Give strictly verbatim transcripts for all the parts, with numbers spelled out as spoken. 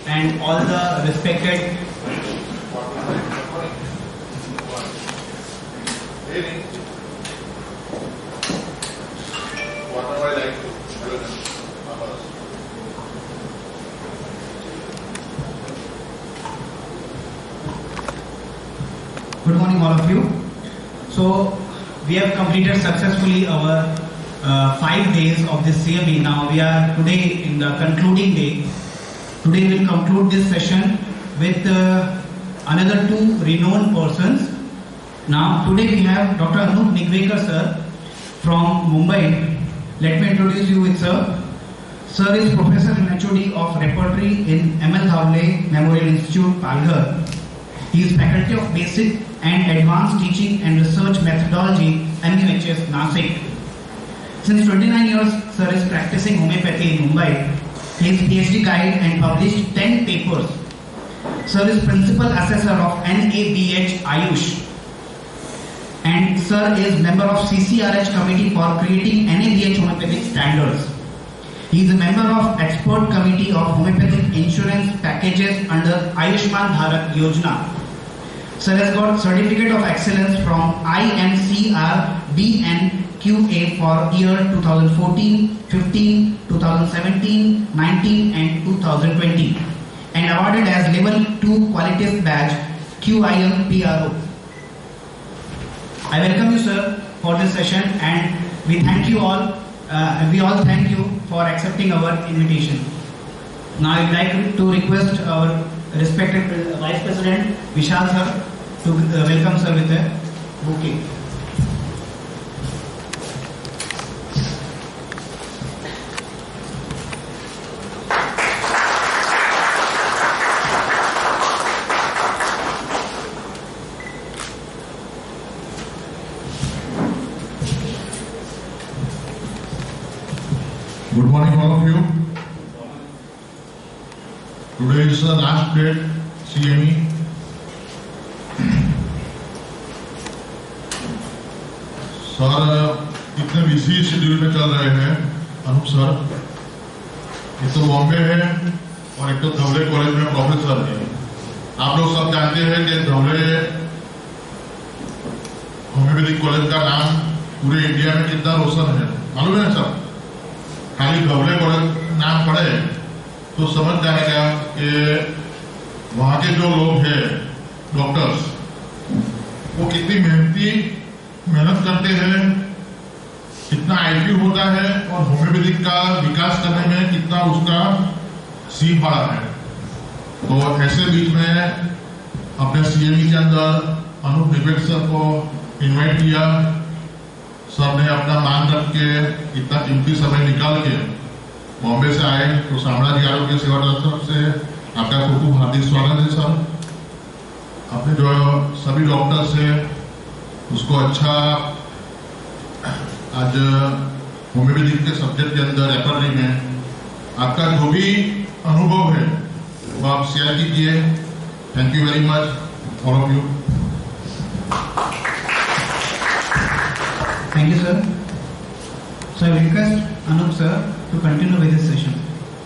and all the respected Good morning all of you. So we have completed successfully our uh, five days of this C M E. Now we are today in the concluding day. Today we will conclude this session with uh, another two renowned persons. Now today we have Doctor Anup Nigvekar sir from Mumbai. Let me introduce you with sir. Sir is Professor and H O D of Repertory in M L Dhawale Memorial Institute, Palghar. He is Faculty of Basic and Advanced Teaching and Research Methodology, M U H S, Nasik. Since twenty-nine years, sir is practicing homeopathy in Mumbai. He is PhD guide and published ten papers. Sir is Principal Assessor of N A B H Ayush. And sir is member of C C R H Committee for creating N A B H homeopathic standards. He is a member of Expert Committee of Homeopathic Insurance Packages under Ayushman Bharat Yojana. Sir has got Certificate of Excellence from I N C R B N Q A for year two thousand fourteen, fifteen, two thousand seventeen, nineteen and two thousand twenty and awarded as Level two Qualities Badge Q I M P R O. I welcome you sir for this session and we thank you all, uh, we all thank you for accepting our invitation. Now I would like to request our respected Vice President Vishal sir to uh, welcome sir with a bouquet. Good morning all of you. Today is the last date C M E. Sir इतने busy schedule में चल रहे हैं Anoop sir, एक तो बॉम्बे है और एक तो धवले कॉलेज में प्रोफेसर है। आप लोग सब जानते हैं कि धवले होम्योपैथिक कॉलेज का नाम पूरे इंडिया में कितना रोशन है, मालूम है सर? खाली धवले कॉलेज नाम पढ़े तो समझ जाएगा कि वहाँ के जो लोग हैं डॉक्टर्स वो कितनी मेहनती मेहनत करते हैं, कितना आईक्यू होता है और होम्योपैथिक का विकास करने में कितना उसका सीख बड़ा है। तो ऐसे बीच में अपने सीएमई के अंदर अनूप निगवेकर सर को इनवाइट किया। सर ने अपना मान रख के इतना कीमती समय निकाल के बॉम्बे से आए, तो साम्राज्य आरोग्य सेवा तरफ से आपका खूब खूब हार्दिक स्वागत है सर। अपने जो सभी डॉक्टर्स हैं उसको अच्छा आज होम्योपैथिक के सब्जेक्ट के अंदर रेपर्टरी में आपका जो भी अनुभव है वो आप शेयर कीजिए। Thank you very much all of you. Thank you sir. So I request Anup sir to continue with this session.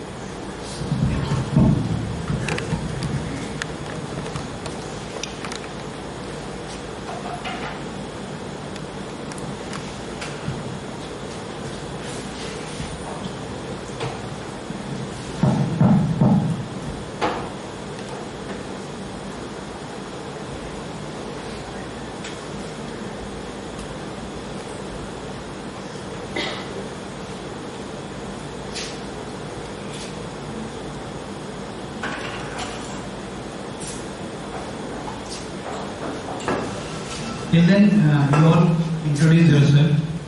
Till then, uh, you all introduce yourself.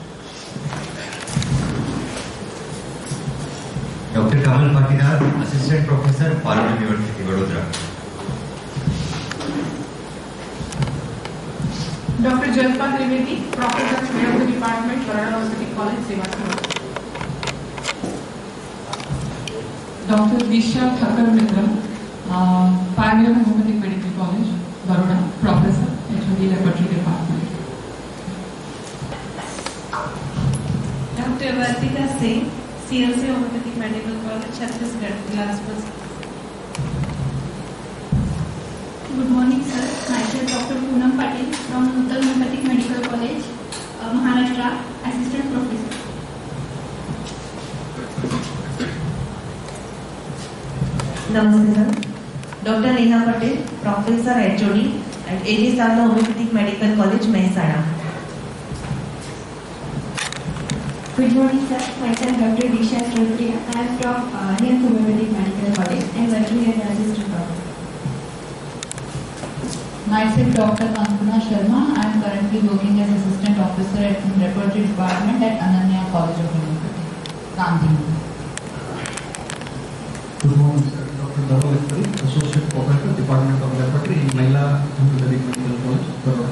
Doctor Kamal Patidar, Assistant Professor, Palghar University, Vadodara. Doctor Jalpa Trivedi, Professor and Head of the Department, Baroda University College, Sevastopol. Doctor Disha Thakkar Mitra, uh, Pioneer Homeopathic Medical College, Baroda, Professor, H O D Repertory Department. Doctor Vartika Singh, C L C Homeopathic Medical College, Chhattisgarh, Bilaspur. Namaste sir. Doctor Neha Patel, Professor H O D at A J Sarla Homeopathic Medical College, Mehsana. Good morning sir. Myself Doctor Disha Chaudhary. I am from uh, Health Homeopathic Medical College and working as assistant professor. Myself Doctor Kankana Sharma. I am currently working as assistant officer at the Repertory Department at Ananya College of Homeopathy, Gandhi. Good morning, sir. Doctor Dhaval, Associate Professor, Department of Laboratory in Mahila Homeopathic Medical College, Baroda.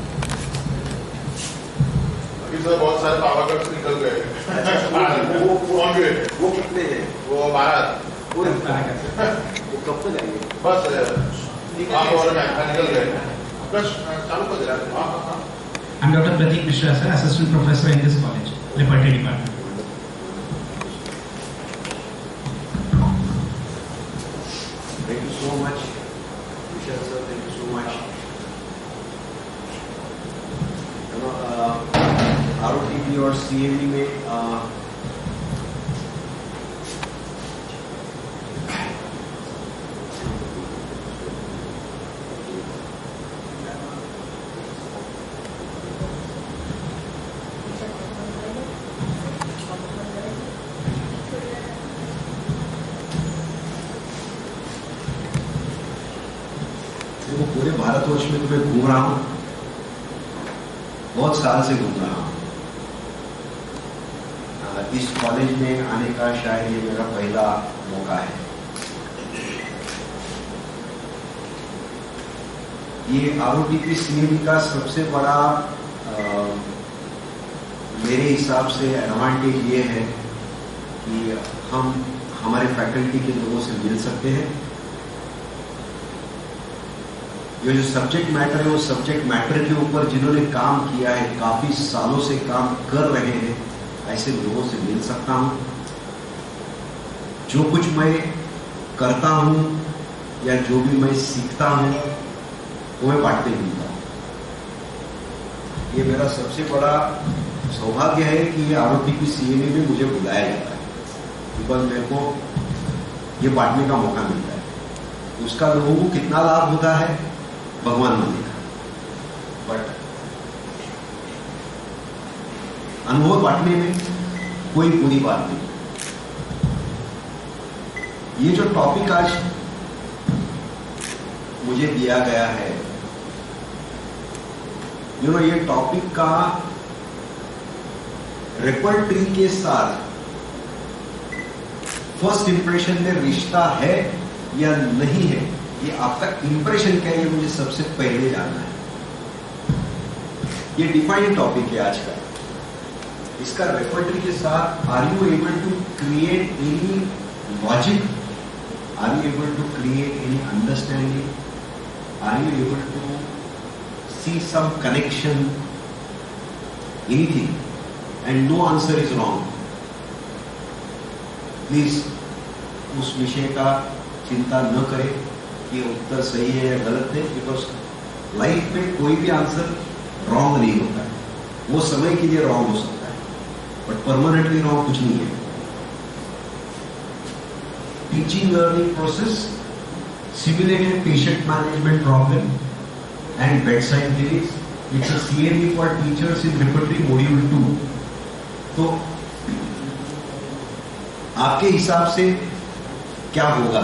अभी sir बहुत सारे पावागढ़ से निकल गए। वो कौन गए? वो कितने हैं? वो बारह। वो कब तक जाएंगे? बस आप और मैं निकल गए। बस चालू कर दे रहा हूँ। I'm Doctor Pratik Mishra, sir, Assistant Professor in this college, Repertory Department. Thank you so much, Vishal sir. Thank you so much. You know, uh, R O T P और C M E में uh, पूरे भारतवर्ष में मैं घूम रहा हूँ, बहुत साल से घूम रहा हूँ। इस कॉलेज में आने का शायद ये मेरा पहला मौका है। ये R O T P C M E का सबसे बड़ा आ, मेरे हिसाब से एडवांटेज ये है कि हम हमारे फैकल्टी के लोगों से मिल सकते हैं। ये जो सब्जेक्ट मैटर है वो सब्जेक्ट मैटर के ऊपर जिन्होंने काम किया है, काफी सालों से काम कर रहे हैं, ऐसे लोगों से मिल सकता हूं। जो कुछ मैं करता हूं या जो भी मैं सीखता हूं वो मैं बांटते मिलता हूं। ये मेरा सबसे बड़ा सौभाग्य है कि ये R O T P C M E में मुझे बुलाया जाता है, बिकॉज मेरे को ये बांटने का मौका मिलता है। उसका लोगों को कितना लाभ होता है भगवान ने देखा, बट अनुभव बांटने में कोई बुरी बात नहीं। ये जो टॉपिक आज मुझे दिया गया है, यू नो, ये टॉपिक का रेपर्टरी के साथ फर्स्ट इंप्रेशन में रिश्ता है या नहीं है, ये आपका इंप्रेशन क्या है, ये मुझे सबसे पहले जानना है। ये डिफाइंड टॉपिक है आज का। इसका रेपर्टरी के साथ are you able to create any logic, are you able to create any understanding, are you able to see some connection, anything, and no answer is wrong. Please उस विषय का चिंता न करें कि उत्तर सही है या गलत है, बिकॉज लाइफ में कोई भी आंसर रॉन्ग नहीं होता है। वो समय के लिए रॉन्ग हो सकता है, बट परमानेंटली रॉन्ग कुछ नहीं है। Teaching learning process, simulated patient management problem and bedside theories, it's a CME for teachers in repertory module two. तो आपके हिसाब से क्या होगा?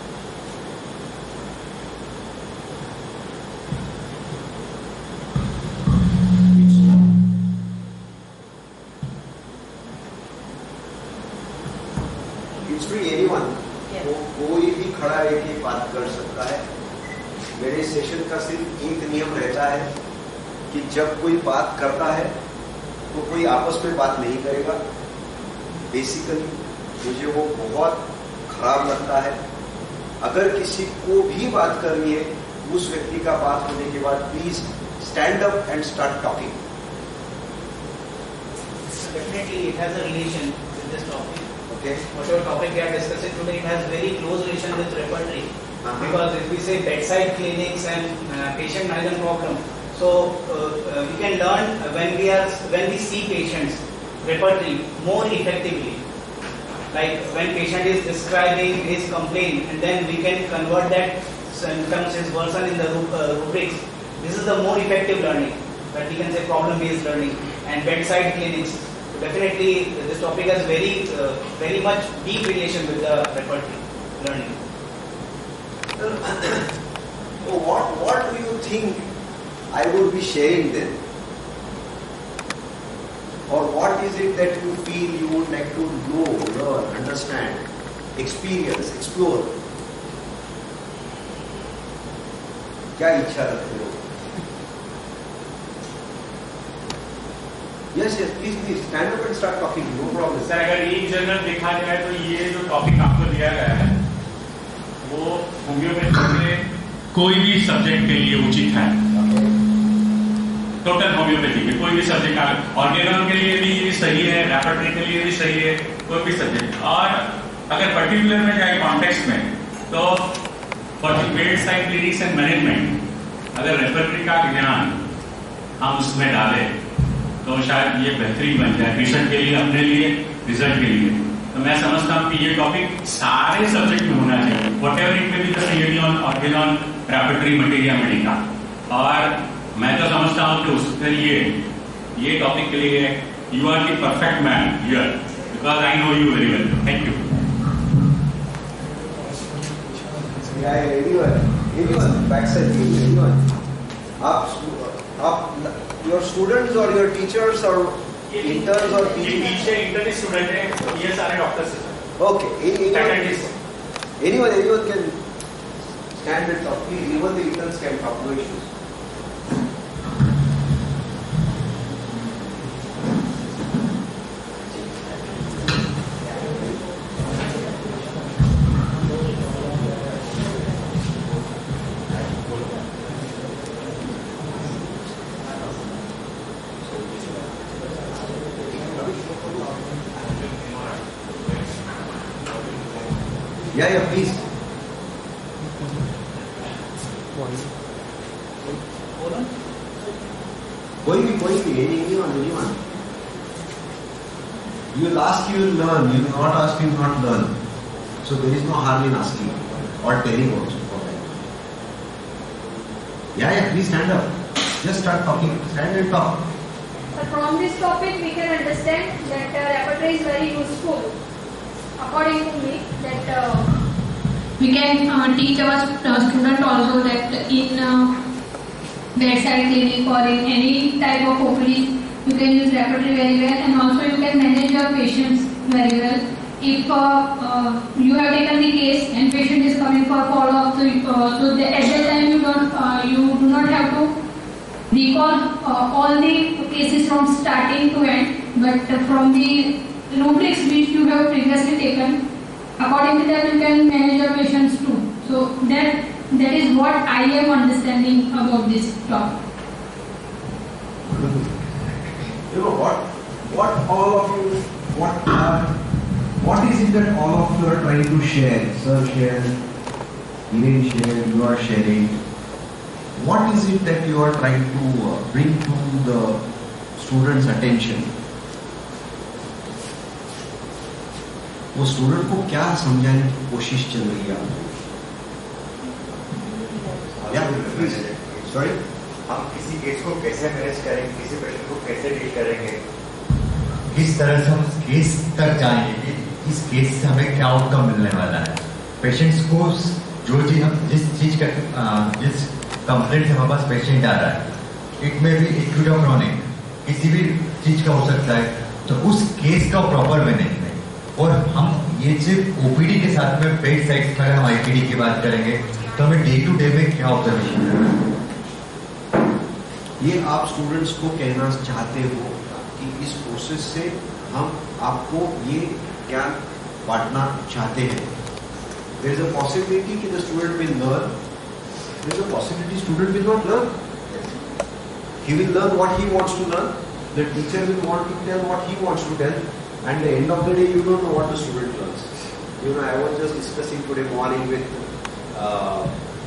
कोई भी खड़ा एक ही बात कर सकता है। मेरे सेशन का सिर्फ एक नियम रहता है कि जब कोई बात करता है तो कोई आपस में बात नहीं करेगा। बेसिकली मुझे वो बहुत खराब लगता है। अगर किसी को भी बात करनी है, उस व्यक्ति का बात होने के बाद please stand up and start talking. Definitely it has a relation with this topic. Okay. Whatever topic we are discussing today, it has very close relation with repertory. Uh-huh. Because if we say bedside clinics and uh, patient management problem, so uh, uh, we can learn when we are when we see patients repertory more effectively. like when patient is describing his complaint, and then we can convert that symptoms, his worsen in the uh, rubrics. This is the more effective learning, that we can say problem-based learning and bedside clinics. So definitely, this topic has very, uh, very much deep relation with the repertory learning. So what, what do you think I would be sharing then? Or what is it that you feel you would like to know, learn, understand, experience, explore? क्या इच्छा रखते हो? Yes, yes, please, please stand up and start talking. No problem. Sir अगर एक general देखा जाए तो ये जो टॉपिक आपको दिया गया है वो होम्योपैथी में कोई भी सब्जेक्ट के लिए उचित है. टोटल होम्योपैथी में कोई भी सब्जेक्ट का ऑर्गेनल के लिए भी सही है, रेपर्टरी के लिए भी सही है, कोई भी सब्जेक्ट. और अगर पर्टिकुलर में जाए कॉन्टेक्स्ट में तो for the bed side clinics and management अगर रेपर्टरी का ज्ञान हम उसमें डालें तो शायद ये बेहतरीन बन जाए पेशेंट के लिए, अपने लिए, रिजल्ट के लिए. तो मैं समझता हूँ कि ये टॉपिक सारे सब्जेक्ट में होना चाहिए, वट एवर इट में भी the CAD on organon repertory materia medica. और मैं तो समझता हूँ कि उसके लिए ये टॉपिक के लिए you are the perfect man here because I know you very well. Thank you. Anyone, anyone, backside, anyone. आप, आप, your students or your teachers or interns or ये पीछे इंटर्न स्टूडेंट है, ये सारे डॉक्टर्स हैं. Okay, anyone, anyone, anyone can stand and talk. Please, even the interns can talk. No issues. Yeah, yeah, please. कोई भी कोई भी anyone, anyone. You will ask, you will learn. You will not ask, you will not learn. So there is no harm in asking or telling also for that. Yeah, yeah, please stand up. Just start talking. Stand and talk. But from this topic, we can understand that uh, repertory is very useful. According to me, that uh, we can uh, teach our uh, student also that in uh, bedside clinic or in any type of O P D, you can use repertory very well, and also you can manage your patients very well. If uh, uh, you have taken the case and patient is coming for follow-up, so, uh, so the, at that time you don't, uh, you do not have to recall uh, all the cases from starting to end, but uh, from the rubrics which you have previously taken, according to that you can manage your patients too. So that that is what I am understanding about this topic. You know what? What all of you, what are, what is it that all of you are trying to share? Sir share, Hiren share, you are sharing. What is it that you are trying to uh, bring to the students' attention? वो student को क्या समझाने की कोशिश चल रही है आपको? सॉरी, हम किसी केस को कैसे मैनेज करेंगे, किसी पेशेंट को कैसे डील करेंगे, किस तरह से हम उस केस तक जाएंगे कि इस केस से हमें क्या आउटकम मिलने वाला है. पेशेंट्स को जो चीज हम जिस चीज का जिस कंप्लेंट से हमारे पास पेशेंट आ रहा है, इट में भी एक्यूट और क्रॉनिक किसी भी चीज का हो सकता है, तो उस केस का प्रॉपर मैनेजमेंट. और हम ये सिर्फ ओपीडी के साथ में बेड साइड्स में हम आईपीडी की बात करेंगे तो हमें डे टू डे में क्या ऑब्जर्वेशन है. ये आप स्टूडेंट्स को कहना चाहते हो कि इस प्रोसेस से हम आपको ये ज्ञान बांटना चाहते हैं. देयर इज अ पॉसिबिलिटी कि the student will learn, there is a possibility student will not learn. He will learn what he wants to learn, the teacher will want to tell what he wants to tell. And at the end of the day, you don't know what the student learns. You know, I was just discussing today morning with uh,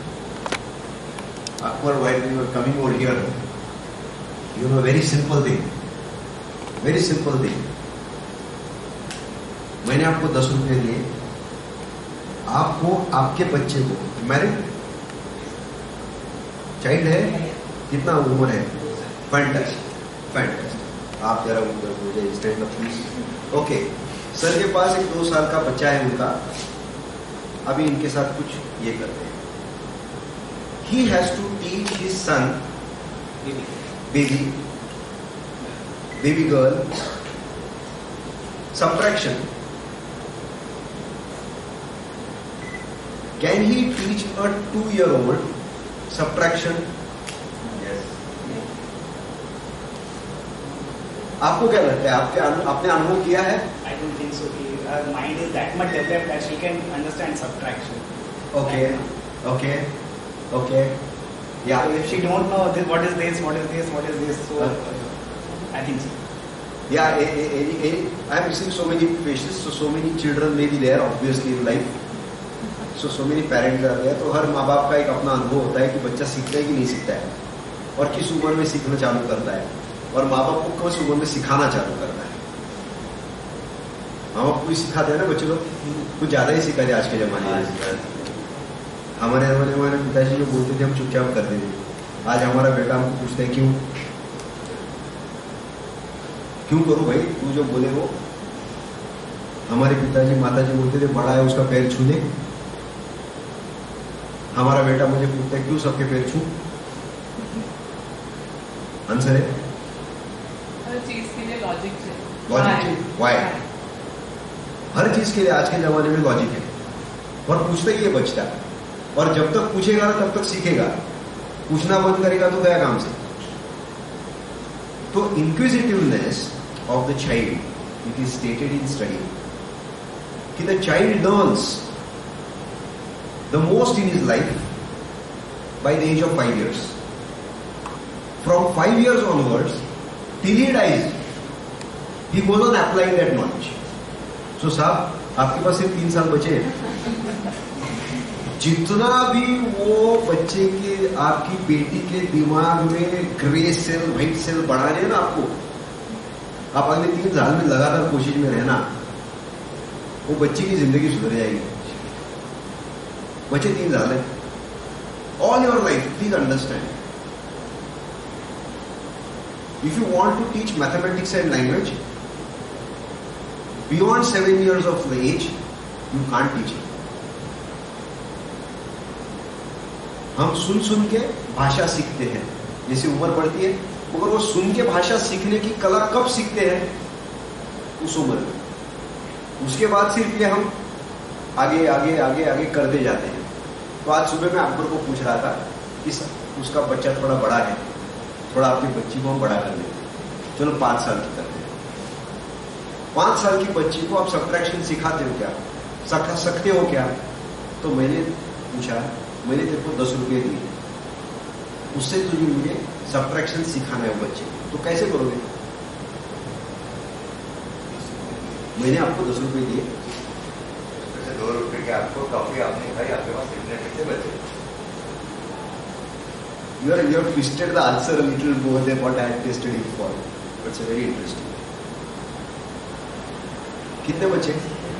Akbar while we were coming over here. You know, very simple thing. Very simple thing. मैंने आपको दस रुपए दिए, आपको आपके बच्चे को, married child है, कितना उम्र है? Fantastic, fantastic. आप जरा मुझे stand up please. Okay, sir के पास एक दो साल का बच्चा है उनका, अभी इनके साथ कुछ ये करते हैं। He has to teach his son, baby, baby girl, subtraction. Can he teach a two-year-old subtraction? Yes. आपको क्या लगता है? आपके अनु, आपने अनुभव किया है? I don't think so. Her mind is that much developed that she can understand subtraction. Okay, okay, okay. Yeah. So if she don't know this, what is this, what is this, what is this, so Uh, I think so. Yeah, a, a, a, a, I am seeing so many patients, so so many children may be there obviously in life. So so many parents are there. तो हर माँ बाप का एक अपना अनुभव होता है कि बच्चा सीखता है कि नहीं सीखता है, और किस उम्र में सीखना चालू करता है, और माँ बाप को किस उम्र में सिखाना चालू करता है। माँ बाप को भी सिखाते हैं ना बच्चे लोग, कुछ ज्यादा ही सिखाते आज के जमाने में। हमारे जमाने में हमारे पिताजी जो बोलते थे हम चुपचाप करते थे, आज हमारा बेटा हमको पूछता है क्यों क्यों करूं भाई, तू जो बोले वो। हमारे पिताजी माताजी बोलते थे बड़ा है उसका पैर छू दे, हमारा बेटा मुझे पूछता है क्यों सबके पैर छू। आंसर है हर चीज के लिए लॉजिक चाहिए। Logic, Y? हर चीज के लिए आज के जमाने में लॉजिक है, और पूछता ही ये बचता है, और जब तक पूछेगा ना तब तक सीखेगा, पूछना बंद करेगा तो गया काम से। तो inquisitiveness of the child, it is stated in study कि the child learns the most in his life by the age of five years. From five years onwards till he dies he goes on applying that knowledge. So साहब आपके पास सिर्फ तीन साल बचे हैं, जितना भी वो बच्चे के, आपकी बेटी के दिमाग में ग्रे सेल व्हाइट सेल बढ़ाने हैं ना आपको, आप अगले तीन साल में लगातार कोशिश में रहना, वो बच्चे की जिंदगी सुधर जाएगी। बच्चे तीन साल है, all your life please understand, if you want to teach mathematics and language beyond seven years of the age, you can't teach it. हम सुन सुन के भाषा सीखते हैं, जैसे उम्र बढ़ती है, मगर वो सुन के भाषा सीखने की कला कब सीखते हैं? उस उम्र में। उसके बाद सिर्फ ये हम आगे आगे आगे आगे करते जाते हैं। तो आज सुबह मैं अकबर को पूछ रहा था कि उसका बच्चा थोड़ा बड़ा है, थोड़ा आपकी बच्ची को हम बड़ा कर लेते, चलो पांच साल की करते हैं। पांच साल की बच्ची को आप सब्ट्रैक्शन सिखाते हो क्या, सिखा सकते हो क्या? तो मैंने पूछा, मैंने तेरे को दस रुपये दिए, उससे तुझे मुझे सब्ट्रैक्शन सिखाना है बच्चे को, तो कैसे करोगे? मैंने आपको दस रुपये दिए, जैसे दो रुपये के आपको टॉफी आपने खाई, आपके पास कितने पैसे बचे? You are you have twisted the answer a little more than what I had tested it for. But it's very interesting. कितने बचे?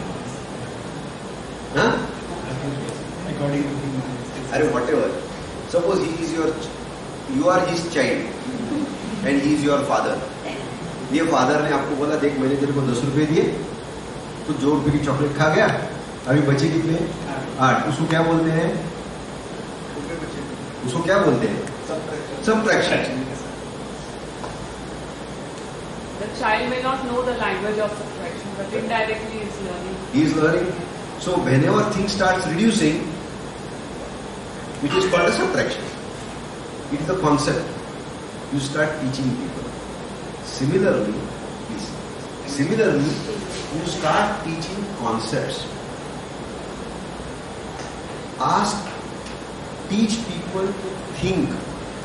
हाँ? अरे whatever. Suppose he is your, you are his child, and he is your father. ये father ने आपको बोला देख मैंने तेरे को दस रुपए दिए, तो जो रुपये की चॉकलेट खा गया, अभी बचे कितने? आठ। उसको क्या बोलते हैं? उसको क्या बोलते हैं? Subtraction. The child may not know the language of subtraction, but indirectly is learning. He is learning. So whenever things starts reducing, which is called a subtraction, it is the concept. You start teaching people. Similarly, please, similarly, you start teaching concepts. Ask, teach people to think.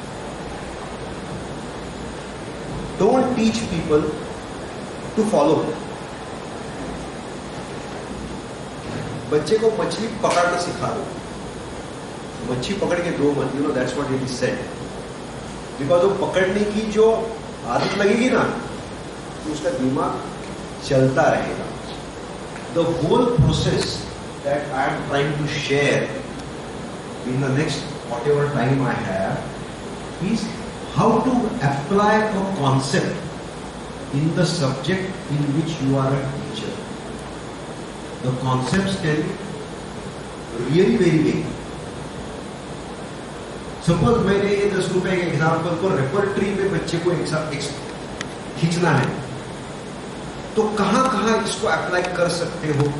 Don't teach people to follow. बच्चे को मछली पकड़ना सिखा दो, मच्छी पकड़ के दो मत, you know that's what it is said, because वो पकड़ने की जो आदत लगेगी ना, तो उसका दिमाग चलता रहेगा। the whole process that I am trying to share in the next whatever time I have is how to apply a concept in the subject in which you are a teacher. The concepts can be really very big. Suppose मैंने ये दस रुपए के example को repertory में बच्चे को खींचना है, तो कहां कहां इसको अप्लाई कर सकते हो?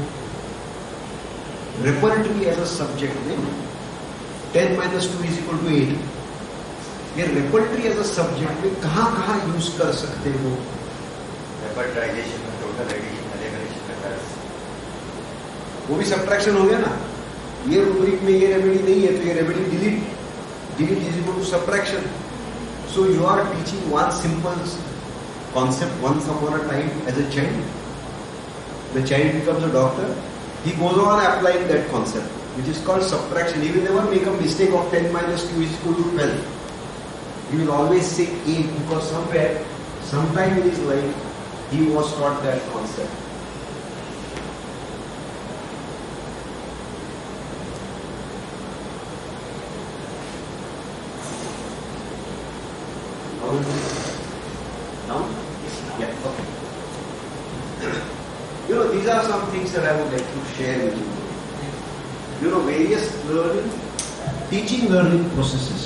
रेपर्टरी एज अ सब्जेक्ट में ten minus two is equal to eight, ये रेपर्टरी एज अ सब्जेक्ट में कहां कहां यूज कर सकते हो? रेपर्टराइजेशन में, टोटल एडिशन, एलिमिनेशन मेथड्स, वो भी सब्ट्रैक्शन हो गया ना. ये रूब्रिक में ये रेमेडी नहीं है तो ये remedy delete. Delete is equal to subtraction. So you are teaching one simple concept once upon a time as a child. The child becomes a doctor. He goes on applying that concept, which is called subtraction. He will never make a mistake of ten minus two is equal to twelve. He will always say eight because somewhere, sometime in his life, he was taught that concept. Now? Yeah, okay. You know, these are some things that I would like to share with you. You know, various learning, teaching learning processes.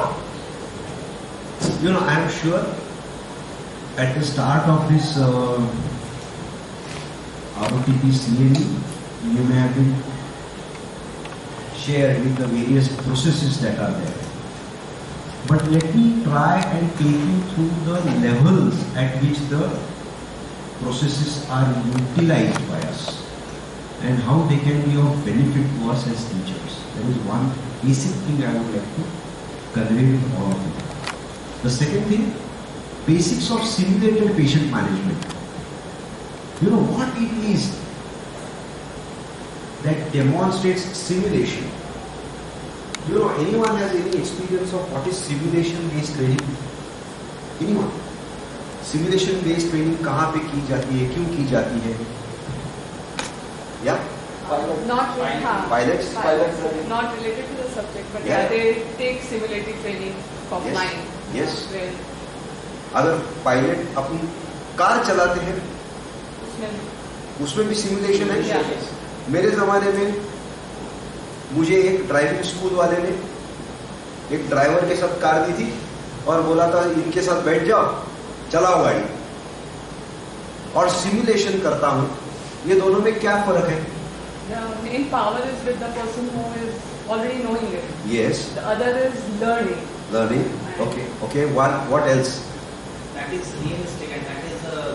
You know, I am sure at the start of this uh, R O T P C L E, you may have been shared with the various processes that are there. But let me try and take you through the levels at which the processes are utilized by us and how they can be of benefit to us as teachers. That is one basic thing I would like to convey with all of you. The second thing, basics of simulated patient management. You know what it is that demonstrates simulation? You know, anyone has any experience of what is simulation based training? Anyone? Simulation based training कहाँ पे की जाती है, क्यों की जाती है? Yeah? Not really. हाँ. Pilots? Pilots. Not related to the subject, but yeah, they take simulated training for Yes. flying. Yes. Where अगर पायलट अपनी कार चलाते हैं, उसमें उसमें भी सिमुलेशन है. Yeah. मेरे जमाने में मुझे एक ड्राइविंग स्कूल वाले ने एक ड्राइवर के साथ कार दी थी और बोला था इनके साथ बैठ जाओ, चलाओ गाड़ी. और सिमुलेशन करता हूं, ये दोनों में क्या फर्क है? the main power is with the person who is already knowing it. Yes. The other is learning. Learning. Okay. Okay. What what else? That is realistic, and that is uh,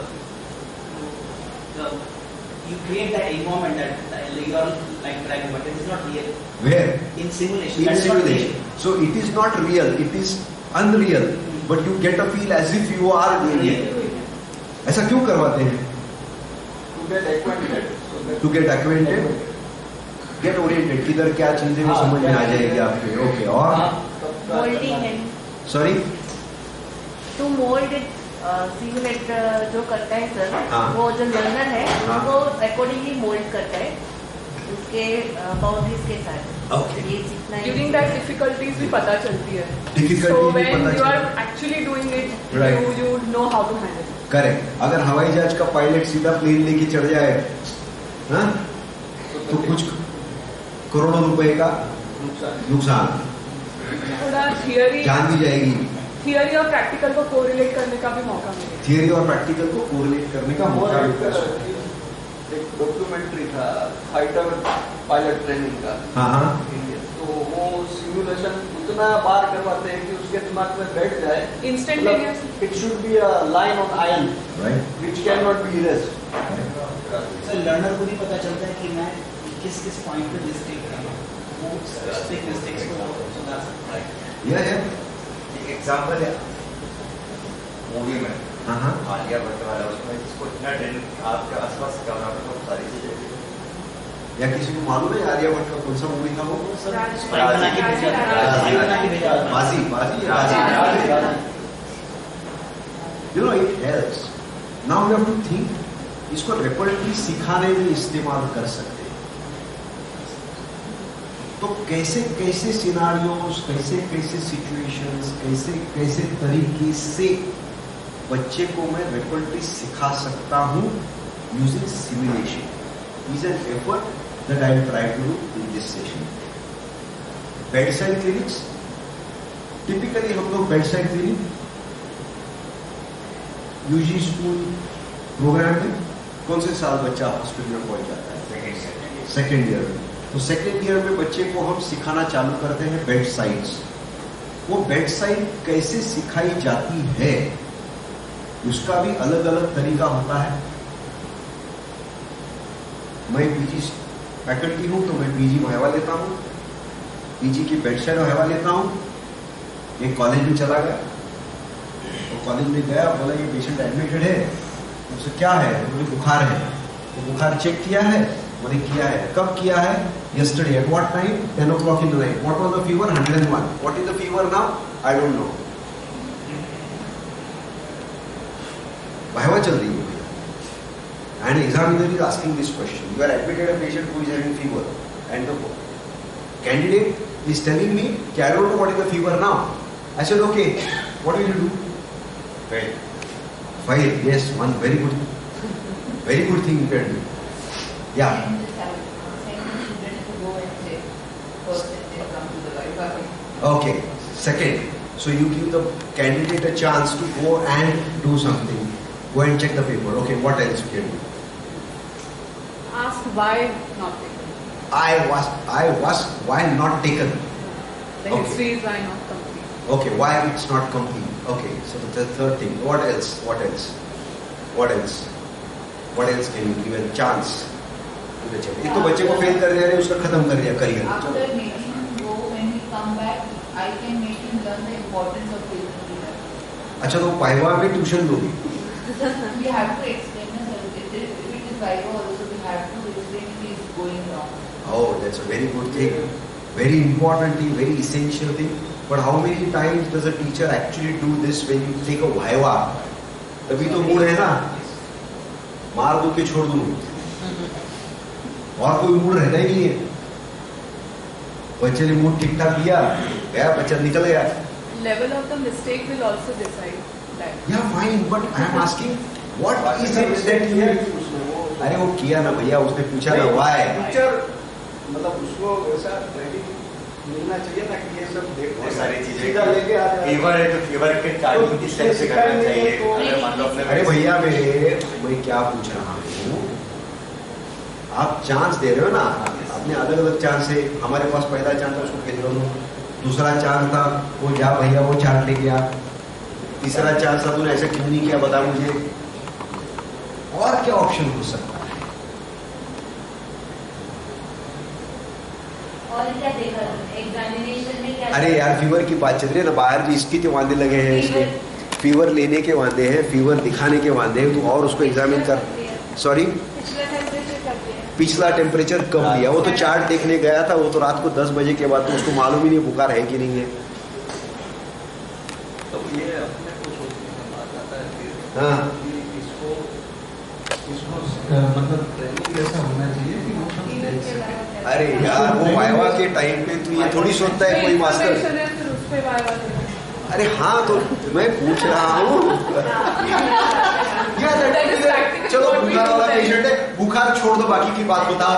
the you create that environment that, that you are like driving, but it is not real. Where? In simulation. In That is not simulation. real. So it is not real. It is unreal. But you get a feel as if you are doing it. ऐसा क्यों करवाते हैं? To get acquainted. To get acquainted. Get oriented. किधर क्या चीजें वो समझ में आ जाएगी आपके. Okay. और? Molding and Sorry. to mold it. Simulate जो करता है सर, हाँ. वो जो लर्नर है हाँ. वो अकॉर्डिंगली मोल्ड करता है उसके बाउंड्रीज के साथ. Okay. ये जितना During that difficulties भी पता चलती है. Difficulty So भी when पता you are चलती है. actually doing it, Right. you you know how to handle it. Correct. अगर हवाई जहाज का पायलट सीधा प्लेन लेके चढ़ जाए, हाँ, तो कुछ करोड़ों रुपए का नुकसान. थोड़ा थियरी जान भी जाएगी. थियरी और प्रैक्टिकल को कोरिलेट करने का भी मौका मिलेगा. थियरी और प्रैक्टिकल को कोरिलेट करने का मौका मिलता है. एक डॉक्यूमेंट्री था फाइटर पायलट ट्रेनिंग का. हाँ हाँ. तो वो सिमुलेशन उतना बार करवाते हैं कि उसके दिमाग में बैठ जाए. Instantaneous. It should be a line on iron, Right. which cannot be erased. So learner को भी पता चलता है कि मैं किस किस पॉइंट पे मिस्टेक कर रहा हूँ, वो स्पेसिफिक मिस्टेक्स को सुधार सकता है. यह है. एग्जाम्पल है मूवी में. हाँ हाँ. आलिया भट्ट वाला, उसमें इसको इतना ट्रेन आपके आसपास कैमरा पे बहुत सारी चीजें. या किसी को मालूम है आर्यभट्ट का कौन सा मूवी था वो? बना के भेजा बना के भेजा बाजी बाजी बाजी. You know, it helps. Now we have to think इसको रेपर्टरी सिखाने में इस्तेमाल कर सकते हैं। तो कैसे कैसे सिनारियोस, कैसे कैसे सिचुएशंस, कैसे कैसे तरीके से बच्चे को मैं रेपर्टरी सिखा सकता हूं using simulation is an effort that I will try to do in this session. Bed side clinics, typically हम लोग bed side clinic UG school program में कौन से साल बच्चा हॉस्पिटल में पहुंच जाता है? सेकेंड ईयर में। तो सेकेंड ईयर में बच्चे को हम सिखाना चालू करते हैं बेड साइड्स। वो बेड साइड कैसे सिखाई जाती है उसका भी अलग अलग तरीका होता है। मैं पीजी फैकल्टी हूं तो मैं पीजी वाइवा लेता हूं, पीजी की बेड साइड वाइवा लेता हूं। एक कॉलेज में चला गया, तो कॉलेज में गया, बोला ये पेशेंट एडमिटेड है, उससे क्या है? तो मुझे बुखार है। तो बुखार चेक किया है? मैंने किया है। कब किया है? Yesterday. At what time? Ten o'clock in the night. What was the fever? Hundred and one. What is the fever now? I don't know. Viva चल रही है and examiner is asking this question. You are admitted a patient who is having fever and the candidate is telling me कि I don't know what is the fever now. I said, okay, what will you do? Fail. Fail, yes, one very good, very good thing you can do. Yeah. Okay, second, so you give the candidate a chance to go and do something. Go and check the paper. Okay, what else you can do? Ask why not taken. I was, I was, why not taken? The Okay. history is why not complete. Okay, why it's not complete? Okay, so the third thing. What else? What else? What else? What else can you give a chance to the child? एक तो बच्चे को fail कर दिया है, उसका खत्म कर दिया career. After making him go, when he come back, I can make him learn the importance of building leader. अच्छा, तो वाइवा में ट्यूशन दोगे? We have to explain him that if it is Viva also, we have to explain if he is going wrong. Oh, that's a very good thing. Very important thing, very essential thing. But how many times does a teacher actually do this when you take a Viva? तभी तो mood है ना, मार दो के छोड़ दूं, और कोई मूड रहता ही नहीं है। बच्चे ने मूड ठीक ठाक लिया, गया बच्चा निकल गया। Level of the mistake will also decide that. Yeah, fine, but I am asking, what is it that you have? अरे वो किया ना भैया, उसने पूछा ना why? टीचर मतलब उसको ऐसा ट्रेनिंग मिलना चाहिए ना कि ये सब देखो बहुत सारी चीजें। सीधा लेके आ जाए। फीवर है तो फीवर के चार्जिंग किस टाइप से करना चाहिए? अगर मान लो अपने अरे भैया मेरे मैं क्या पूछ रहा हूँ, आप चांस दे रहे हो ना, आपने अलग अलग चांस है। हमारे पास पहला चांस था उसको खेल लो, दूसरा चांस था वो जा भैया वो चार्ट लेके आ, तीसरा चांस था तूने ऐसा क्यों नहीं किया बता मुझे, और क्या ऑप्शन हो सकता है? और क्या देखा एग्जामिनेशन में क्या? अरे यार फीवर की बात चल रही है ना, बाहर भी इसकी के वादे लगे हैं, इसके फीवर लेने के वादे हैं, फीवर दिखाने के वादे हैं, तो और उसको एग्जामिन कर। सॉरी, पिछला टेम्परेचर कब लिया? वो तो चार्ट देखने गया था, वो तो रात को दस बजे के बाद, तो उसको मालूम ही नहीं बुखार है कि नहीं है। तो ये अपने को सोचने बात आता है हाँ, इसको इसको मतलब ट्रेनिंग ऐसा होना चाहिए कि वो सब देख सके। अरे यार वो वाइवा के टाइम पे तो ये थोड़ी सोचता है कोई मास्टर। फिर उस पे वाइवा देना। अरे हाँ, तो मैं पूछ रहा हूँ चलो बुखार वाला पेशेंट है, बुखार छोड़ दो, बाकी की बात बता।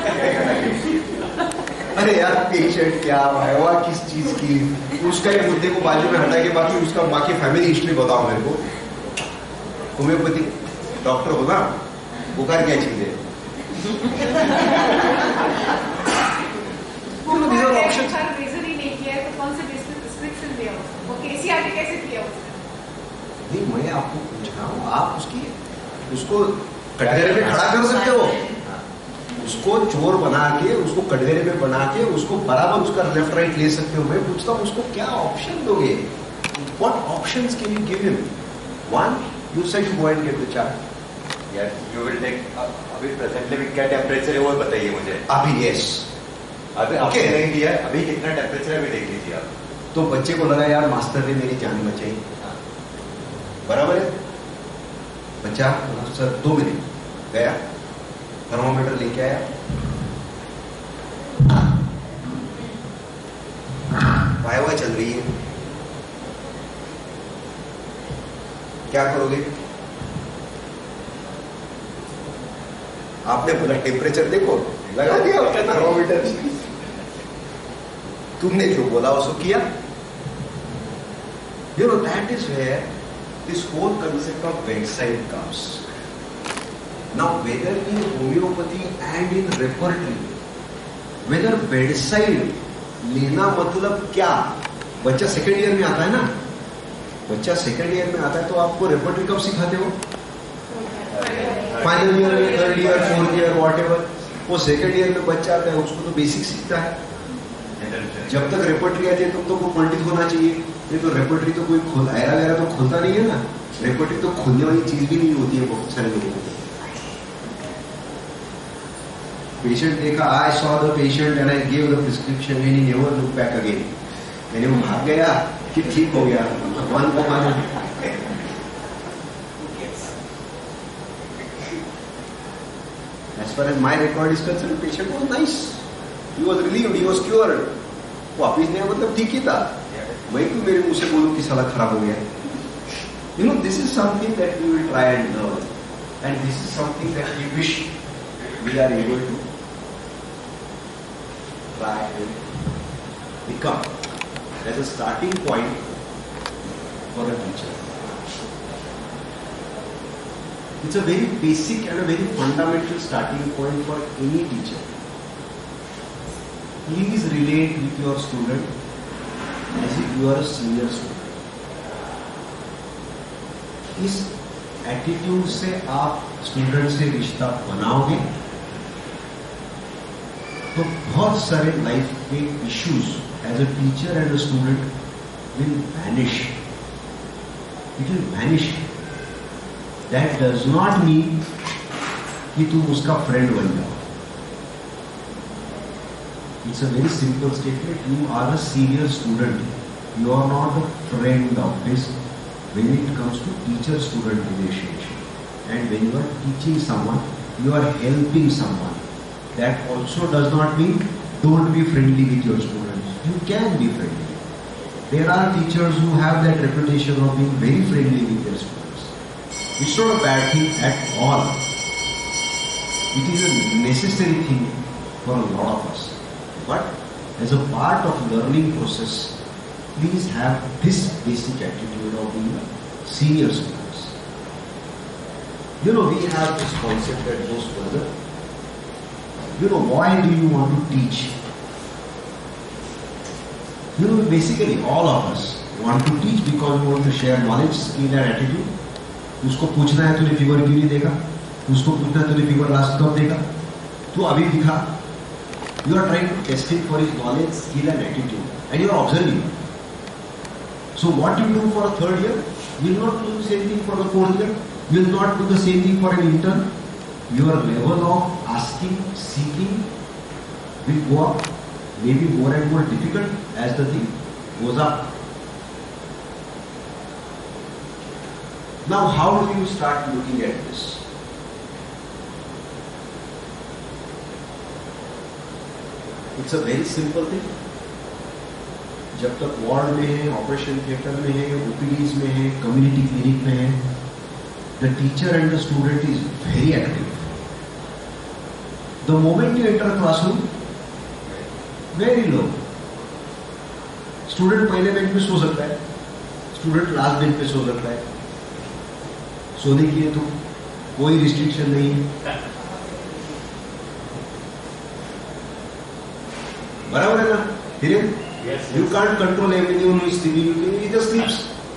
अरे यार पेशेंट क्या वाइवा किस चीज की, उसका एक मुद्दे को बाजू में हटा के बाकी उसका बाकी फैमिली हिस्ट्री बताओ मेरे को। होम्योपैथिक डॉक्टर हो ना, बुखार क्या चीज है? रीजन ही नहीं किया है तो कौन से डिस्क्रिप्शन दिया उसने, वो केसीआर कैसे किया उसने? नहीं, मैं आपको पूछ रहा हूँ, आप उसकी उसको कटघरे में खड़ा कर सकते हो, उसको चोर बना के उसको कटघरे में बना के उसको बराबर उसका लेफ्ट राइट ले सकते हो। मैं पूछता हूँ उसको क्या ऑप्शन दोगे? What options can you give him? One, you said you go and get the chart. यार यू विल टेक, अभी प्रेजेंटली में क्या टेम्परेचर है वो बताइए मुझे अभी। यस, अभी आपने नहीं दिया, अभी कितना टेम्परेचर है अभी देख लीजिए आप। तो बच्चे को लगा यार मास्टर ने मेरी जान बचाई, बराबर है? बच्चा सर दो मिनट गया, थर्मोमीटर लेके आया, वाइवा चल रही है, क्या करोगे? आपने बोला टेम्परेचर देखो, लगा दिया उसका थर्मोमीटर। तुमने जो बोला उसको किया। You know, that is where this whole concept of bedside comes. Now, whether in homeopathy and in repertory, whether bedside लेना मतलब क्या? बच्चा सेकेंड ईयर में आता है ना, बच्चा सेकेंड ईयर में आता है तो आपको रेपर्टरी कब सिखाते हो? फाइनल ईयर में, third year, fourth year, whatever. वो सेकेंड ईयर में बच्चा आता है, उसको तो बेसिक सीखता है। जब तक रेपर्टरी आती है तब तो कोई पंडित होना चाहिए, नहीं तो रेपर्टरी तो कोई खोल ऐरा वगैरह तो खोलता नहीं है ना। रेपर्टरी तो खोलने वाली चीज भी नहीं होती है बहुत सारे लोगों को। पेशेंट देखा, I saw the patient and I give the prescription and he never look back again. मैंने वो भाग गया कि ठीक हो गया, भगवान को मानो। As far as my record is concerned, the patient was nice. He was relieved, he was cured. वापिस नहीं मतलब ठीक ही था। मैं क्यों मेरे मुंह से बोलूं कि साला खराब हो गया? You know, this is something that we will try and learn, and this is something that we wish we are able to try and become as a starting point for a teacher. It's a very basic and a very fundamental starting point for any teacher. Please relate with your student as if you are a senior student. इस attitude से आप student से रिश्ता बनाओगे तो बहुत सारे life के issues as a teacher and a student will vanish. It will vanish. That does not mean कि तुम उसका फ्रेंड बन जाओ। It's a very simple statement. You are a senior student, you are not a friend of this when it comes to teacher-student relationship. And when you are teaching someone, you are helping someone. That also does not mean don't be friendly with your students. You can be friendly. There are teachers who have that reputation of being very friendly with their students. It's not a bad thing at all. It is a necessary thing for a lot of us. But as a part of learning process, please have this basic attitude of being senior students. You know, we have this concept that goes further. You know, why do you want to teach? You know, basically all of us want to teach because we want to share knowledge, skill and attitude. उसको पूछना है तूने fever क्यों नहीं देखा, उसको पूछना है तूने फीवर लास्ट कब देखा, तू अभी दिखा. You are trying to test him for his knowledge, skill and attitude, and you are observing. So what you do for a third year, you will not do the same thing for the fourth year. You will not do the same thing for an intern. Your level of asking, seeking will go up, maybe more and more difficult as the thing goes up. Now, how do you start looking at this? It's a very simple thing. जब तक ward में है, operation theatre में है, OPTs में है, community clinic में है, the teacher and the student is very active. The moment you enter classroom, very low. Student पहले बेंच पे सो सकता है, स्टूडेंट लास्ट बेंच पे सो सकता है. सोने की है तो कोई रिस्ट्रिक्शन नहीं है. बराबर है ना? धीरे Yes, you yes. can't control everyone who is sleeping. He just sleeps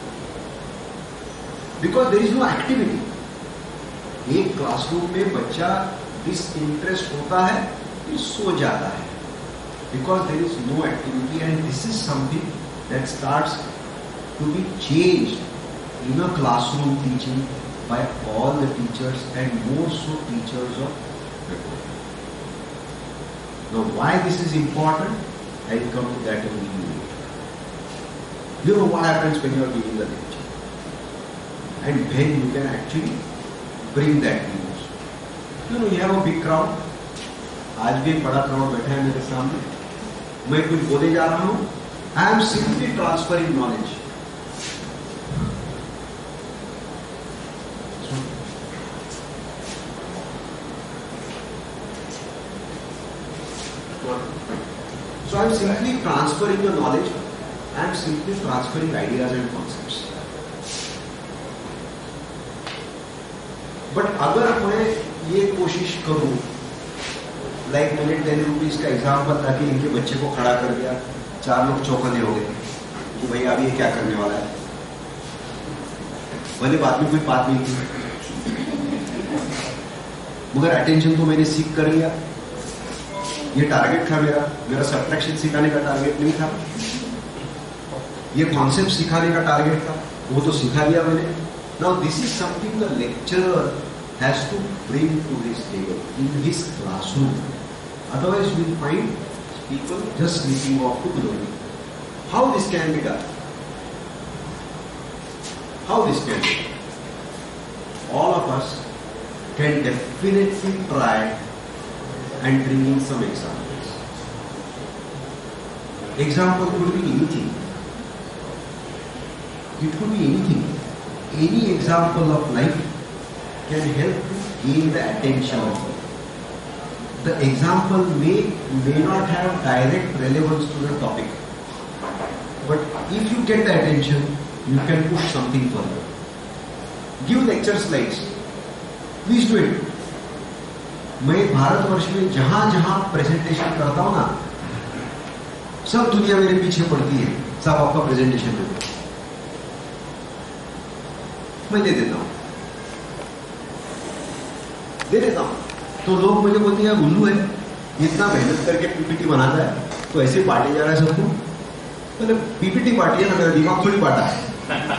because there is no activity. एक क्लासरूम में बच्चा डिसइंटरेस्ट होता है, फिर सो जाता है because there is no activity, and this is something that starts to be changed in a classroom teaching by all the teachers and more so teachers of record. Now, why this is important? I will come to that in a minute. You know what happens when you are giving the lecture, and then you can actually bring that news. You know you have a big crowd, आज भी एक बड़ा crowd बैठा है मेरे सामने, मैं कुछ बोले जा रहा हूं, I am simply transferring knowledge. So I am simply transferring the knowledge, I am simply transferring ideas and concepts. But अगर मैं ये कोशिश करूं, लाइक मैंने टेन रुपीज का एग्जाम्पल ताकि इनके बच्चे को खड़ा कर दिया, चार लोग चौकने हो गए कि भाई अब ये क्या करने वाला है, भले बाद में कोई बात नहीं की, मगर अटेंशन तो मैंने सीख कर लिया। ये टारगेट था मेरा, मेरा सब्ट्रैक्शन सिखाने का टारगेट नहीं था, ये कॉन्सेप्ट सिखाने का टारगेट था, वो तो सिखा दिया मैंने। Now this is something the lecturer has to bring to his table in his classroom, otherwise we will find people just sleeping off to glory. How this can be done? How this can be? All of us can definitely try and bringing some examples. Example could be anything. It could be anything. Any example of life can help to gain the attention of you. The example may may not have direct relevance to the topic, but if you get the attention, you can push something further. Give lecture slides. Please do it. मैं भारतवर्ष में जहां जहां presentation करता हूं ना, सब दुनिया मेरे पीछे पड़ती है, सब आपका प्रेजेंटेशन दे दो, मैं दे देता हूं दे देता हूं तो लोग मुझे बोलते हैं उल्लू है, इतना मेहनत करके पीपीटी बनाता है तो ऐसे बांटे जा रहा है सबको। मतलब पीपीटी बांटी है ना, मेरा दिमाग थोड़ी बांटा है।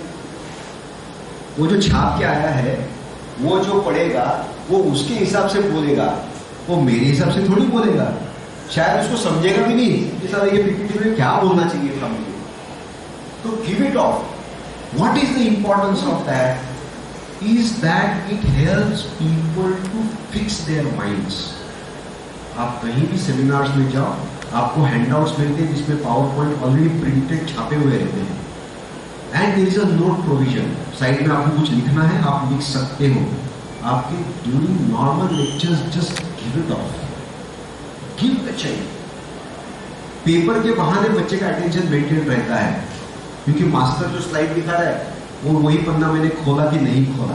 वो जो छाप के आया है, वो जो पढ़ेगा वो उसके हिसाब से बोलेगा, वो मेरे हिसाब से थोड़ी बोलेगा, शायद उसको समझेगा भी नहीं कि सारा ये पीपीटी में क्या बोलना चाहिए था मुझे। तो give it off. What is the importance of that is that it helps people to fix their minds. आप कहीं भी सेमिनार्स में जाओ, आपको हैंडआउट्स मिलते हैं जिसमें पावर पॉइंट ऑलरेडी प्रिंटेड छापे हुए रहते हैं, and there is a note provision, side में आपको कुछ लिखना है आप लिख सकते हो। आपके during normal lectures just give it off, give the child. Paper के बहाने बच्चे का अटेंशन मेंटेन रहता है, क्योंकि मास्टर जो स्लाइड दिखा रहा है वो वही पन्ना मैंने खोला कि नहीं खोला।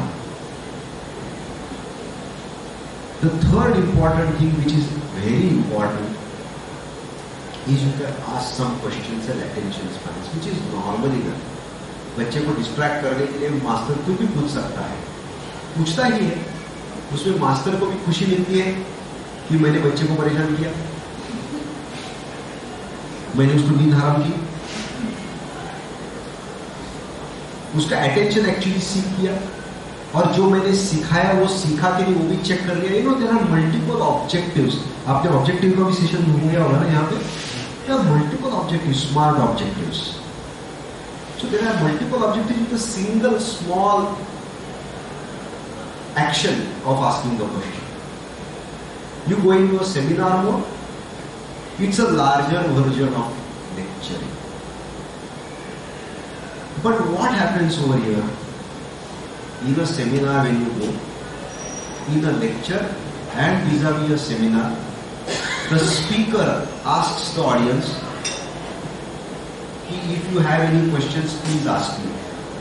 The third important thing which is very important is you can ask some questions and attention spans which is normally done. बच्चे को डिस्ट्रैक्ट करने के लिए मास्टर को भी पूछ सकता है, पूछता ही है, उसमें मास्टर को भी खुशी मिलती है कि मैंने बच्चे को परेशान किया, मैंने उसको नींद हराम की, उसका अटेंशन एक्चुअली सीख किया, और जो मैंने सिखाया वो सीखा कि नहीं वो भी चेक कर लिया। You know there are multiple objectives. आपने ऑब्जेक्टिव का भी सेशन हो गया होगा ना यहाँ पे, there are multiple objectives, smart objectives. So there are multiple objectives with a single small action of asking the question. You go into a seminar mode, it's a larger version of lecturing. But what happens over here? In a seminar when you go, in a lecture and vis-a-vis a seminar, the speaker asks the audience, if you have any questions, please ask me.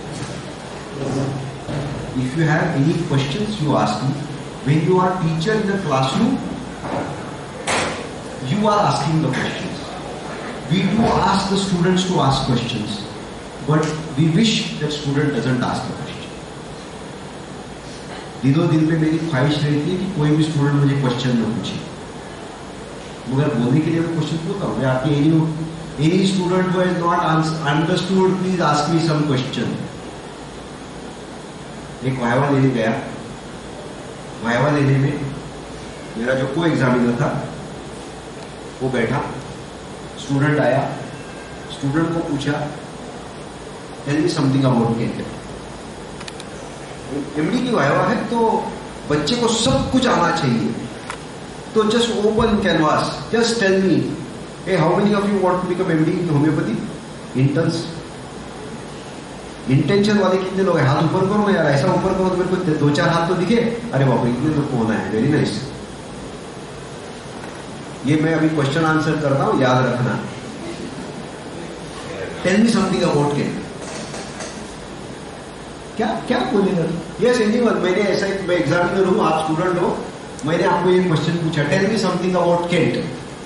If you have any questions, you ask me. When you are teacher in the classroom, you are asking the questions. We do ask the students to ask questions, but we wish that student doesn't ask the question. दिनों दिन पे मेरी ख्वाहिश रहती है कि कोई भी स्टूडेंट मुझे क्वेश्चन न पूछे, मगर बोलने के लिए मैं क्वेश्चन पूछता हूँ। आपके any any student who has not understood, please ask me some question. एक वाइवा लेने गया, वाइवा लेने में मेरा जो को एग्जामिनर था वो बैठा, स्टूडेंट आया, स्टूडेंट को पूछा tell me something about Kent. MD की वाइवा है तो बच्चे को सब कुछ आना चाहिए. तो just open canvas. Just tell me, hey, how many of you want to become M D in homeopathy? Interns. Intention वाले कितने लोग हैं? हाथ ऊपर करो ना यार, ऐसा ऊपर करो तो मेरे को दो चार हाथ तो दिखे. अरे बाप रे, इतने लोग को होना है. Very nice. ये मैं अभी क्वेश्चन आंसर करता हूं, याद रखना. Tell me something about Kent. क्या क्या बोलेगा? Yes anyone. मैंने ऐसा एक, मैं एग्जामिनर हूं, आप स्टूडेंट हो, मैंने आपको एक क्वेश्चन पूछा. Tell me something about Kent.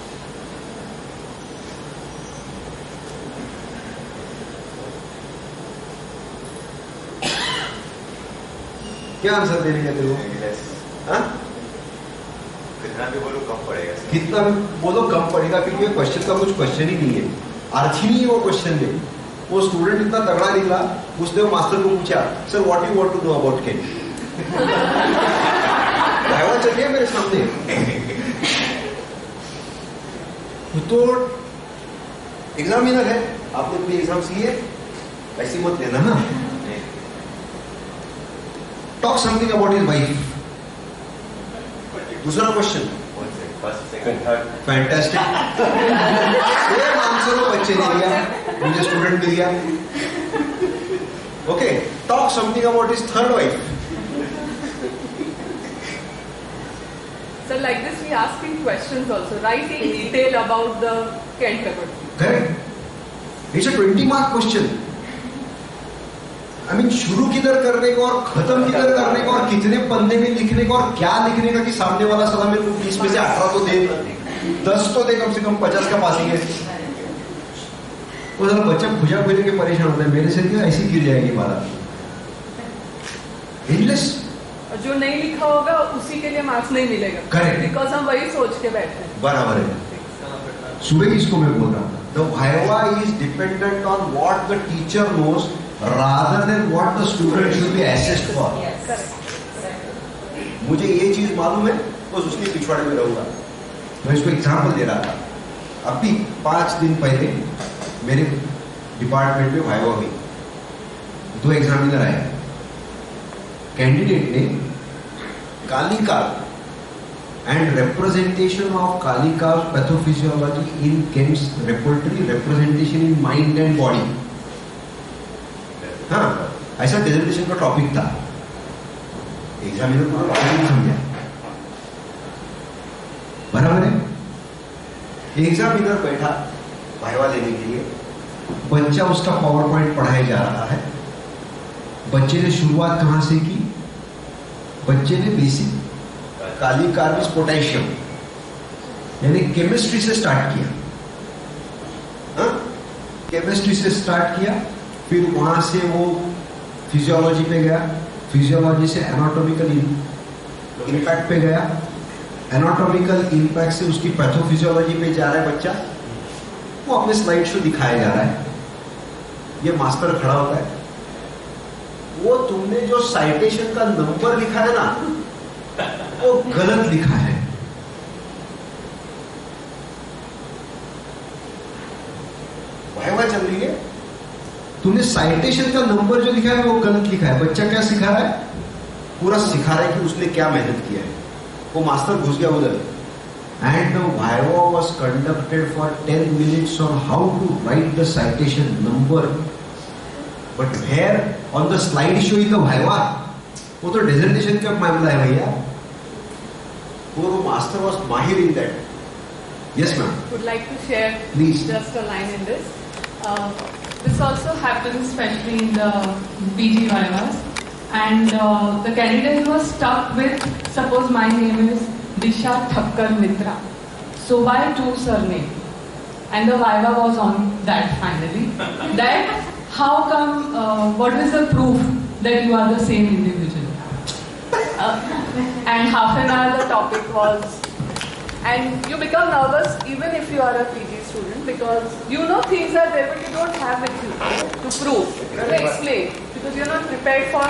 क्या आंसर देने का तेरे को? हाँ? कितना भी बोलो कम पड़ेगा. कितना भी बोलो कम पड़ेगा, क्योंकि क्वेश्चन का कुछ क्वेश्चन ही नहीं है. अर्थ ही नहीं है वो क्वेश्चन में. वो स्टूडेंट इतना तगड़ा निकला, उसने वो मास्टर को पूछा, sir what you want to know about Kent. आया चलिए मेरे सामने. तो एग्जामिनर है, आपने कोई एग्जाम सी है, ऐसी मत लेना. हाँ, talk something about his wife. दूसरा question. First second third. Fantastic. Same answer वो बच्चे ने दिया, मुझे स्टूडेंट ने दिया. Okay, talk something about his third wife. So like this, we asking questions also. Write in detail about the Kent laboratory. Correct. It's a twenty mark question. I mean, शुरू किधर करने को और खत्म किधर करने को और कितने पन्ने में लिखने को और क्या लिखने का कि सामने वाला सलाह मेरे को बीस में से अठारह तो दे, दस तो दे, कम से कम पचास का पासिंग है. वो जरा बच्चा खुजा खुजा के परेशान होता है, मेरे से क्यों ऐसी गिर जाएगी बात. एंडलेस. और जो नहीं लिखा होगा उसी के लिए मार्क्स नहीं मिलेगा. करेक्ट. बिकॉज हम वही सोच के बैठे हैं. बराबर है. सुबह इसको मैं बोल रहा हूँ. The viva is dependent on what the teacher knows rather than what the student should be assessed for. मुझे ये चीज मालूम है, बस उसके पिछवाड़े में रहूंगा. मैं इसको एग्जाम्पल दे रहा था. अभी पांच दिन पहले मेरे डिपार्टमेंट में वाइवा हुई. दो एग्जामिनर आए. कैंडिडेट ने Kalika and representation of Kalika's pathophysiology in Kent's repertory, representation in mind and body. हाँ, ऐसा डिसर्टेशन का टॉपिक था. एग्जामिनर को टॉपिक नहीं समझा. बराबर है. एग्जामिनर बैठा वाइवा लेने के लिए. बच्चा उसका पावर पॉइंट पढ़ाया जा रहा है. बच्चे ने शुरुआत कहां से की? बच्चे ने बेसिक काली कार्बिस पोटेशियम यानी केमिस्ट्री से स्टार्ट किया. हाँ, केमिस्ट्री से स्टार्ट किया. फिर वहां से वो फिजियोलॉजी पे गया. फिजियोलॉजी से एनाटॉमिकल इम्पैक्ट पे गया. एनाटॉमिकल इम्पैक्ट से उसकी पैथोफिजियोलॉजी पे जा रहा है बच्चा. वो अपने स्लाइड शो दिखाया जा रहा है. ये मास्टर खड़ा होता है. वो तुमने जो साइटेशन का नंबर लिखा है ना, वो गलत लिखा है. वाइवा चल रही है, तुमने साइटेशन का नंबर जो लिखा है वो गलत लिखा है. बच्चा क्या सिखा रहा है? पूरा सिखा रहा है कि उसने क्या मेहनत किया है. वो मास्टर घुस गया उधर. And the viva was conducted for ten minutes on how to write the citation number. But where on the slide show is the viva. वो तो डिसर्टेशन का मामला है भैया. वो master was mahir in that. Yes, ma'am. Would like to share Please. just a line in this. Uh, this also happens especially in the P G vivas, and uh, the candidate was stuck with, suppose my name is Disha Thakkar Mitra, so by two surname, and the viva was on that finally. That how come? Uh, what is the proof that you are the same individual? Uh, and half an hour the topic was, and you become nervous even if you are a P G student because you know things are there but you don't have with you to prove, to explain, because you are not prepared for.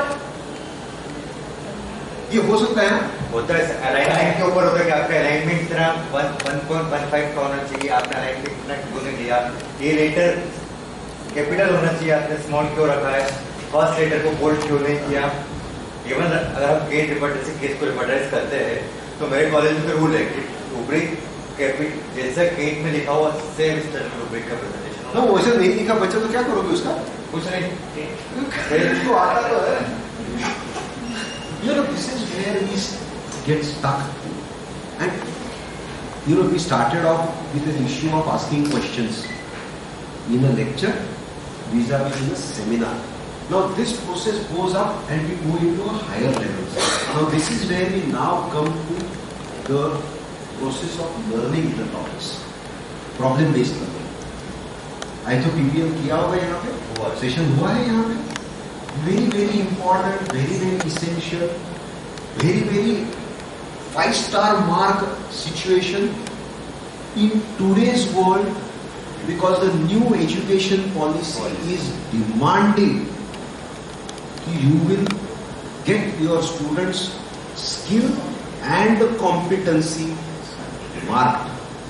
ये हो सकता है. होता है. Alignment के ऊपर होता है कि आपका अलाइनमेंट इतना वन पॉइंट वन फाइव का होना चाहिए. आपने अलाइनमेंट इतना क्यों नहीं लिया? ये लेटर कैपिटल होना चाहिए, आपने स्मॉल क्यों रखा है? फर्स्ट लेटर को बोल्ड क्यों नहीं किया? इवन अगर हम केस रिपोर्ट से केस को रिपोर्टाइज करते हैं तो मेरे कॉलेज में रूल है कि रूब्रिक जैसा केट में लिखा हुआ सेम स्टैंडर्ड रूब्रिक का प्रेजेंटेशन ना वैसे नहीं लिखा बच्चा तो क्या करोगे उसका? कुछ नहीं, तो आता तो है। You know, this is where we get stuck. And you know, we started off with an issue of asking questions in a lecture vis-a-vis in a seminar. Now this process goes up and we go into a higher level. Now this is where we now come to the process of learning the topics, problem based learning. I तो P P L किया होगा यहाँ पे, session हुआ है यहाँ पे, very very important, very very essential, very very five star mark situation in today's world, because the new education policy is demanding that you will get your students skill and competency marked.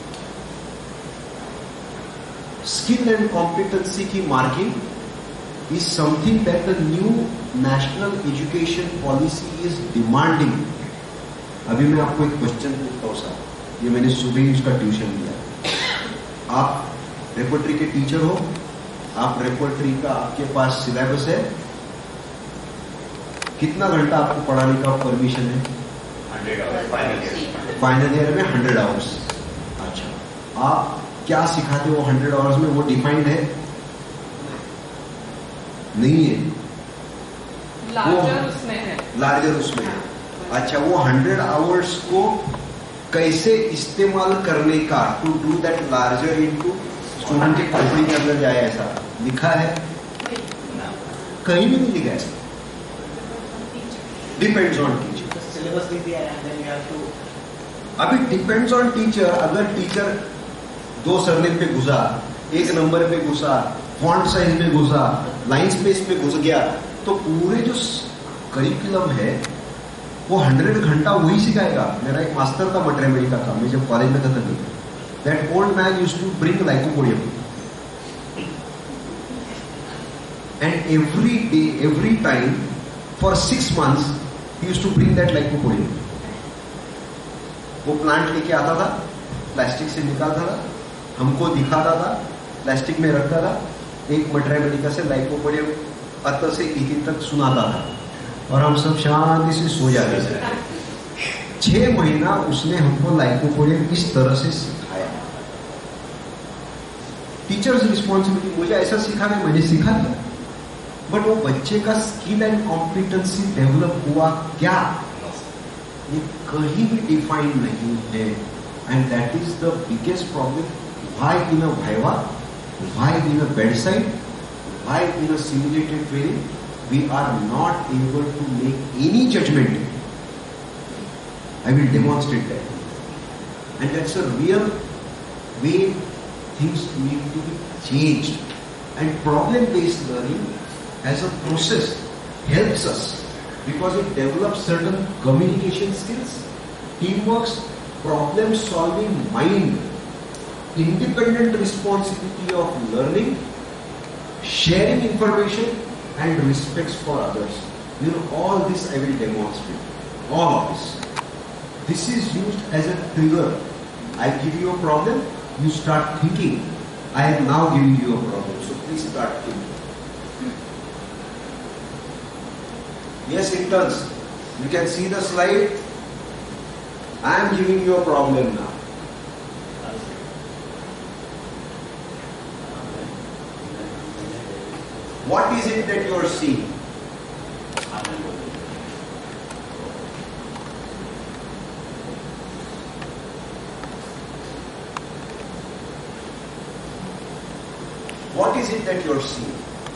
Skill and competency की marking is something that the new national education policy is demanding. अभी मैं आपको एक question पूछता हूँ sir, ये मैंने सुबह ही उसका ट्यूशन लिया। आप रेपर्टरी के टीचर हो, आप रेपर्टरी का आपके पास सिलेबस है, कितना घंटा आपको पढ़ाने का परमिशन है? Hundred hours final year final year में हंड्रेड आवर्स। अच्छा, आप क्या सिखाते हो हंड्रेड आवर्स में, वो डिफाइंड है? नहीं है, लार्जर उसमें है, लार्जर उसमें है। अच्छा, वो हंड्रेड आवर्स को कैसे इस्तेमाल करने का, to do that larger into student के कंपनी के अंदर जाए, ऐसा लिखा है? कहीं भी नहीं लिखा है। डिपेंड्स ऑन टीचर, सिलेबस लिख दिया है, देन यू हैव टू। अभी डिपेंड्स ऑन टीचर। अगर टीचर दो सरनेम पे घुसा, एक नंबर पे घुसा, फॉन्ट साइज में घुसा, लाइन स्पेस पे घुस गया, तो पूरे जो करिकुलम है वो हंड्रेड घंटा वही सिखाएगा। मेरा एक मास्टर था मटेरियल का काम, मैं जब कॉलेज में था तभी, that old man used to bring lycopodium and every day every time for six months he used to bring that lycopodium. वो प्लांट लेके आता था, प्लास्टिक से निकालता था, हमको दिखाता था, प्लास्टिक में रखता था, एक मटेरियल से लाइकोपोडियम अत से इति तक सुनाता था और हम सब शांति से सो जाते थे। छह महीना उसने हमको लाइकोपोडियम इस तरह से सिखाया। टीचर्स रिस्पॉन्सिबिलिटी, मुझे ऐसा सिखाना, मैंने सिखा दिया, बट वो बच्चे का स्किल एंड कॉम्पिटेंसी डेवलप हुआ क्या, ये कहीं भी डिफाइन नहीं है। And that is the biggest problem. Why in a viva, why in a bedside, why in a simulated training we are not able to make any judgment. I will demonstrate that. And that's a real way things need to be changed. And problem-based learning as a process helps us because it develops certain communication skills, teamwork, problem-solving mind, independent responsibility of learning, sharing information, and respects for others. You know, all this I will demonstrate. All of this. This is used as a trigger. I give you a problem, you start thinking. I am now giving you a problem, so please start thinking. Yes, interns, you can see the slide. I am giving you a problem now. What is it that you are seeing? What is it that you are seeing?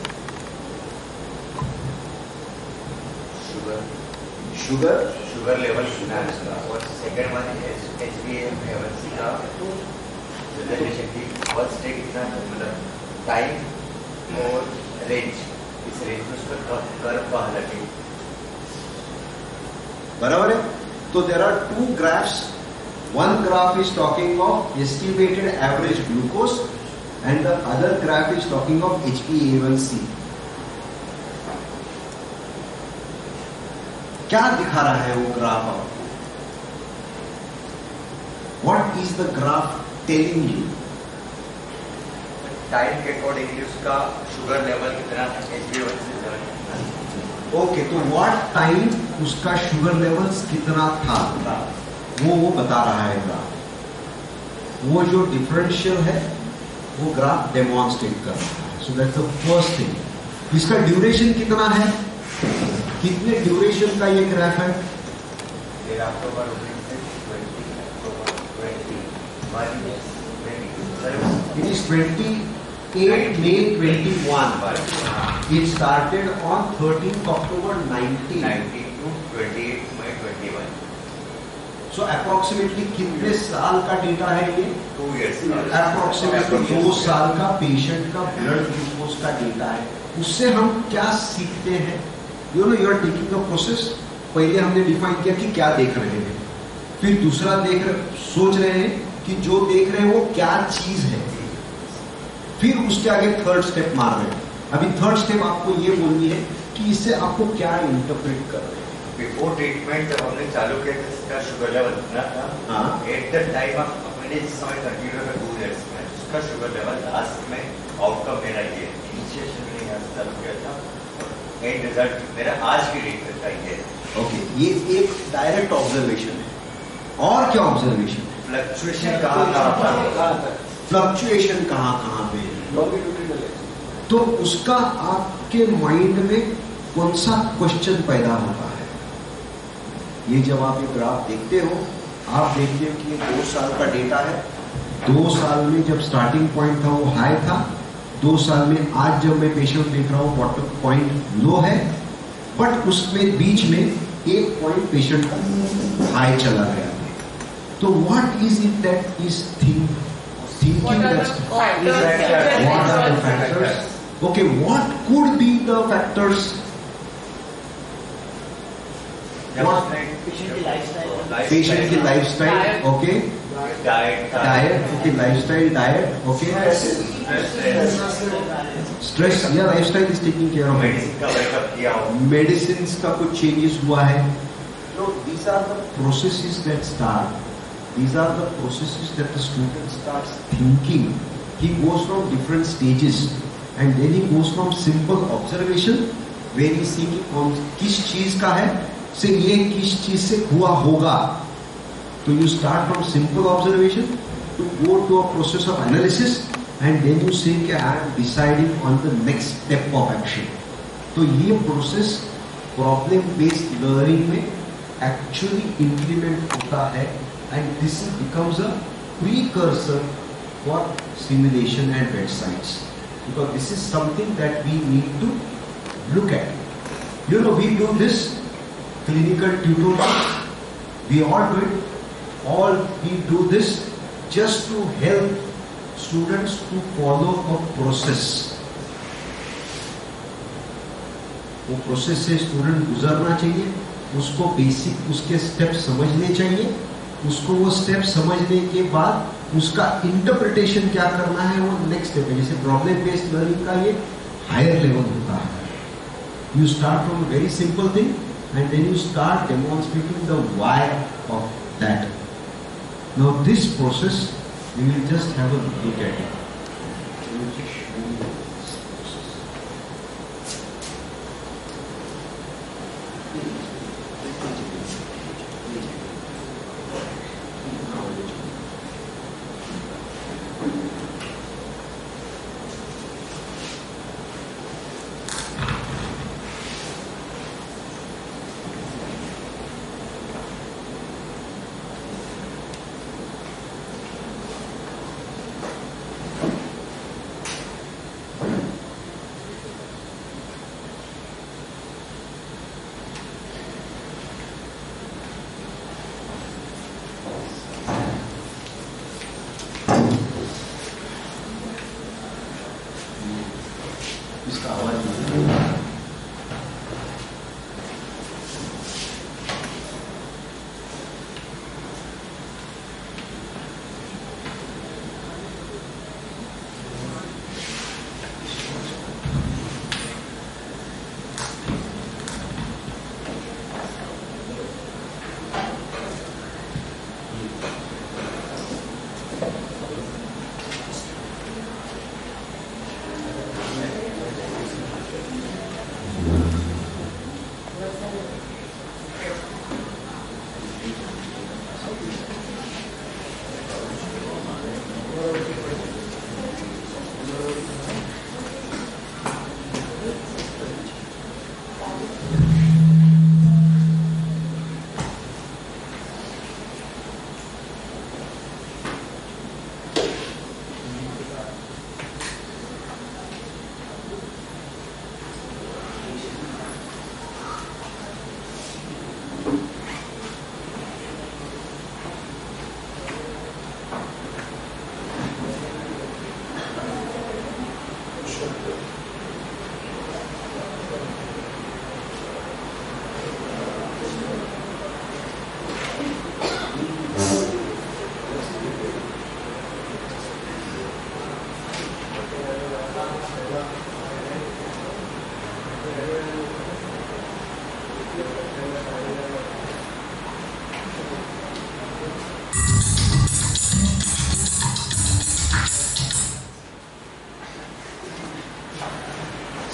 Sugar. Sugar? Sugar level finance का, और second one is H b A M A one C का presentation की first day कितना मतलब time और range, इस range में उसका कर्व कहाँ लगे? बराबर है? तो there are two graphs. One graph is talking of estimated average glucose and the other graph is talking of H b A one C. क्या दिखा रहा है वो ग्राफ आपको? What is the graph telling you? Time के accordingly उसका sugar level कितना है? ओके, तो व्हाट टाइम उसका शुगर लेवल्स कितना था वो वो बता रहा है ग्राफ। वो जो डिफरेंशियल है वो ग्राफ डेमोन्स्ट्रेट कर रहा है। So that's the first thing. इसका ड्यूरेशन कितना है? कितने ड्यूरेशन का ये ग्राफ है? It is twenty-eight May twenty-one. It started on thirteenth October nineteen. nineteen to twenty-eight May twenty-one. So approximately कितने साल का डेटा है ये? Two years. Approximately दो साल का पेशेंट का ब्लड ग्लूकोज का डेटा है। उससे हम क्या सीखते हैं? You know, you are taking a process. पहले हमने डिफाइन किया कि क्या देख रहे हैं, फिर दूसरा देख रहे सोच रहे हैं कि जो देख रहे हैं वो क्या चीज है, फिर उसके आगे थर्ड स्टेप मार रहे हैं। अभी थर्ड स्टेप आपको ये बोलनी है कि इससे आपको क्या इंटरप्रेट कर रहे हैं। बिफोर ट्रीटमेंट जब हमने चालू किया था इसका शुगर लेवल कितना था, एट द टाइम ऑफ मैंने जिस समय कंटिन्यू कर टू इयर्स में उसका शुगर लेवल लास्ट में आउटकम मेरा ये इनिशिएशन में यहाँ से चालू किया था, एंड रिजल्ट मेरा आज की डेट तक का ये है। ओके, ये एक डायरेक्ट ऑब्जर्वेशन है। और क्या ऑब्जर्वेशन है? फ्लक्चुएशन कहाँ कहाँ पर, फ्लक्चुएशन कहाँ कहाँ पे, तो उसका आपके माइंड में कौन सा क्वेश्चन पैदा होता है? ये जब आप ये ग्राफ देखते हो, आप देखते हो कि ये दो साल का डेटा है। दो साल में जब स्टार्टिंग पॉइंट था वो हाई था, दो साल में आज जब मैं पेशेंट देख रहा हूँ बॉटम पॉइंट लो है, बट उसमें बीच में एक पॉइंट पेशेंट का हाई चला गया। तो what is it that is think thinking that's what are the factors? Okay, what could be the factors? What? Patient की lifestyle. Patient की lifestyle. Okay. Diet. Diet. Okay. Lifestyle. Diet. Okay. Stress. Yeah, lifestyle is taking care of it. Medicine का backup किया हो. Medicines का कुछ changes हुआ है. No, these are the processes that start. These are the processes that the student starts thinking. He goes from different stages and then he goes from simple observation where he see कि कौन किस चीज का है से ये किस चीज से हुआ होगा. So you start from simple observation to go to a process of analysis and then you say कि I am deciding on the next step of action. तो ये process problem based learning में actually implement होता है. And this becomes a precursor for simulation and bedsides, because this is something that we need to look at. You know, we do this clinical tutorial, we all do it, all we do this just to help students to follow a process. वो process से student गुजरना चाहिए, उसको basic उसके step समझने चाहिए, उसको वो स्टेप समझने के बाद उसका इंटरप्रिटेशन क्या करना है वो नेक्स्ट स्टेप है. जैसे प्रॉब्लम बेस्ड लर्निंग का ये हायर लेवल होता है. You start from very simple thing and then you start demonstrating the why of that. Now this process we will just have a look at it.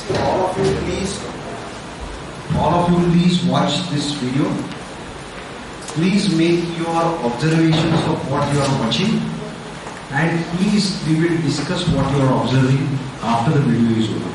all of you please, all of you please watch this video. Please make your observations of what you are watching, and please we will discuss what you are observing after the video is over.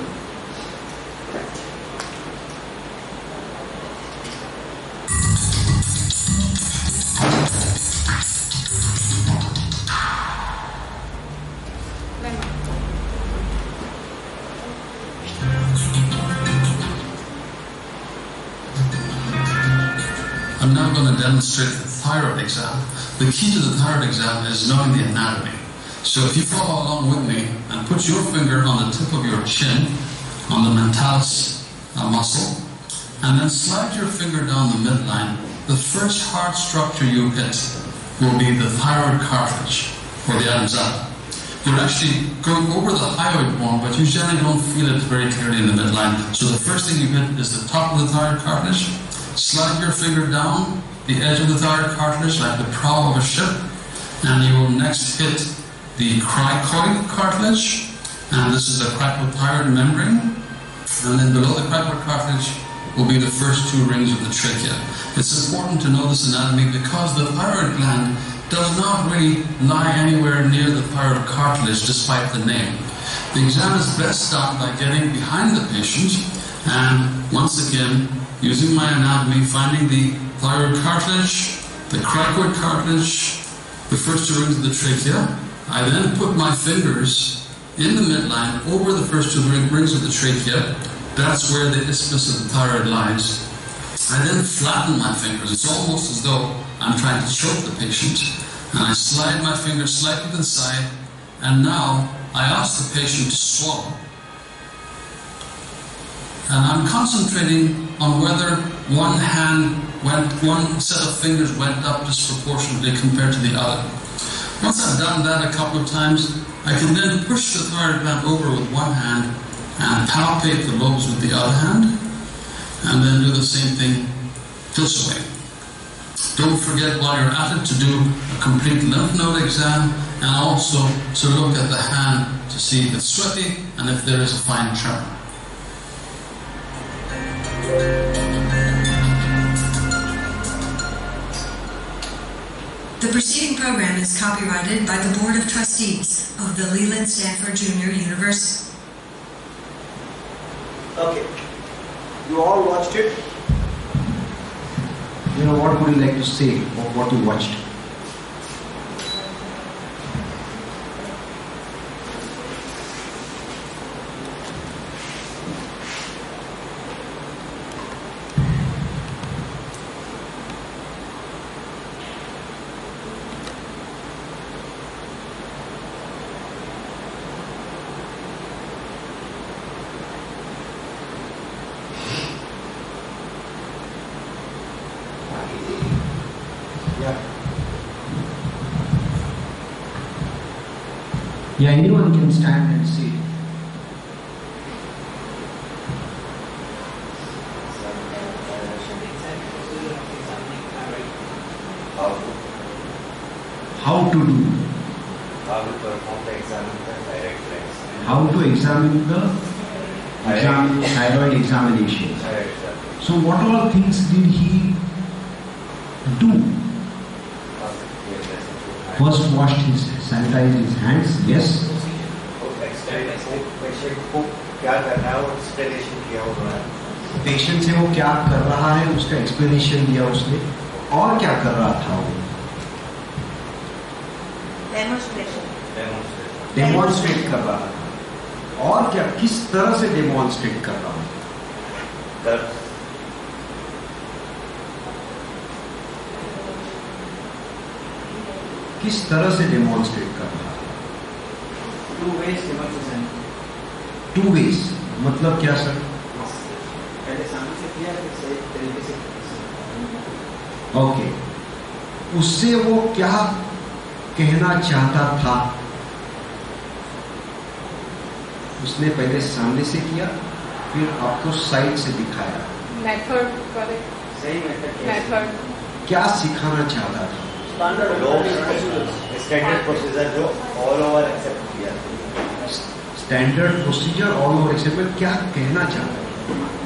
I'm now going to demonstrate the thyroid exam. The key to the thyroid exam is knowing the anatomy. So if you follow along with me and put your finger on the tip of your chin, on the mentalis uh, muscle, and then slide your finger down the midline, the first hard structure you hit will be the thyroid cartilage, or the Adam's-apple. You're actually going over the hyoid bone, but you generally don't feel it very clearly in the midline. So the first thing you hit is the top of the thyroid cartilage. Slide your finger down the edge of the thyroid cartilage like the prow of a ship, and you will next hit the cricoid cartilage, and this is the cricothyroid membrane, and then below the cricoid cartilage will be the first two rings of the trachea. It's important to know this anatomy because the thyroid gland does not really lie anywhere near the thyroid cartilage despite the name. The exam is best done by getting behind the patient and once again using my anatomy, finding the thyroid cartilage, the cricoid cartilage, the first two rings of the trachea. I then put my fingers in the midline over the first two rings of the trachea. That's where the isthmus of the thyroid lies. I then flatten my fingers. It's almost as though I'm trying to choke the patient. And I slide my fingers slightly to the side. And now I ask the patient to swallow. And I'm concentrating on whether one hand went, one set of fingers went up disproportionately compared to the other. Once I've done that a couple of times, I can then push the thyroid gland over with one hand and palpate the lobes with the other hand, and then do the same thing this way. Don't forget while you're at it to do a complete lymph node exam and also to look at the hand to see if it's sweaty and if there is a fine tremor. The preceding program is copyrighted by the Board of Trustees of the Leland Stanford Junior University. Okay. You all watched it? You know, what would you like to say of what you watched? Yeah, anyone can stand and see. How to do? How to perform the examination direct How to examine the exam, thyroid examination. So what all things did he do? First washed his, sanitized his hands, yes. Patient को क्या करना है वो explanation किया उन्होंने. Patient से वो क्या कर रहा है उसका एक्सप्लेनेशन दिया उसने. और क्या कर रहा था वो? डेमोन्स्ट्रेशन. डेमोन्स्ट्रेट कर रहा था. और क्या, किस तरह से डेमोन्स्ट्रेट कर रहा था? किस तरह से डेमोन्स्ट्रेट कर रहा है? Two ways demonstration. Two ways मतलब क्या सर? पहले सामने से किया फिर सही तरीके से. ओके. उससे वो क्या कहना चाहता था? उसने पहले सामने से किया फिर आपको साइड से दिखाया. Method correct. सही मेथड. मेथड. क्या सिखाना चाहता था? स्टैंडर्ड प्रोसीजर जो ऑल ओवर एक्सेप्ट किया. Standard procedure all over accept में क्या कहना चाहता है?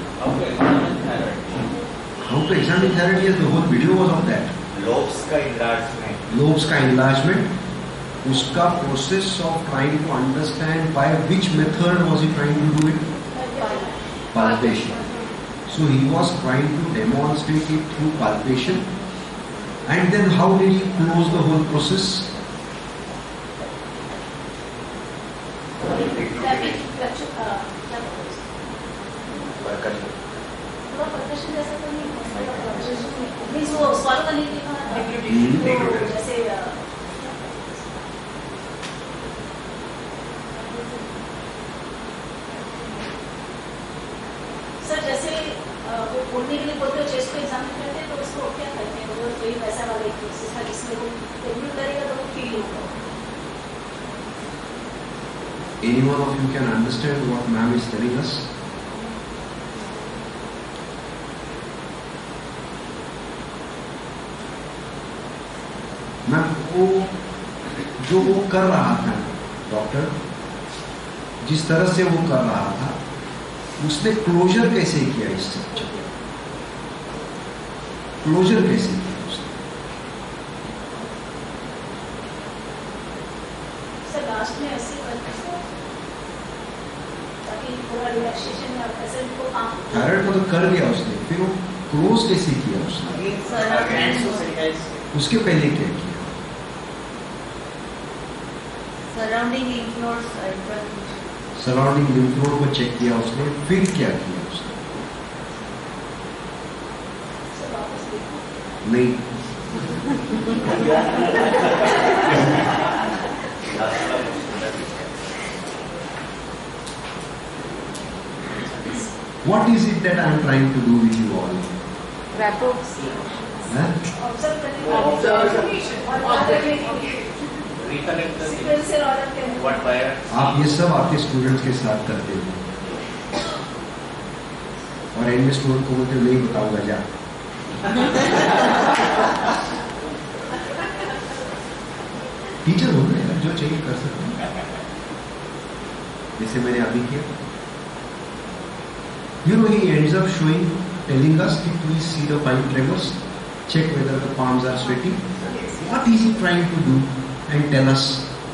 How to examine thyroid? Yes, the whole video was of that. Lobes का enlargement. लोब्स का enlargement, उसका process of trying to understand by which method was he trying to do it? Palpation. So he was trying to demonstrate it through palpation. And then how did he close the whole process? Sir जैसे वो बोलने के लिए बोलते हो chest को examine करते हैं तो उसको क्या करते हैं वो वही वैसा वाला एक प्रोसेस था जिसमें वो एडमिट करेगा तो वो फील होगा. Any one of you can understand what ma'am is telling us? Ma'am वो जो वो कर रहा था डॉक्टर, जिस तरह से वो कर रहा था, उसने क्लोजर कैसे किया इस सब्जेक्ट? क्लोजर कैसे किया उसने? सर लास्ट में ऐसे करते हैं ताकि पूरा रिलैक्सेशन या पेशेंट को काम. थायराइड को तो कर दिया उसने, फिर वो क्लोज कैसे किया उसने? उसके पहले क्या किया? Surrounding lymph nodes, surrounding lymph node को चेक किया उसने, फिर क्या किया उसने? नहीं. What is it that I am trying to do with you all? Rapport. Huh? आप ये सब आपके स्टूडेंट्स के साथ करते हो और एंड में स्टूडेंट को बोलते नहीं बताऊंगा जा. टीचर हो गए, जो चाहिए कर सकते हैं, जैसे मैंने अभी किया. You know, he ends up showing, telling us, please see the fine tremors, check whether the palms are sweaty. What is he trying to do and tell us?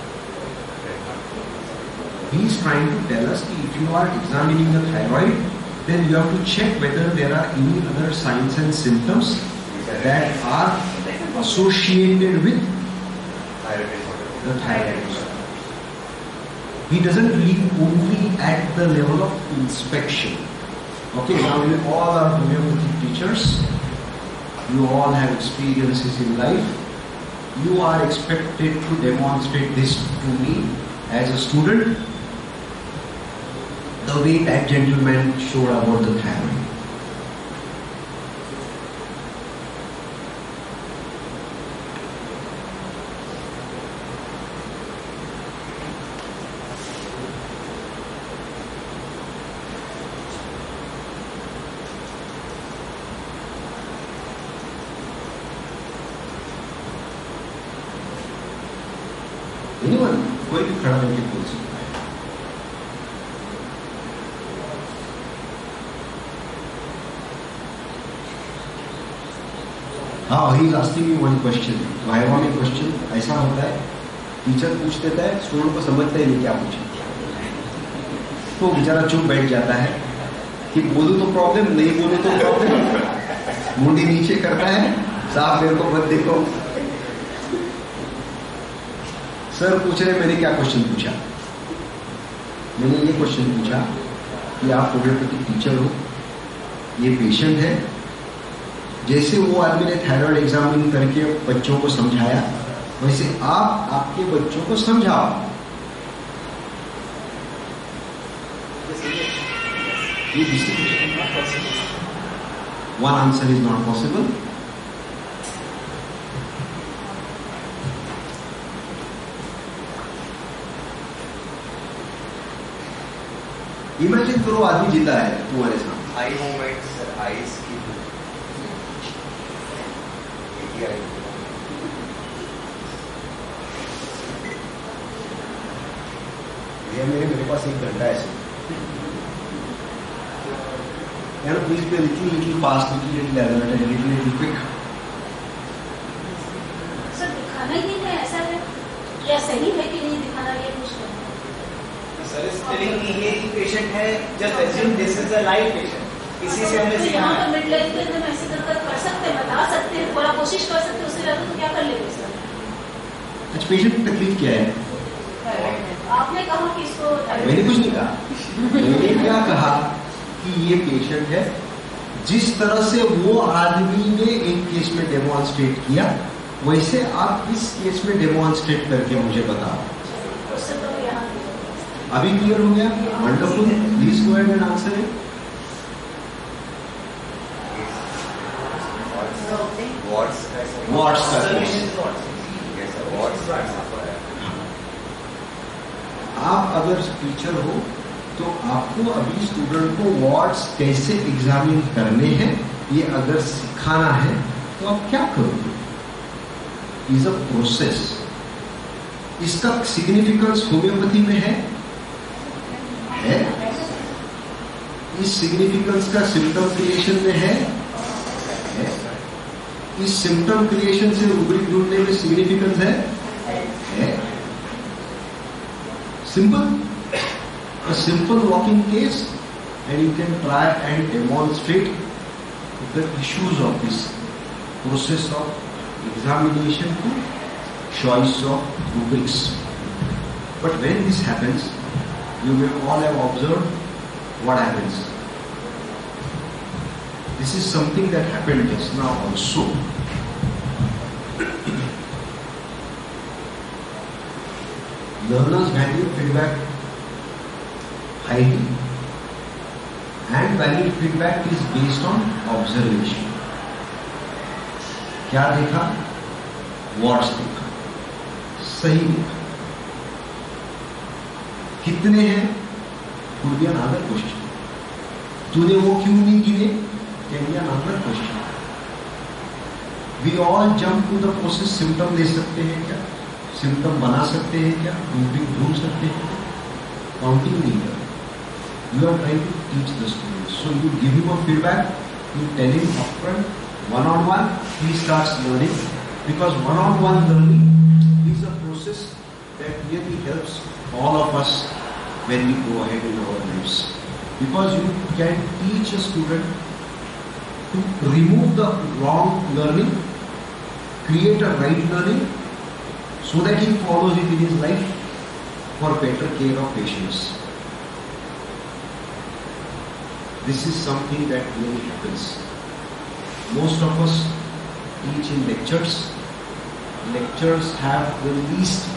He is trying to tell us that if you are examining the thyroid, then you have to check whether there are any other signs and symptoms that are associated with the thyroid disorder. He doesn't leave only at the level of inspection. Okay, now you all are homeopathic teachers. You all have experiences in life. You are expected to demonstrate this to me as a student, the way that gentleman showed about the thyroid. Anyone, कोई भी खड़ा होकर बोल सकता है. हाँ, he is asking me one question. So I want a question. ऐसा होता है, टीचर पूछ देता है, स्टूडेंट को समझता ही नहीं क्या पूछे, तो बेचारा चुप बैठ जाता है कि बोलूं तो प्रॉब्लम, नहीं बोलूं तो प्रॉब्लम. मुंडी नीचे करता है, साहब मेरे को मत देखो. सर पूछ रहे मैंने क्या क्वेश्चन पूछा? मैंने ये क्वेश्चन पूछा कि आप होम्योपैथिक टीचर हो, ये पेशेंट है, जैसे वो आदमी ने थायराइड एग्जामिन करके बच्चों को समझाया, वैसे आप आपके बच्चों को समझाओ. One answer is not possible. Imagine करो आदमी जीता है तुम्हारे साथ. आई मूवमेंट्स, आईज की भैया मेरे मेरे पास एक घंटा है यार, please be little little fast, little little alert, little little quick. Sir दिखाना ही है, ऐसा है या सही है कि नहीं दिखाना, ये पूछ रहे हैं. सर इज टेलिंग कि ये पेशेंट है, just assume this is a live patient. इसी से हमें सीखना है. मिड लाइफ के अंदर ऐसे कर कर सकते हैं, बता सकते हैं, थोड़ा कोशिश कर सकते हैं, उससे ज्यादा तो क्या कर लेंगे सर. अच्छा, पेशेंट की तकलीफ क्या है? आपने कहा कि इसको, मैंने कुछ नहीं कहा. मैंने क्या कहा कि ये पेशेंट है, जिस तरह से वो आदमी ने एक केस में डेमोन्स्ट्रेट किया, वैसे आप इस केस में डेमोन्स्ट्रेट करके मुझे बताओ. अभी क्लियर हो गया? Wonderful. Please go ahead and answer it. What's आप अगर टीचर हो तो आपको अभी स्टूडेंट को वार्ड्स कैसे एग्जामिन करने हैं ये अगर सिखाना है तो आप क्या करोगे? Is a process. इसका सिग्निफिकेंस होम्योपैथी में है है इस सिग्निफिकेंस का सिम्टम क्रिएशन में है, है? इस सिम्टम क्रिएशन से रूब्रिक ढूंढने में सिग्निफिकेंस है, है? Simple, a simple walking case, and you can try and demonstrate the issues of this process of examination to choice of rubrics. But when this happens, you will all have observed what happens. This is something that happened just now also. Learners value feedback highly, and value feedback is based on observation. क्या देखा? Words देखा, सही देखा. कितने हैं? Could be another question. तूने वो क्यों नहीं गिने? Can be another question. We all jump to the process. symptom ले सकते हैं क्या? सिम्टम बना सकते हैं क्या? रूब्रिक ढूंढ सकते हैं क्या? काउंटिंग नहीं कर. You are trying to teach the student, so you give him a feedback, you tell him upfront, one on one, he starts learning, because one on one learning is a process that really helps all of us when we go ahead in our lives, because you can teach a student to remove the wrong learning, create a right learning, so that he follows it in his life for better care of patients. This is something that really happens. Most of us teach in lectures. Lectures have the least,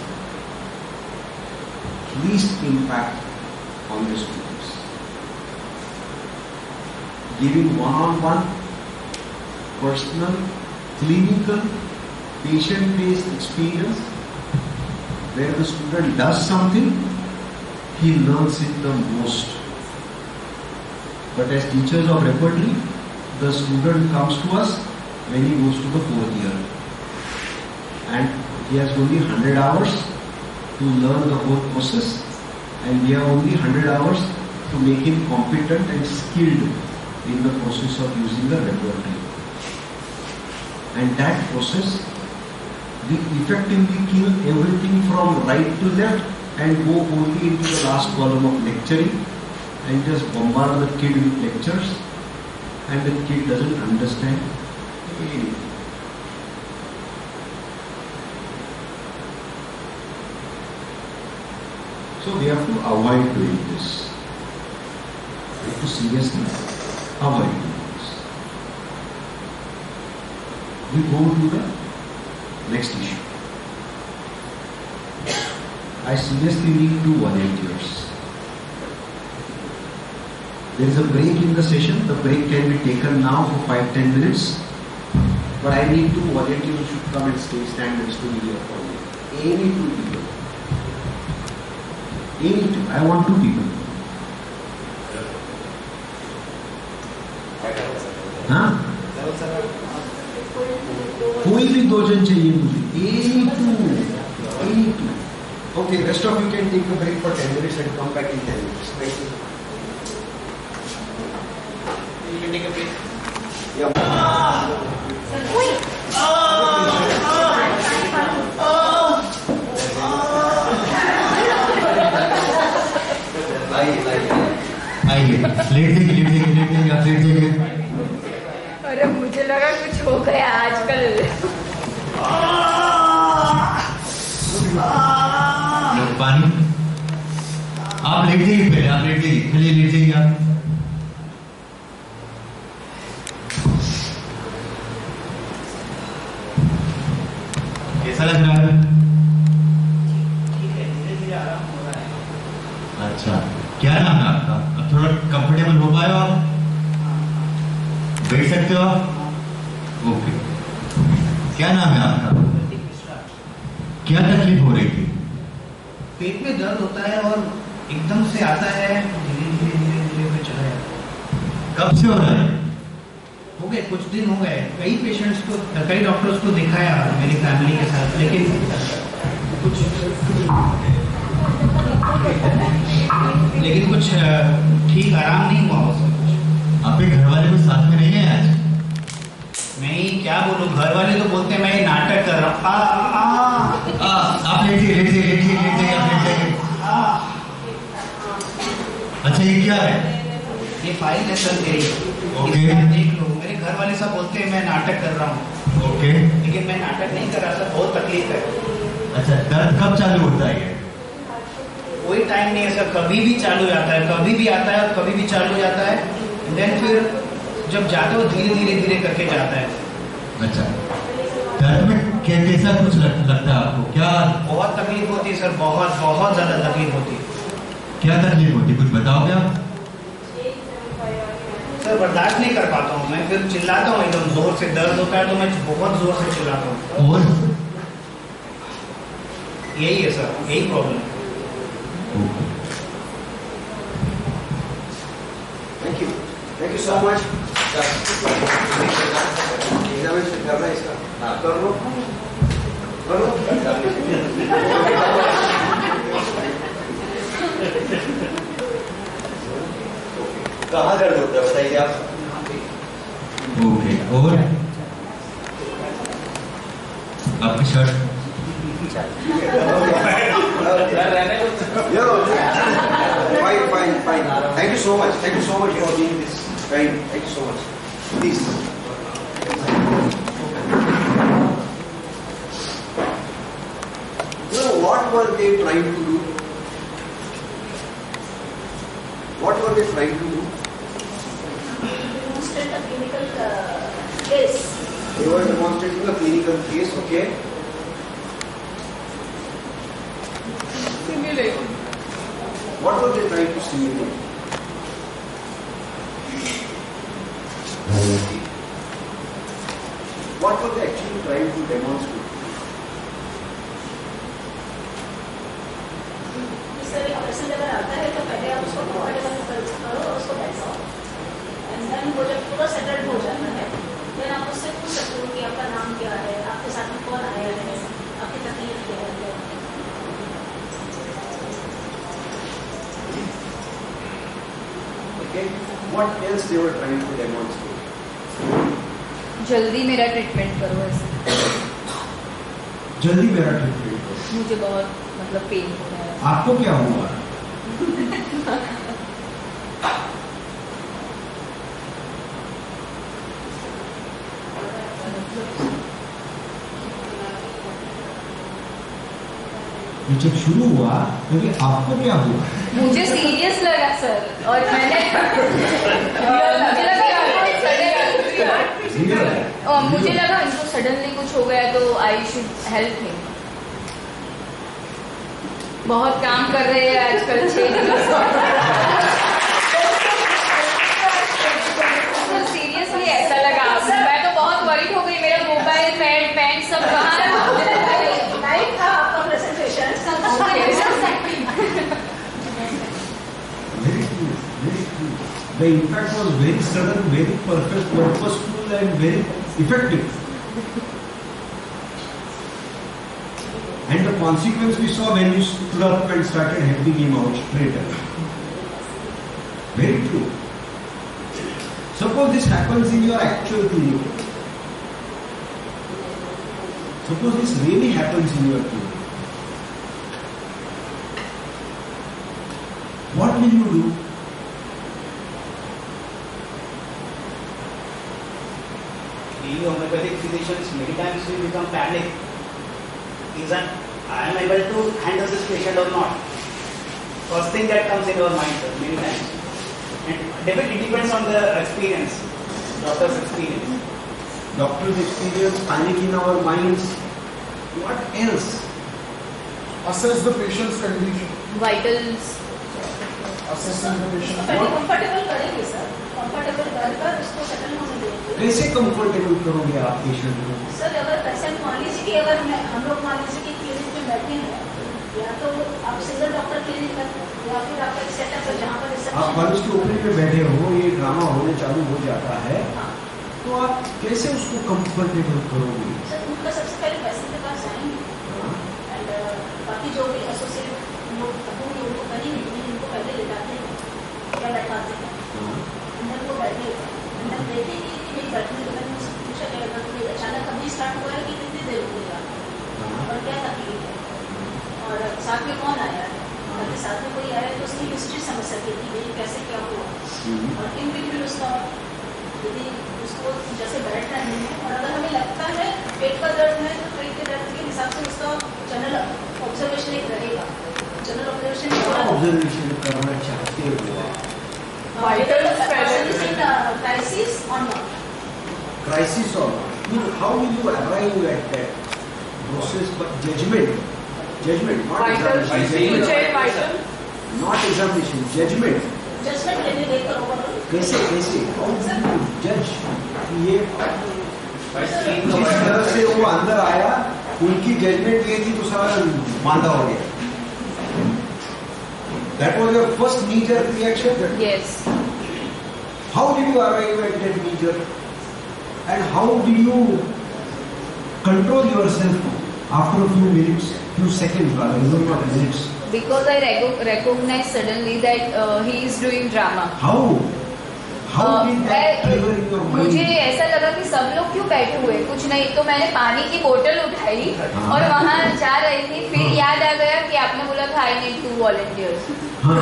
least impact on the students. Giving one-on-one, personal, clinical, patient-based experience, where the student does something, he learns it the most. But as teachers of repertory, the student comes to us when he goes to the fourth year. And he has only one hundred hours to learn the whole process, and we have only one hundred hours to make him competent and skilled in the process of using the repertory. And that process, we effectively kill everything from right to left and go only into the last column of lecturing and just bombard the kid with lectures, and the kid doesn't understand anything. So we have to avoid doing this. We have to seriously avoid doing this. We go to the next issue. I seriously need two volunteers. There is a break in the session. The break can be taken now for five to ten minutes. But I need two volunteers who should come and stay, stand next to me here for me. Any two people. Any two. I want two people. हाँ? कोई भी दो जन चाहिए मुझे. Any two, any two. Okay, rest of you can take a break for ten minutes and come back in ten minutes. Thank you. You can take a break. Yeah. आइए आइए late जाइए लेट जाइए late जाइए आप late जाइए। अरे मुझे लगा कुछ हो गया आजकल। पानी आप लेट जाइए पहले आप लेट जाइए चलिए लेट जाइए आप। कैसा लग रहा है? ठीक है, धीरे धीरे आराम हो रहा है। अच्छा क्या नाम है आपका? अब थोड़ा कंफर्टेबल हो पाए हो आप? बैठ सकते हो आप? ओके क्या नाम है आपका? क्या तकलीफ हो रही थी? पेट में दर्द होता है और एकदम से आता है, धीरे धीरे धीरे धीरे में चला जाता है। कब से हो रहा है? हो गए कुछ दिन हो गए, कई पेशेंट्स को कई डॉक्टर्स को दिखाया मेरी फैमिली के साथ, लेकिन कुछ लेकिन कुछ ठीक आराम नहीं हुआ उससे। आपके घर वाले को साथ में नहीं है आज? नहीं क्या बोलूं, घर वाले तो बोलते हैं मैं ये नाटक कर रहा हूँ। आप लेट जाइए लेट जाइए लेट जाइए लेट जाइए आप लेट जाइए। अच्छा ये क्या है? ये फाइल है सर मेरी, ओके देख लो। मेरे घर वाले सब बोलते हैं मैं नाटक कर रहा हूँ, ओके लेकिन मैं नाटक नहीं कर रहा सर, बहुत तकलीफ है। अच्छा दर्द कब चालू होता है? कोई टाइम नहीं है सर, कभी भी चालू जाता है, कभी भी आता है और कभी भी चालू हो जाता है। देन फिर जब जाते हो धीरे धीरे धीरे करके जाता है। अच्छा दर्द में क्या कैसा कुछ लग, लगता है आपको? क्या बहुत तकलीफ होती है सर, बहुत बहुत ज्यादा तकलीफ होती है। क्या तकलीफ होती है कुछ बताओगे आप? सर बर्दाश्त नहीं कर पाता हूँ मैं, फिर चिल्लाता हूँ एकदम जोर से, दर्द होता है तो मैं बहुत जोर से चिल्लाता हूँ। और यही है सर, यही problem. Thank you. Thank you so much. Examination करना है इसका? हाँ कर लो कर लो। कहाँ दर्द होता है बताइए आप? ओके और आपकी shirt Fine, fine, fine. Thank you so much. Thank you so much for doing this. Kind. Thank you so much. Please. You know what were they trying to do? What were they trying to do? Demonstrate a clinical uh, case. They were demonstrating a clinical case. Okay. Simulate. What were they trying to simulate? What were they actually trying to demonstrate? इस तरह का patient अगर आता है तो पहले आप उसको कंफर्टेबल करो और उसको बैठाओ, एंड देन वो जब पूरा सेटल्ड हो जाता है देन आप उससे पूछ सकते हो कि आपका नाम क्या है, आपके साथ में कौन आया है, आपकी तकलीफ क्या है। Okay. What else they were trying to demonstrate? जल्दी मेरा ट्रीटमेंट करो ऐसे, जल्दी मेरा ट्रीटमेंट करो। मुझे बहुत मतलब पेन हो रहा है। आपको क्या हुआ? ये जब शुरू हुआ तो कि आपको क्या हुआ? मुझे सीरियस लगा सर, और मैंने मुझे लगा और मुझे लगा इनको सडनली कुछ हो गया तो आई शुड हेल्प हिम। बहुत काम कर रहे हैं आजकल छह दिनों से। तो सीरियसली ऐसा लगा, मैं तो बहुत वरीड हो गई, मेरा मोबाइल पैड पैंट सब कहाँ है? लाइक था आपका presentation. The impact was very sudden, very perfect, purposeful and very effective. And the consequence we saw when you stood up and started helping him out straight away. Very true. Suppose this happens in your actual clinic. Suppose this really happens in your clinic. What will you do? Being homeopathic physicians, many times we become panic. Is that I am able to handle this patient or not? First thing that comes in our mind, sir, many times. And definitely depends on the experience, doctor's experience. Doctor's experience, panic in our minds. What else? Assess the patient's condition. Vitals. Assessing the patient. पहले comfortable करेंगे sir, comfortable कर उसको settle होने देंगे. कैसे comfortable करोगे आप patient को? सर अगर पेशेंट मान लीजिए कि अगर मैं हम लोग मान लीजिए कि क्लिनिक में बैठे हैं, या तो आप सिंगल डॉक्टर क्लिनिक है या फिर आपका सेटअप है जहाँ पर रिसेप्शन. आप कॉलेज के ओपनिंग में बैठे हो, ये ड्रामा होने चालू हो जाता है, तो आप कैसे उसको कंफर्टेबल करोगे? सर उनका सबसे पहले पेशेंट के पास आएंगे एंड बाकी जो भी एसोसिएट लोग होंगे उनको करेंगे, उनको पहले लेटाते हैं या बैठाते हैं, अंदर वो बैठे अंदर देखेंगे कि नहीं बैठने के बाद मुझसे पूछा जाएगा कि अचानक कभी स्टार्ट हुआ है कि कितनी देर हो गई और क्या तकलीफ है और साथ में कौन आया है, अगर साथ में कोई आया है तो उसकी हिस्ट्री समझ सके कि भाई कैसे क्या हुआ और इन बिटवीन उसका यदि उसको जैसे बैठ रहे हैं और अगर हमें लगता है पेट का दर्द है तो पेट के दर्द के हिसाब से उसका जनरल ऑब्जर्वेशन एक रहेगा. जनरल ऑब्जर्वेशन ऑब्जर्वेशन करना चाहते हो क्राइसिस और नॉट क्राइसिस और how will you arrive at that process but judgment judgment not examination not examination judgment judgement लेने देकर ओवरऑल कैसे कैसे जज ये जिस तरह से वो अंदर आया उनकी जजमेंट ये थी तो सारा मांदा हो गया. That was your first knee-jerk reaction. Yes. How did you arrive at that knee-jerk? And how did you control yourself after a few minutes, few seconds rather, even not minutes? Because I rec- recognized suddenly that uh, he is doing drama. How? How uh, did that trigger in your mind? मुझे ऐसा लगा कि सब लोग क्यों बैठे हुए, कुछ नहीं, तो मैंने पानी की बोतल उठाई और वहाँ जा रही थी, फिर याद आ गया कि आपने बोला था आई नीड टू वॉलंटियर्स,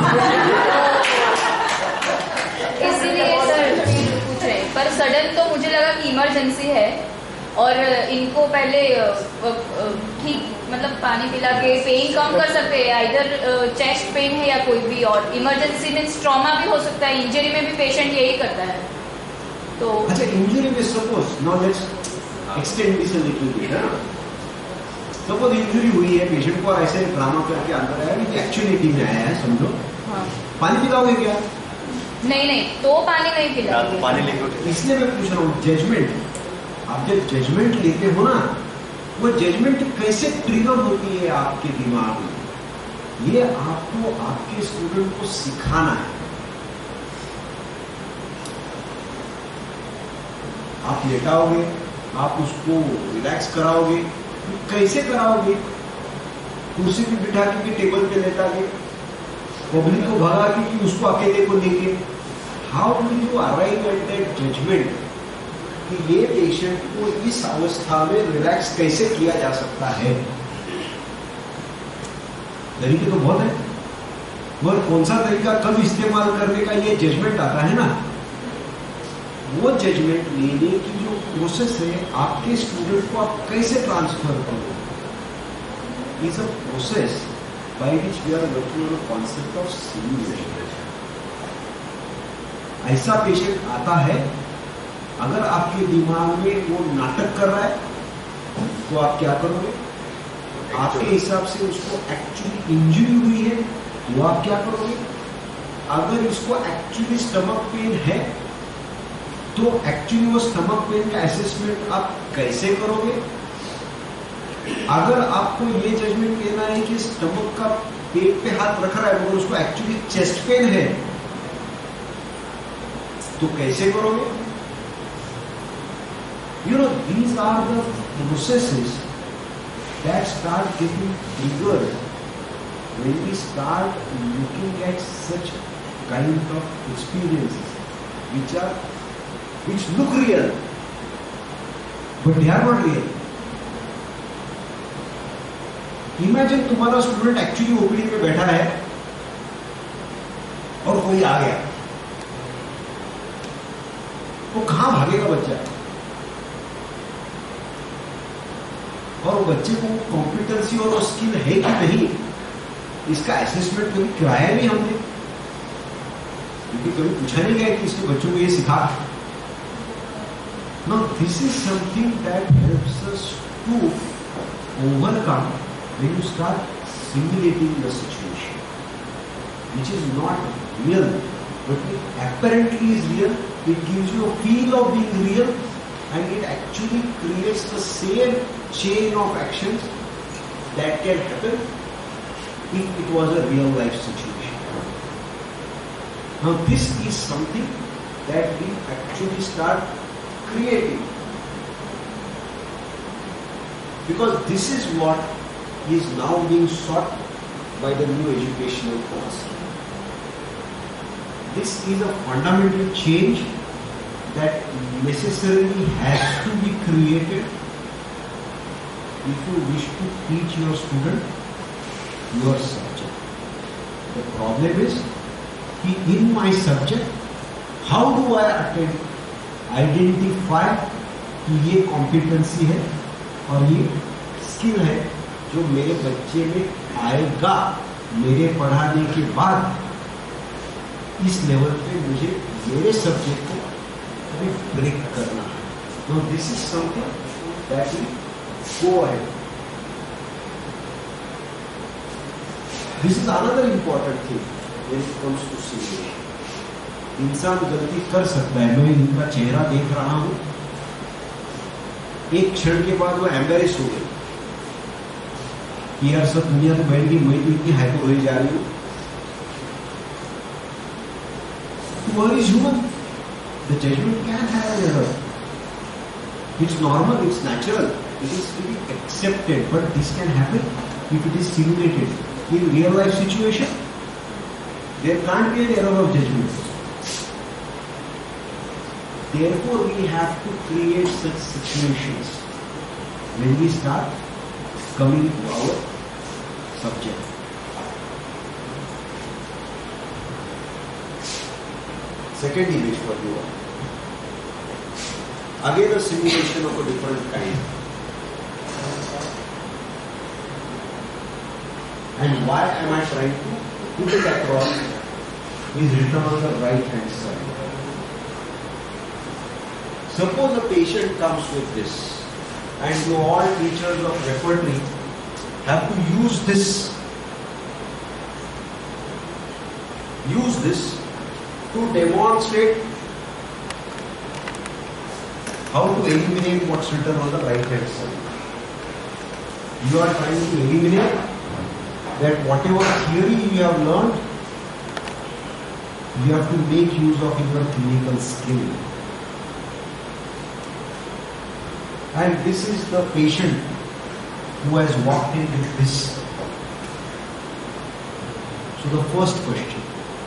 इसीलिए सर फिर पूछ रहे. पर सडन तो मुझे लगा कि इमरजेंसी है और इनको पहले ठीक मतलब पानी पिला के पेन कम कर सकते हैं, इधर चेस्ट पेन है या कोई भी, और इमरजेंसी में ट्रॉमा भी हो सकता है, इंजरी में भी पेशेंट यही करता है. तो अच्छा इंजरी में suppose now let's extend this a little bit. Suppose injury हुई है पेशेंट को और ऐसे ड्रामा करके अंदर आया कि एक्चुअली टीम में आया है समझो, पानी पिलाओगे क्या? नहीं नहीं तो पानी नहीं पिलाओगे. पानी लेके इसलिए मैं पूछ रहा हूँ जजमेंट. आप जब जजमेंट लेते हो ना, वो जजमेंट कैसे ट्रिगर होती है आपके दिमाग में, ये आपको आपके स्टूडेंट को सिखाना है. आप लेटाओगे, आप उसको रिलैक्स कराओगे, कैसे कराओगे? कुर्सी पे बिठा के टेबल पे लेटा के पब्लिक को भगा के कि उसको अकेले को लेके, how will you arrive at that judgment कि ये पेशेंट को इस अवस्था में रिलैक्स कैसे किया जा सकता है? तरीके तो बहुत है, मगर कौन सा तरीका कब इस्तेमाल करने का ये जजमेंट आता है ना, वो जजमेंट लेने की जो प्रोसेस है आपके स्टूडेंट को आप कैसे ट्रांसफर करो, is a process by which we are working on the concept of simulation. ऐसा पेशेंट आता है, अगर आपके दिमाग में वो नाटक कर रहा है तो आप क्या करोगे? आपके हिसाब से उसको एक्चुअली इंजरी हुई है तो आप क्या करोगे? अगर इसको एक्चुअली स्टमक पेन है तो एक्चुअली वो स्टमक पेन का असेसमेंट आप कैसे करोगे? अगर आपको ये जजमेंट लेना है कि स्टमक का पेट पे हाथ रख रहा है मगर उसको एक्चुअली चेस्ट पेन है तो कैसे करोगे? You know, these are the processes that start getting triggered when we start looking at such kind of experiences which are which look real but they are not real. Imagine तुम्हारा student actually OPD में बैठा है और कोई आ गया, वो कहां भागेगा बच्चा? और बच्चे को कॉम्पिटेंसी और स्किल है कि नहीं, इसका असेसमेंट कभी कराया नहीं हमने, क्योंकि कभी पूछा नहीं गया कि इसके बच्चों को ये सिखा. Now this is something that helps us to overcome when you start simulating the situation, which is not real, but it apparently is real. It gives you a feel of being real, and it actually creates the same chain of actions that can happen if it was a real life situation. Now this is something that we actually start creating, because this is what is now being sought by the new educational policy. This is a fundamental change that necessarily has to be created if you wish to teach your student your subject. The problem is, in my subject, how do I attend identify कि ये competency है और ये skill है जो मेरे बच्चे में आएगा मेरे पढ़ाने के बाद इस लेवल पे मुझे मेरे सब्जेक्ट को अभी ब्रेक करना है. No this is something that will go ahead. This is another important thing when it comes to simulation. इंसान गलती कर सकता है. मैं इनका चेहरा देख रहा हूं, एक क्षण के बाद वो एम्बेरेस हो गई कि यार सब दुनिया तो बैठ गई, मैं तो इतनी हाइपर हो जा रही हूं. One is human. The judgment can have an error. It's normal, it's natural, it is to be accepted, but this can happen if it is simulated. In real life situation, there can't be an error of judgment. Therefore, we have to create such situations when we start coming to our subject. Second image for you all. Again, a simulation of a different kind. And why am I trying to put it across is written on the right hand side. Suppose a patient comes with this, and you all teachers of repertory have to use this, use this to demonstrate how to eliminate what's written on the right hand side. You are trying to eliminate that whatever theory you have learned, you have to make use of your clinical skill. And this is the patient who has walked in with this. So the first question,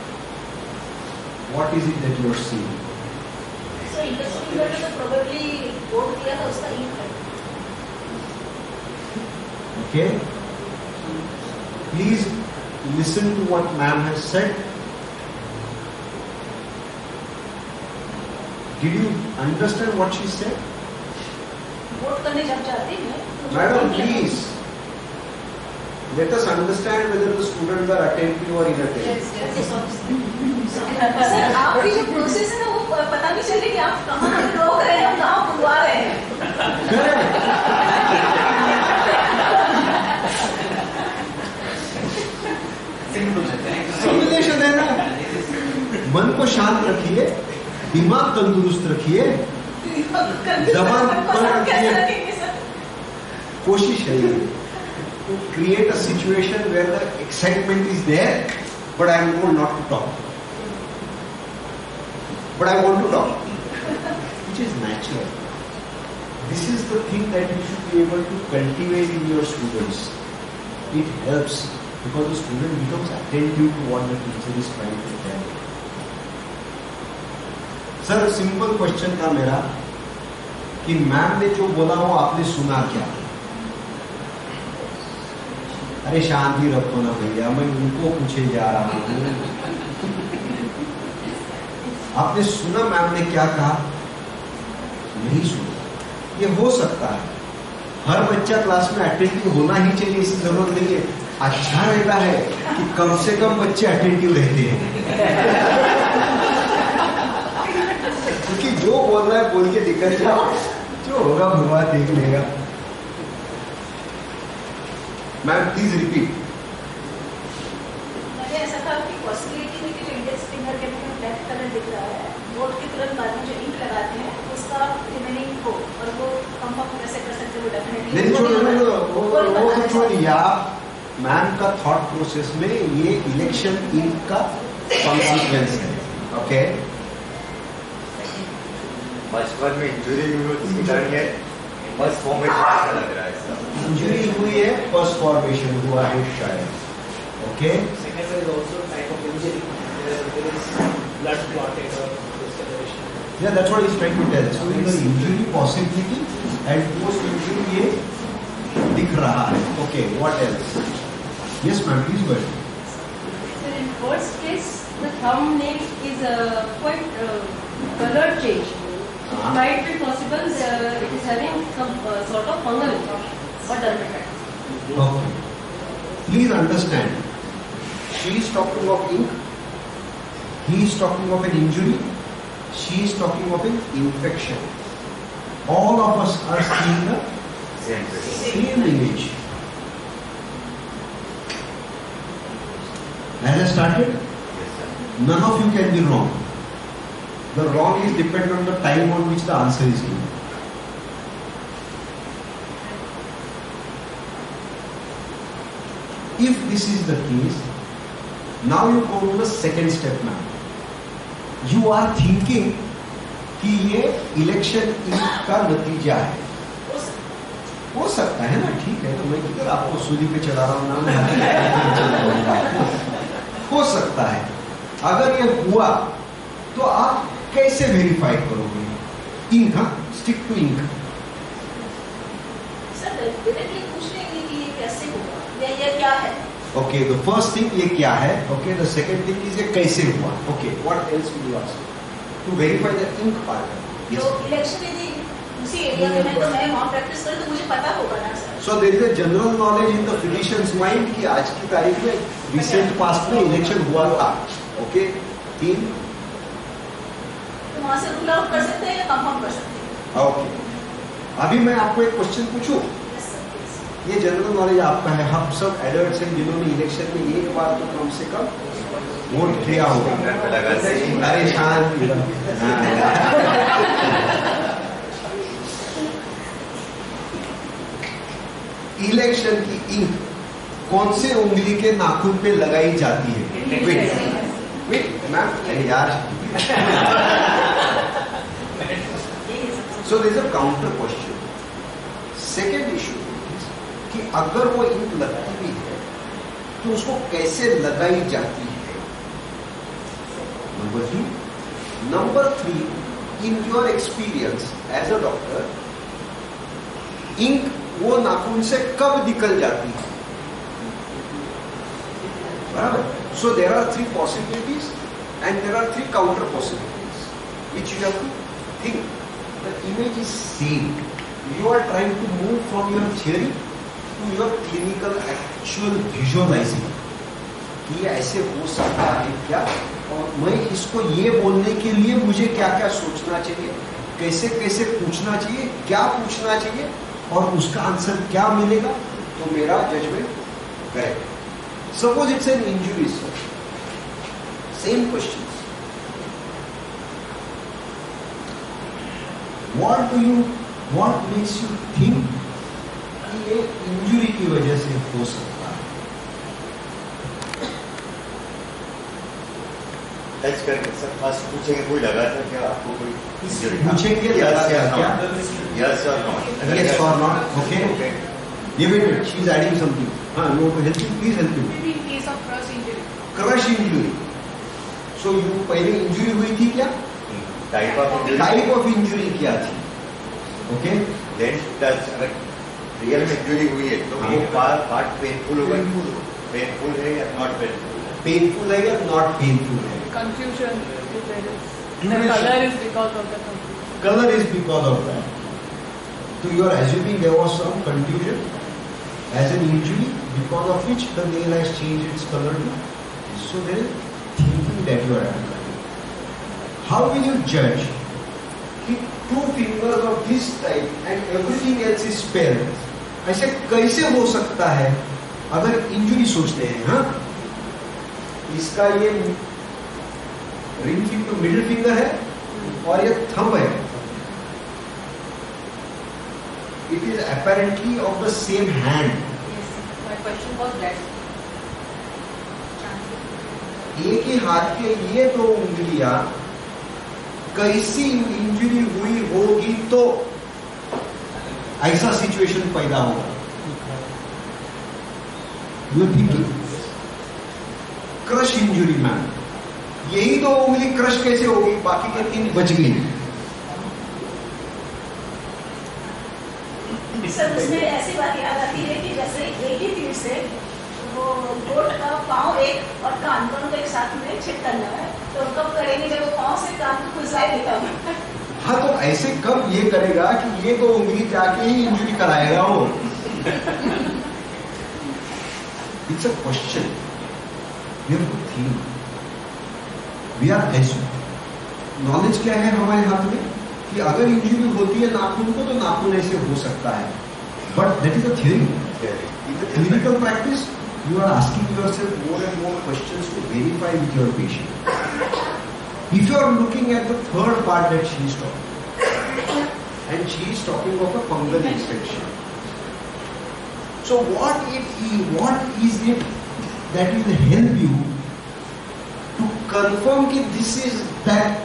what is it that you are seeing? So industry में तो probably board दिया था उसका ink है. Okay. Please listen to what ma'am has said. Did you understand what she said? Vote करने जब जाते हैं. Madam, please let us understand whether the students are attentive or inattentive. Sir, आपकी जो प्रोसेस है ना वो पता नहीं चल रही कि आप कहाँ रोक रहे हैं, कहाँ बुलवा रहे हैं. सिमुलेशन है ना. मन को शांत रखिए, दिमाग तंदुरुस्त रखिए, जबान पर रखिए. कोशिश है to create a situation where the excitement is there, but I am told not to talk. But I want to talk, which is natural. This is the thing that you should be able to cultivate in your students. It helps because the student becomes attentive to what the teacher is trying to tell. Sir simple question था मेरा कि ma'am ने जो बोला वो आपने सुना क्या? अरे शांति रखो ना भैया, मैं उनको पूछे जा रहा हूँ। आपने सुना मैम ने क्या कहा? नहीं सुना। ये हो सकता है, हर बच्चा क्लास में अटेंटिव होना ही चाहिए, इसकी जरूरत नहीं है। अच्छा रहता है कि कम से कम बच्चे अटेंटिव रहते हैं, क्योंकि जो बोल रहा है बोल के निकल जाओ, जो होगा भगवान देख लेगा। Ma'am please repeat. मुझे ऐसा था कि पॉसिबिलिटी में कि इंडेक्स फिंगर के में ब्लैक कलर दिख रहा है, बोर्ड के तुरंत बाद में जो इंक लगाते हैं उसका रिमेनिंग को और वो कंफर्म कैसे कर सकते हैं, वो डेफिनेटली नहीं छोड़ो, वो वो तो छोड़िए आप। मैम का थॉट प्रोसेस में ये इलेक्शन इंक का कॉन्सिक्वेंस है। ओके, बचपन में इंजरी हुई उसके कारण ये फर्स्ट फॉर्मेशन ऐसा लग रहा है सर। इंजरी हुई है, फर्स्ट फॉर्मेशन हुआ है शायद। Okay, second is also type of injury, there is blood clotted और discoloration. yeah, that's what he's trying to tell. So the injury possibility and post injury ये दिख रहा है। Okay, what else? Yes ma'am, please go ahead. So in first case, the thumbnail is a uh, quite uh, color change. It uh-huh. might be possible uh, it is having some uh, sort of fungal or dermatitis. Okay. Please understand. She is talking of ink. He is talking of an injury. She is talking of an infection. All of us are seeing the same, same image. Has I started? None of you can be wrong. The wrong is dependent on the time on which the answer is given. If this is the case, now you go to the second step now. You are thinking कि ये election का नतीजा है। हो सकता है ना, ठीक है, तो मैं किधर आपको सूली पे चढ़ा रहा हूँ ना। हो सकता है। अगर ये हुआ तो आप कैसे वेरीफाई करोगे? इंक, हाँ, stick to ink. Sir directly पूछ लेंगे कि ये कैसे हुआ या ये क्या है। ओके, द फर्स्ट थिंग ये क्या है? Okay, the second thing is ये कैसे हुआ? Okay, what else will you ask to verify the ink part? जो इलेक्शन यदि उसी एरिया में है तो मैं वहाँ प्रैक्टिस करूँ तो मुझे पता होगा ना sir. So there is a general knowledge in the physicians mind कि आज की तारीख में रिसेंट पास्ट में इलेक्शन हुआ था। ओके, तीन तो वहाँ से रूल आउट कर सकते हैं या कंफर्म कर सकते हैं। ओके, अभी मैं आपको एक क्वेश्चन पूछूं। ये जनरल नॉलेज आपका है, हम सब एडल्ट्स हैं जिन्होंने इलेक्शन में एक बार तो कम से कम वोट किया होगा। अरे शांति, इलेक्शन की इंक कौन से उंगली के नाखून पे लगाई जाती है? वेट वेट मैम, अरे यार। So there is a counter question. Second issue कि अगर वो इंक लगती भी है तो उसको कैसे लगाई जाती है? Number two. Number three, in your experience as a doctor, ink वो नाखून से कब निकल जाती है? बराबर। So there are three possibilities and there are three counter possibilities which you have to think. The image is same. You are trying to move from your theory to your clinical actual visualizing कि ये ऐसे हो सकता है क्या, और मैं इसको ये बोलने के लिए मुझे क्या क्या सोचना चाहिए, कैसे कैसे पूछना चाहिए, क्या पूछना चाहिए, और उसका आंसर क्या मिलेगा, तो मेरा judgment correct. Suppose it's an injury, same question, what do you what makes you think कि ये इंजुरी की वजह से हो सकता है? टच करके सर फर्स्ट पूछेंगे कोई लगा था क्या आपको कोई इंजरी? पूछेंगे लगा था क्या? यस और not? Yes or not? Okay. Okay. Wait, wait, wait. She's adding something. हाँ, you want to help you? Please help me. Maybe in case of crush injury. Crush injury. So you पहले injury हुई थी क्या? Type of injury type of injury क्या थी? Okay then touch अगर real में injury हुई है तो वो पार्ट पार्ट पेनफुल होगा, पेनफुल है या नॉट पेनफुल? पेनफुल है या नॉट पेनफुल है? Confusion. The color is because of the confusion. Color is because of that. So you are assuming there was some confusion as an injury because of which the nail has changed its color to. So there is thinking that you are applying. How will you judge कि two fingers of this type and everything else is spare? ऐसे कैसे हो सकता है? अगर injury सोचते हैं, हाँ, इसका ये रिंग फिंगर, मिडिल फिंगर है और ये थंब है. It is apparently of the same hand. Yes, my question was that. एक ही हाथ के ये दो उंगलियां कैसी इंजरी हुई होगी तो ऐसा सिचुएशन पैदा होगा. You thinking crush injury man, यही दो उंगली क्रश कैसे होगी, बाकी के तीन बच गई. सर उसमें ऐसी बात याद आती है कि जैसे एक ही तीर से वो गोट का पाँव एक और कान दोनों को एक साथ में छिट करना है, तो कब करेंगे जब वो पाँव से कान को खुजलाएगी तब. हाँ, तो ऐसे कब ये करेगा कि ये दो उंगली जाके ही इंजुरी कराएगा वो. It's a question. We have to think. We are assuming. Knowledge क्या है हमारे हाथ में कि अगर इंजुरी होती है नाखून को तो नाखून ऐसे हो सकता है. But that is a theory. In the clinical practice you are asking yourself more and more questions to verify with your patient. If you are looking at the third part that she is talking, and she is talking of a fungal infection. So what it is, what is it that will help you to confirm that this is that?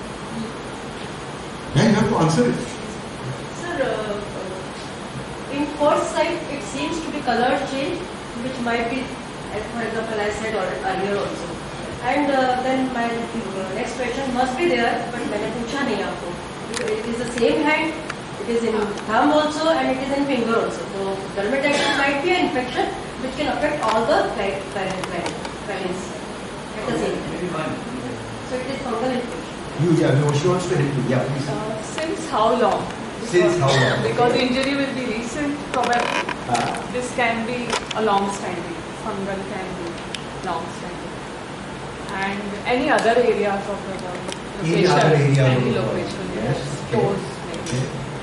Now you have to answer it. Sir, uh, in first sight it seems to be color change, which might be, as for example, I said earlier also. And uh, then my uh, next question must be there, but मैंने पूछा नहीं आपको. It is the same hand, it is in thumb also, and it is in finger also. So dermatitis might be an infection which can affect all the parents at the same time. So it is fungal infection. You, yeah, no, she wants to help you. Yeah, please. Uh, since how long? Since how long? Because injury will be recent, probably. Uh, This can be a long standing. Fungal can be long standing. And any other areas of the body. Any other area of any the body. location. Yes. Toes. Okay.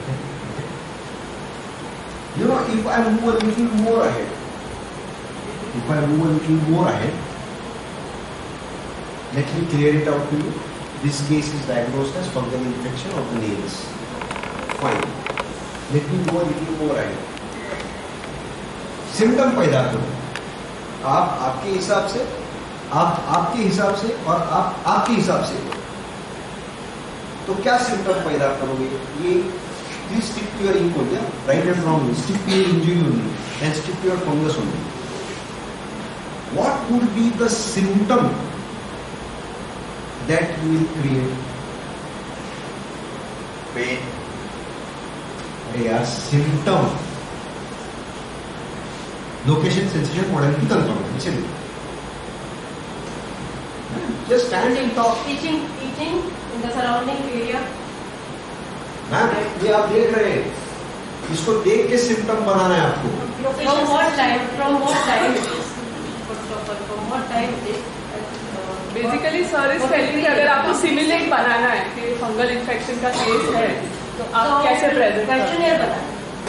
You know, if I move a little more ahead, if I move a little more ahead, let me clear it out to you. This case is diagnosed as fungal infection of the nails. Fine. Let me go a little more ahead. Symptom पैदा करो. आप आपके हिसाब से, आप आपके हिसाब से और आप आपके हिसाब से. तो क्या सिम्टम पैदा करोगे? ये प्लीज स्टिक टू योर इनको, या right and wrong, stick to your injury only and stick to your fungus only. What would be the symptom that you will create? Pain. अरे यार, symptom, location, sensation, modality, confirm. Just stand and talk. Teaching, teaching in the surrounding area. Ma'am, ये आप देख रहे हैं, इसको देख के सिम्टम बनाना है आपको. From what time? From what time it is? First of all, from what time it is? Basically, sir is telling कि अगर आपको सिमुलेट बनाना है कि फंगल इन्फेक्शन का केस है, तो आप So, कैसे प्रेजेंट करोगे? questionnaire बनाना.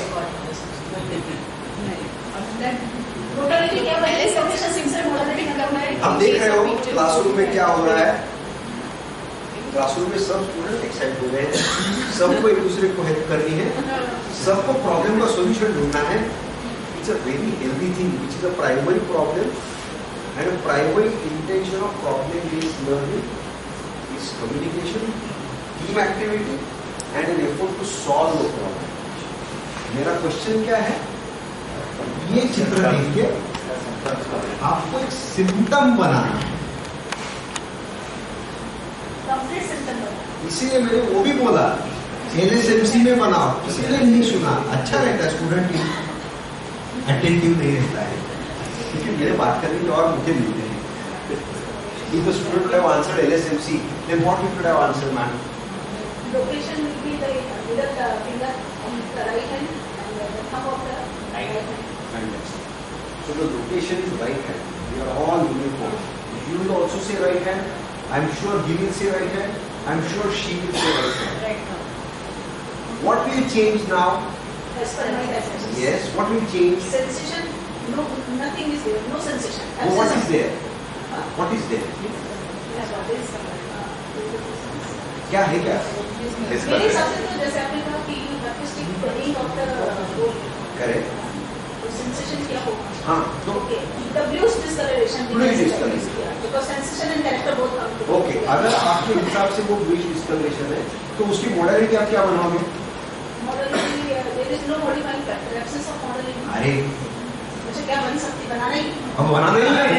क्या पहले से सिंसर मोडालिटी करना है. आप देख रहे हो क्लासरूम में क्या हो रहा है. क्लासरूम में सब स्टूडेंट एक्साइट हो रहे हैं, सबको एक दूसरे को हेल्प करनी है, सबको प्रॉब्लम का सॉल्यूशन ढूंढना है. It's a very healthy thing which is a primary problem, and a primary intention of problem based learning is communication, team activity, and an effort to solve the problem. मेरा question क्या है? ये चित्र देख के आपको एक सिम्टम बनाना है, कंप्लीट सिम्टम बनाना। इसीलिए मैंने वो भी बोला एल एस एम सी में बनाओ, इसलिए नहीं सुना। अच्छा रहता है, स्टूडेंट अटेंटिव नहीं रहता है, क्योंकि मेरे बात करने के और मुझे मिलते हैं। If the student would have answered L S M C, then what we could have answered, ma'am? Location will be the middle the finger on the right hand and the thumb of the right hand. Fantastic. So the location is right hand. We are all uniform. You will also say right hand. I'm sure he will say right hand. I'm sure she will say right hand. Right now. What will change now? As per my assessment. Yes. What will change? Sensation. No, nothing is there. No sensation. Oh, what is there? What is there? Yes, what is there? क्या है क्या? मेरे हिसाब से तो जैसे आपने कहा कि artistic feeling of the whole. Correct. Sensation क्या होगा? हाँ तो The blues discoloration. Blues discoloration. Because sensation and character both come together. Okay, अगर आपके हिसाब से वो ब्लूइश डिस्कलरेशन है तो उसकी मोडालिटी आप क्या बनाओगे? Modality, there is no modifying factor. Absence of modality. अरे अच्छा क्या बन सकती बनाना ही? अब बनाना ही है।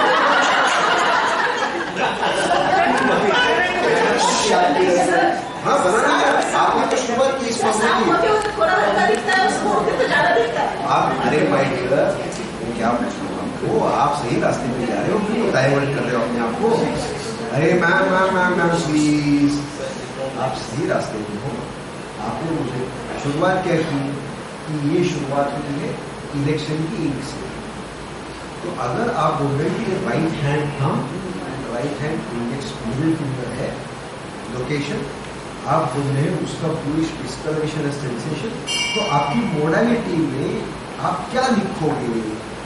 हाँ बनाना है, आपने तो शुरुआत की इस मामले की। थोड़ा हल्का दिखता है, उसको तो ज्यादा दिखता है। आप अरे भाई क्या वो आप सही रास्ते पे जा रहे हो, क्यों डाइवर्ट कर रहे हो अपने आप को? अरे ma'am ma'am ma'am ma'am please, आप सही रास्ते पे हो। आपने मुझे शुरुआत क्या की कि ये शुरुआत हुई है इलेक्शन की इंक से। तो अगर आप बोल रहे हैं कि right hand thumb and right hand index middle finger है, लोकेशन आप बोल रहे हैं उसका ब्लूइश डिस्कलरेशन है सेंसेशन, तो आपकी मोडालिटी में आप क्या लिखोगे?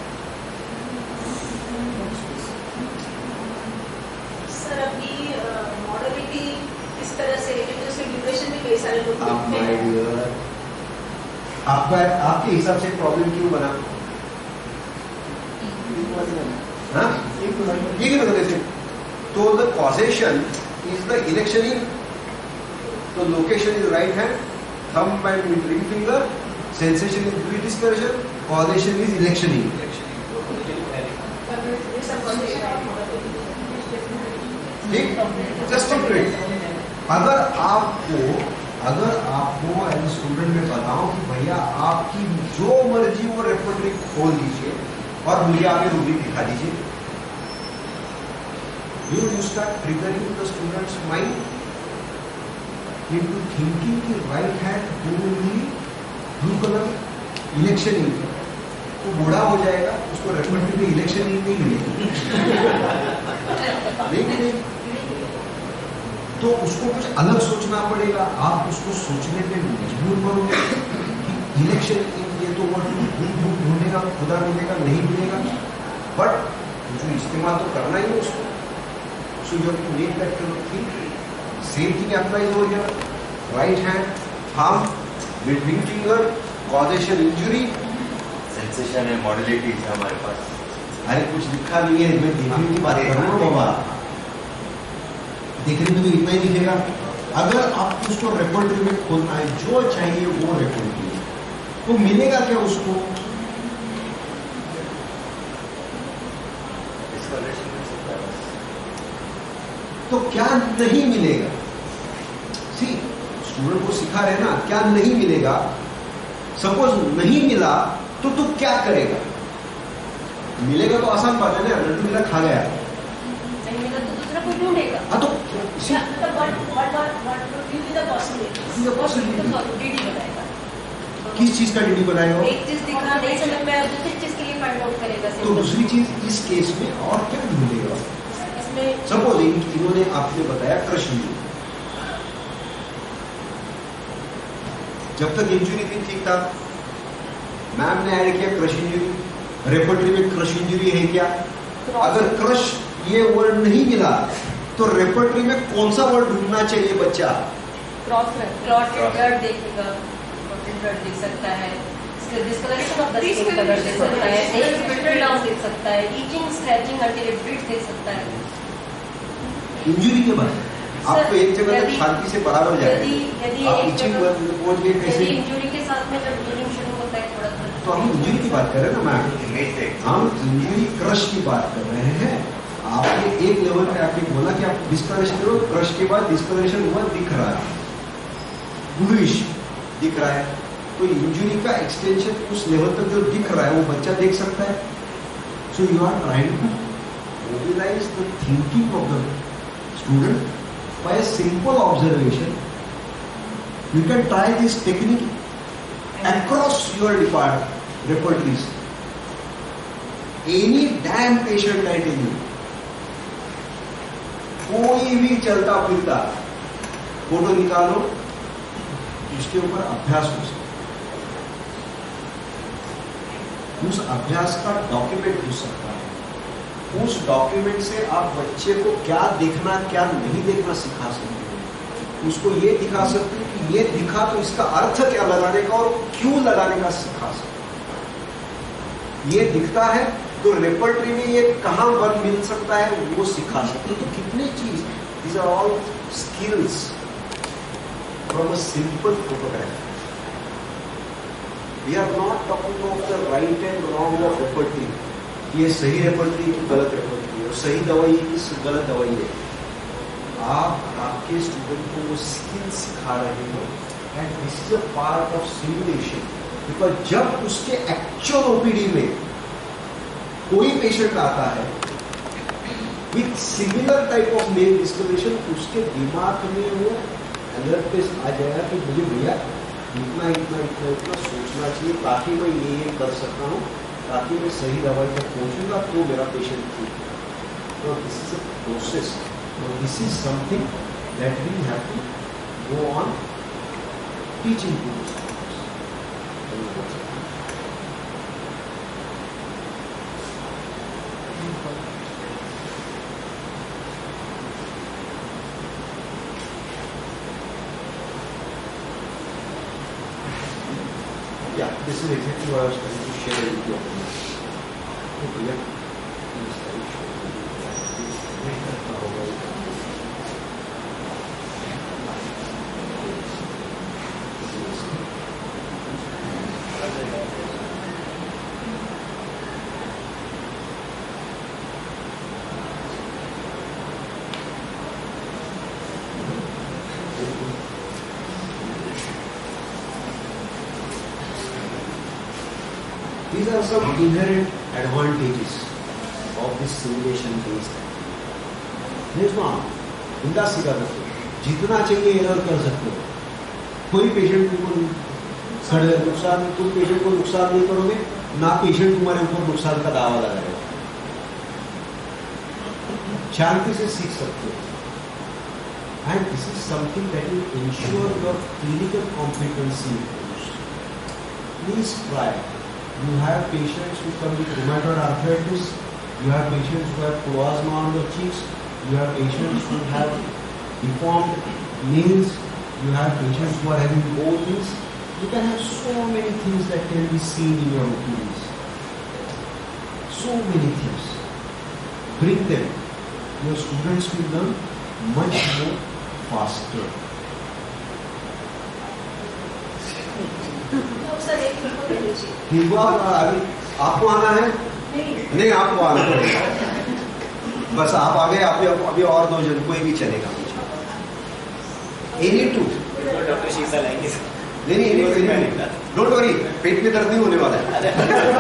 सर अभी मॉडलिटी किस तरह से है क्योंकि उसमें ड्यूरेशन में कई सारे लोग आप माय डियर, आपका आपके हिसाब से प्रॉब्लम क्यों बना? हाँ ये क्यों बता देते? तो the causation is the election in, तो location is right hand, thumb and middle finger, sensation is bluish discoloration, causation is election in. ठीक, जस्ट इट। अगर आपको अगर आपको एज स्टूडेंट में बताऊं कि भैया आपकी जो मर्जी वो रेपर्टरी खोल दीजिए और मुझे आगे रूब्रिक दिखा दीजिए, you you start triggering the students mind into thinking कि right hand blue colour election in, तो बूढ़ा हो जाएगा, उसको रेपर्टरी में इलेक्शन इन नहीं मिलेगी। नहीं, तो उसको कुछ अलग सोचना पड़ेगा। आप उसको सोचने पे मजबूर करोगे कि इलेक्शन ये तो वर्ड ढूंढेगा, खुदा मिलेगा नहीं मिलेगा, बट जो इस्तेमाल तो करना ही है उसको। So you have to make that think. Same thing applies हो गया, right hand thumb middle finger, causation injury, sensation है, मॉडलिटी है हमारे पास। अरे कुछ लिखा नहीं है, मैं देखने की बात कर रहा हूँ बाबा, देखने में तो इतना ही दिखेगा। अगर आपको उसको रेपर्टरी में खोलना है, जो चाहिए वो रेपर्टरी, तो मिलेगा क्या उसको? तो क्या नहीं मिलेगा? सी स्टूडेंट को सिखा रहे ना, क्या नहीं मिलेगा? सपोज नहीं मिला तो तू क्या करेगा? मिलेगा तो आसान बात है ना, लड्डू मिला खा गया, नहीं मिला तो दूसरा कोई ढूंढेगा। हाँ तो किस चीज का डीडी बनाएगा? एक चीज दिखा नहीं समझ में आया, दूसरी चीज के लिए फाइंड आउट करेगा। तो दूसरी चीज इस केस में और क्या ढूंढेगा? सपोज इन्होंने आपने बताया क्रश इंजुरी, जब तक इंजुरी थी ठीक था, मैम ने ऐड किया क्रश इंजुरी, रेपर्टरी में क्रश इंजुरी है क्या? अगर क्रश ये वर्ड नहीं मिला तो रेपर्टरी में कौन सा वर्ड ढूंढना चाहिए बच्चा? क्रॉस ब्लड देखेगा, ब्लड देख सकता है, discolouration of the skin colour देख सकता है, फिल्टर डाउन देख सकता है, ईचिंग स्क्रैचिंग अल्टीमेट ब्रीड देख सकता है। इंजुरी के बाद आपको एक जगह तक शांति से बराबर यदि जाएगी। यदि आप एक इचिंग जगह- पहुंच गए कैसे? यदि इंजुरी के साथ में जब ब्लीडिंग शुरू होता है थोड़ा सा, तो हम इंजरी की बात कर रहे हैं ना मैम, हम इंजरी क्रश की बात कर रहे हैं। आपने एक लेवल पे आपने बोला कि आप डिस्कलरेशन करो, क्रश के बाद डिस्कलरेशन हुआ दिख रहा है, ब्लूइश दिख रहा है, तो इंजरी का एक्सटेंशन उस लेवल तक जो दिख रहा है वो बच्चा देख सकता है। So you are trying to mobilise the thinking of the student by simple observation. You can try this technique across your department repertories. Any damn patient I tell you, कोई भी चलता फिरता फोटो निकालो, उसके ऊपर अभ्यास हो सकता, उस अभ्यास का डॉक्यूमेंट हो सकता है। उस डॉक्यूमेंट से आप बच्चे को क्या देखना क्या नहीं देखना सिखा सकते हैं। उसको ये दिखा सकते हैं कि ये दिखा तो इसका अर्थ क्या लगाने का और क्यों लगाने का सिखा सकते हैं। ये दिखता है तो रेपर्टरी में ये कहां वन मिल सकता है वो सिखा सकते हैं। तो कितने चीज, these are all skills from a simple photograph. We are not talking of the right and wrong of repertory, ये सही रेपर्टरी की गलत रेपर्टरी है, सही दवाई की गलत दवाई है। आप आपके स्टूडेंट को वो स्किल सिखा रहे हो and this is a part of simulation. Because जब उसके एक्चुअल ओपीडी में कोई पेशेंट आता है with similar type of nail discolouration, उसके दिमाग में वो अलर्ट पे आ जाएगा कि मुझे भैया इतना इतना इतना इतना सोचना चाहिए ताकि मैं ये ये कर सकता हूँ, ताकि मैं सही दवाई तक पहुँचूंगा तो मेरा पेशेंट ठीक है। तो this is a process. So this is something that we have to go on teaching to the students. Yeah, this is exactly what I was trying to share with you. Okay, yeah. These are some inherent advantages of this simulation based activity. देखो बिंदास सीखा सकते हो, जितना चाहिए error कर सकते हो। कोई पेशेंट को नुकसान, तुम पेशेंट को नुकसान नहीं करोगे, ना पेशेंट तुम्हारे ऊपर नुकसान का दावा लगाएगा। शांति से सीख सकते हो। And this is something that will ensure your clinical competency. Please try. You have patients who come with rheumatoid arthritis, you have patients who have plasma on the cheeks, you have patients who have deformed nails, you have patients who are having bone things. You can have so many things that can be seen in your O P Ds. So many things. Bring them. Your students will learn much more faster. ठीक हुआ। अभी आपको आना है? नहीं, नहीं आपको आना पड़ेगा। बस आप आ गए, अभी अभी और दो जन, कोई भी चलेगा। एनी टू डॉक्टर शीशा लाएंगे। नहीं नहीं, डोंट वरी, पेट में दर्द नहीं होने वाला है।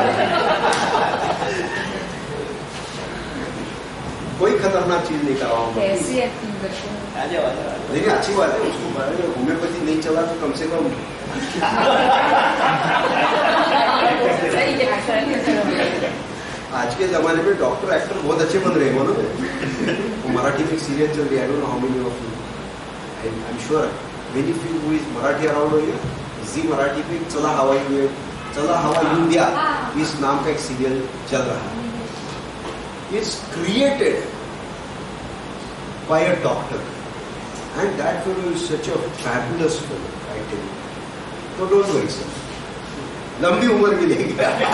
कोई खतरनाक चीज नहीं कराऊंगा। कैसी एक्टिंग करते हैं? आ जाओ आ जाओ। लेकिन अच्छी बात है, उसको होम्योपैथी नहीं चला तो कम से कम आज के जमाने में डॉक्टर एक्टर बहुत अच्छे बन रहे हैं। बोलो मराठी में एक सीरियल चल रही है, I don't know how many of you, I am sure many feel who is Marathi around हो गया। जी मराठी पे चला हवाई में चला हवा इंडिया इस नाम का एक सीरियल चल रहा है। It's created by a doctor and that fellow is such a fabulous fellow, I tell you. तो डोंट वरी सर, लंबी उम्र मिलेगी।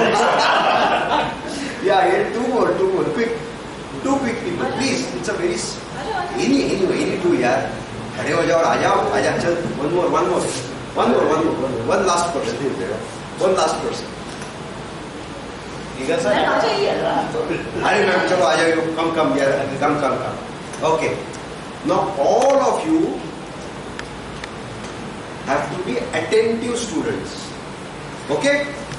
या ये two more two more quick two quick people please, it's a very any any any two यार। खड़े हो जाओ और आ जाओ, आ जाओ, चल, one more, one more, one more, one more, one last person, one last person. अरे मैम चलो आ जाओ, कम कम यार, come come come. Okay, now all of you have to be attentive students, okay?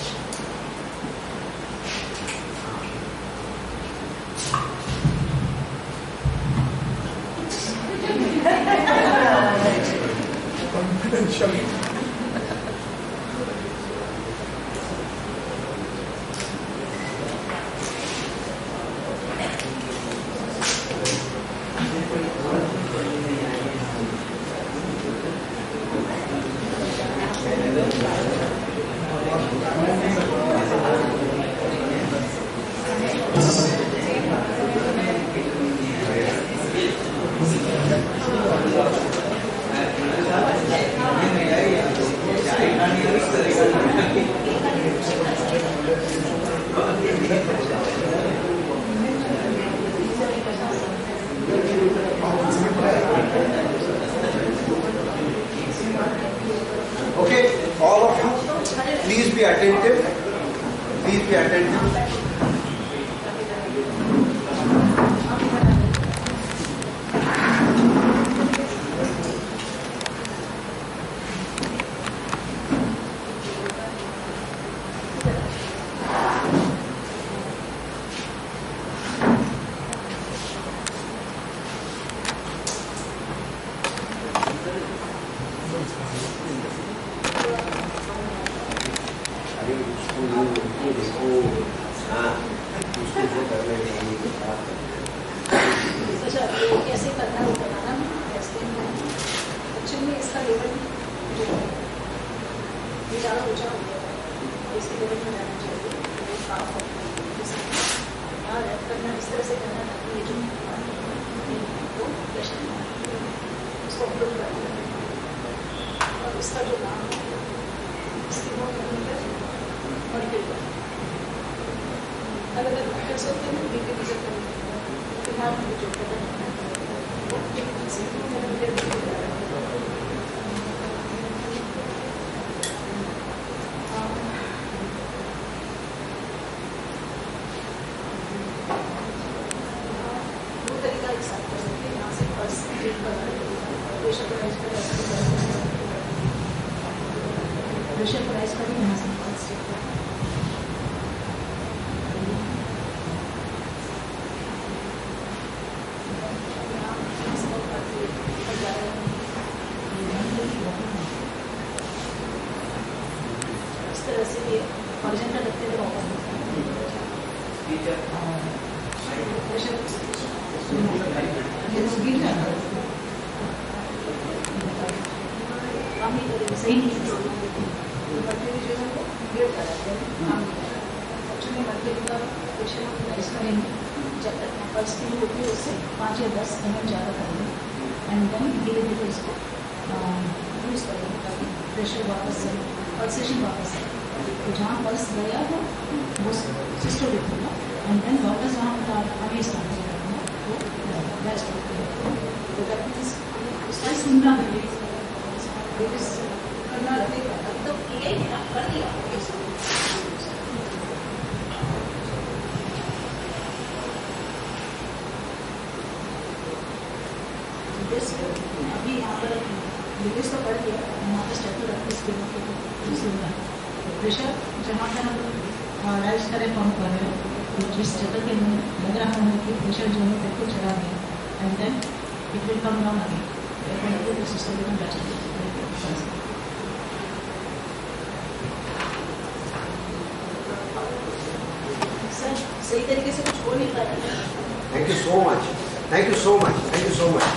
Thank you so much. Thank you so much. Thank you so much.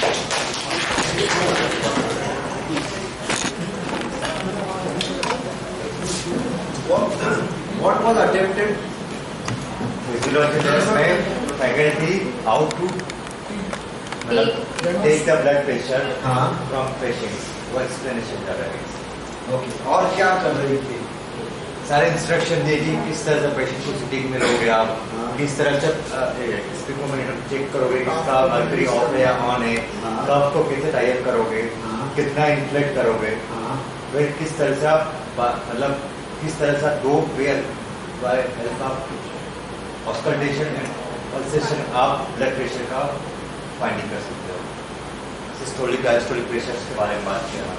What, what was attempted? Physiological faculty how to take the blood pressure from patients. वो explanation कर रहे हैं. Okay. और क्या कर रही थी? सारे इंस्ट्रक्शन देगी किस तरह से पेशेंट को सिटिंग में लोगे आप, किस तरह से स्पीकोमीटर चेक करोगे किसका मर्करी ऑफ है या ऑन है, कब को कैसे टाइप करोगे, कितना इन्फ्लेट करोगे, फिर किस तरह से आप मतलब किस तरह से दो where by help of auscultation and pulsation आप ब्लड प्रेशर का फाइंडिंग कर सकते हो। सिस्टोलिक डायस्टोलिक प्रेशर के बारे में बात किया।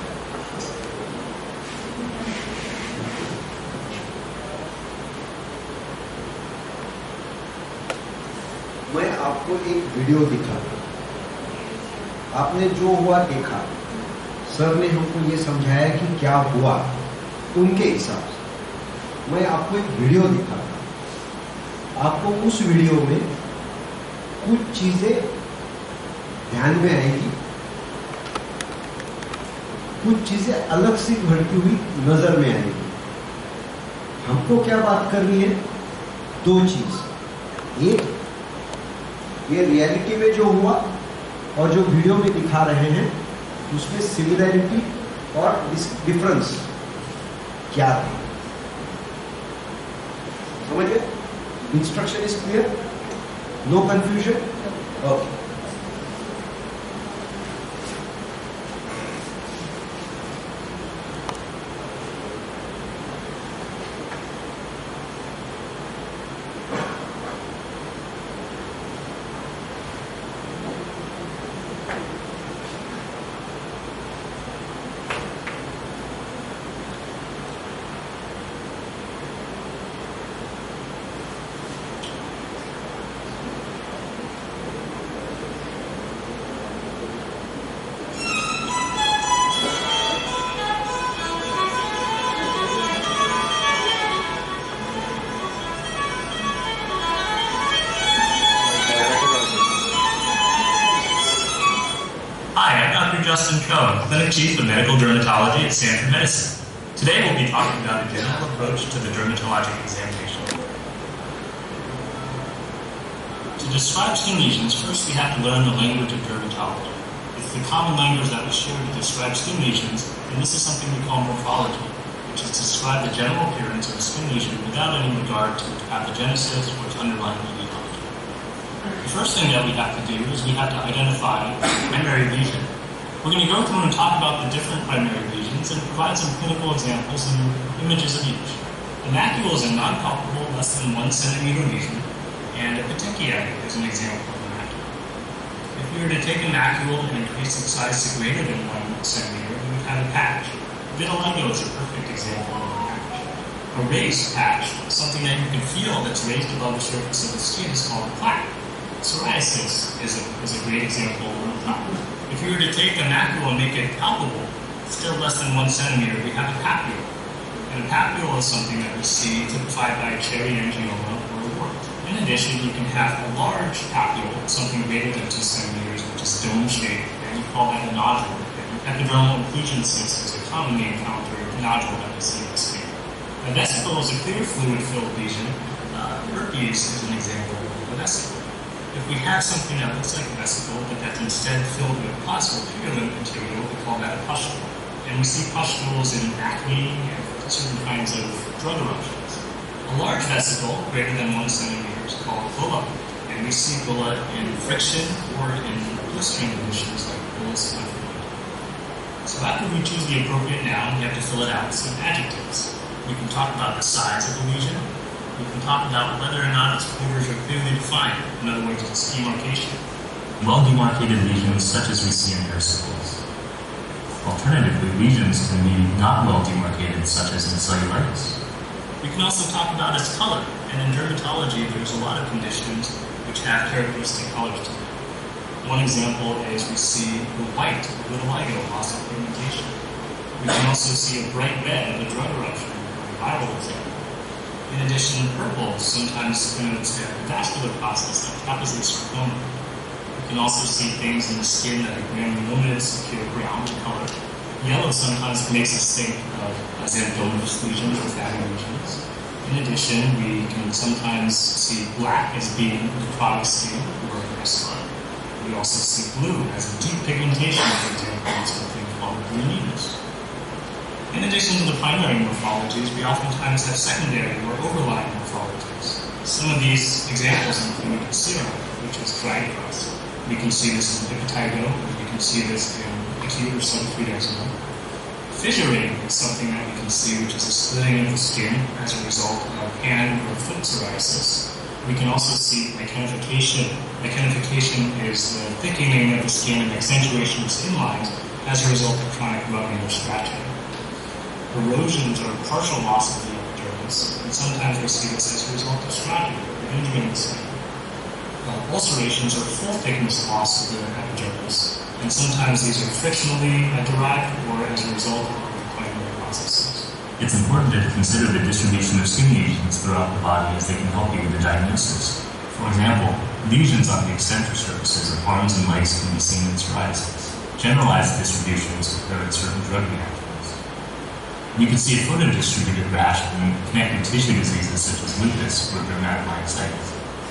मैं आपको एक वीडियो दिखा, आपने जो हुआ देखा, सर ने हमको ये समझाया कि क्या हुआ उनके हिसाब से। मैं आपको एक वीडियो दिखा, आपको उस वीडियो में कुछ चीजें ध्यान में आएगी, कुछ चीजें अलग से घटती हुई नजर में आएगी। हमको क्या बात करनी है? दो चीज, एक ये रियलिटी में जो हुआ और जो वीडियो में दिखा रहे हैं उसमें सिमिलैरिटी और डिफरेंस क्या है, समझ गए? Instruction is clear, no confusion, okay. Justin Cohn, Clinic Chief of Medical Dermatology at Stanford Medicine. Today we'll be talking about a general approach to the dermatologic examination. To describe skin lesions, first we have to learn the language of dermatology. It's the common language that we share to describe skin lesions, and this is something we call morphology, which is to describe the general appearance of a skin lesion without any regard to its pathogenesis or its underlying etiology. The first thing that we have to do is we have to identify the primary lesion. We're going to go through and talk about the different primary lesions and provide some clinical examples and images of each. A macule is a non-palpable, less than one centimeter lesion, and a petechiae is an example of a macule. If we were to take a macule and increase its size to greater than one centimeter, we would have a patch. Vitiligo is a perfect example of a patch. A raised patch, something that you can feel that's raised above the surface of the skin, is called a plaque. Psoriasis is a, is a great example of a plaque. If we were to take a macule and make it palpable, still less than one centimeter, we have a papule. And a papule is something that we see typified by a cherry angioma or a wart. In addition, you can have a large papule, something greater than two centimeters, which is dome-shaped, and we call that a nodule. Epidermal occlusion cyst is a commonly encountered nodule that we see in the skin. A vesicle is a clear fluid-filled lesion. Uh, herpes is an example of a vesicle. If we have something that looks like a vesicle, but that's instead filled with pus or purulent material, we call that a pustule. And we see pustules in acne and certain kinds of drug eruptions. A large vesicle, greater than one centimeter, is called bulla. And we see bulla in friction or in blistering conditions like bullous lymphoid. So after we choose the appropriate noun, we have to fill it out with some adjectives. We can talk about the size of the lesion. We can talk about whether or not its borders are clearly defined. In other words, its demarcation. Well-demarcated lesions such as we see in erysipelas. Alternatively, lesions can be not well-demarcated such as in cellulitis. We can also talk about its color. And in dermatology, there's a lot of conditions which have characteristic colors to them. One example is we see the white vitiligo, loss of pigmentation. We can also see a bright red of a drug eruption, a viral example. In addition, purple sometimes connotes a vascular process like trapezoid sarcoma. You can also see things in the skin that are granulomatous, pure brown in color. Yellow sometimes makes us think of xanthomatous lesions or fatty lesions. In addition, we can sometimes see black as being necrotic skin or aggressive. We also see blue as a deep pigmentation, for example, in something called greenitis. In addition to the primary morphologies, we oftentimes have secondary or overlying morphologies. Some of these examples include serum, which is dried crust. We can see this in impetigo, we can see this in acute or subacute eczema. Fissuring is something that we can see, which is a splitting of the skin as a result of hand or foot psoriasis. We can also see mechanification. Mechanification is the thickening of the skin and accentuation of skin lines as a result of chronic rubbing or scratching. Erosions are partial loss of the epidermis, and sometimes we see this as a result of scratching or injuring the skin. Uh, ulcerations are full thickness loss of the epidermis, and sometimes these are frictionally uh, derived or as a result of primary processes. It's important to consider the distribution of skin lesions throughout the body as they can help you with the diagnosis. For example, lesions on the eccentric surfaces of arms and legs can be seen in psoriasis. Generalized distributions occur in certain drug reactions. You can see a photodistributed rash in connective tissue diseases such as lupus or dermatomyositis.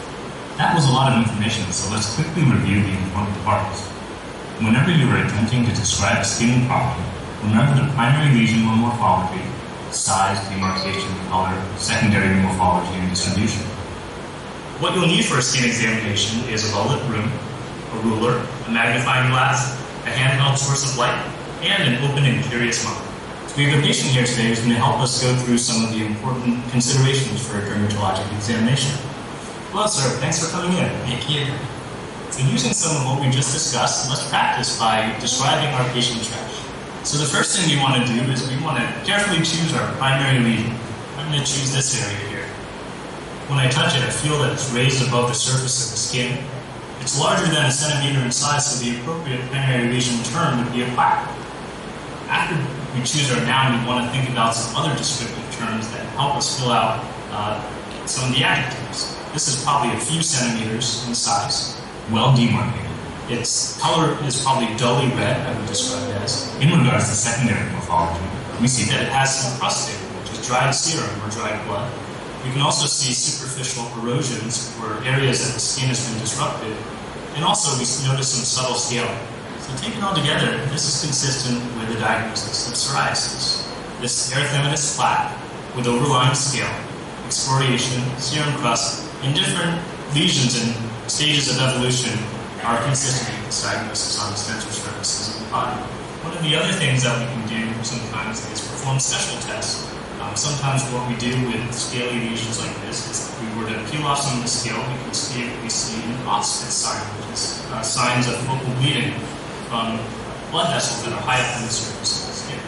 That was a lot of information, so let's quickly review the important parts. Whenever you are attempting to describe a skin problem, remember the primary lesion or morphology, size, demarcation, color, secondary morphology, and distribution. What you'll need for a skin examination is a well-lit room, a ruler, a magnifying glass, a handheld source of light, and an open and curious mind. So we have a patient here today who's going to help us go through some of the important considerations for a dermatologic examination. Hello, sir. Thanks for coming in. Thank you. So using some of what we just discussed, let's practice by describing our patient trash. So the first thing we want to do is we want to carefully choose our primary lesion. I'm going to choose this area here. When I touch it, I feel that it's raised above the surface of the skin. It's larger than a centimeter in size, so the appropriate primary lesion term would be a plaque. After we choose our noun, we want to think about some other descriptive terms that help us fill out uh, some of the adjectives. This is probably a few centimeters in size, well demarcated. Its color is probably dully red, I would describe it as. In regards to secondary morphology, we see that it has some crustate, which is dried serum or dried blood. We can also see superficial erosions or areas that the skin has been disrupted. And also we notice some subtle scaling. So taken all together, this is consistent with the diagnosis of psoriasis. This erythematous plaque with overlying scaling, excoriation, serum crust, and different lesions and stages of evolution are consistent with this diagnosis on the center surfaces of the body. One of the other things that we can do sometimes is perform special tests. Um, sometimes what we do with scaly lesions like this is if we were to peel off some of the scale, we can see if we see an Auspitz sign, which is uh, signs of focal bleeding from blood vessels that are high up on the surface of the skin.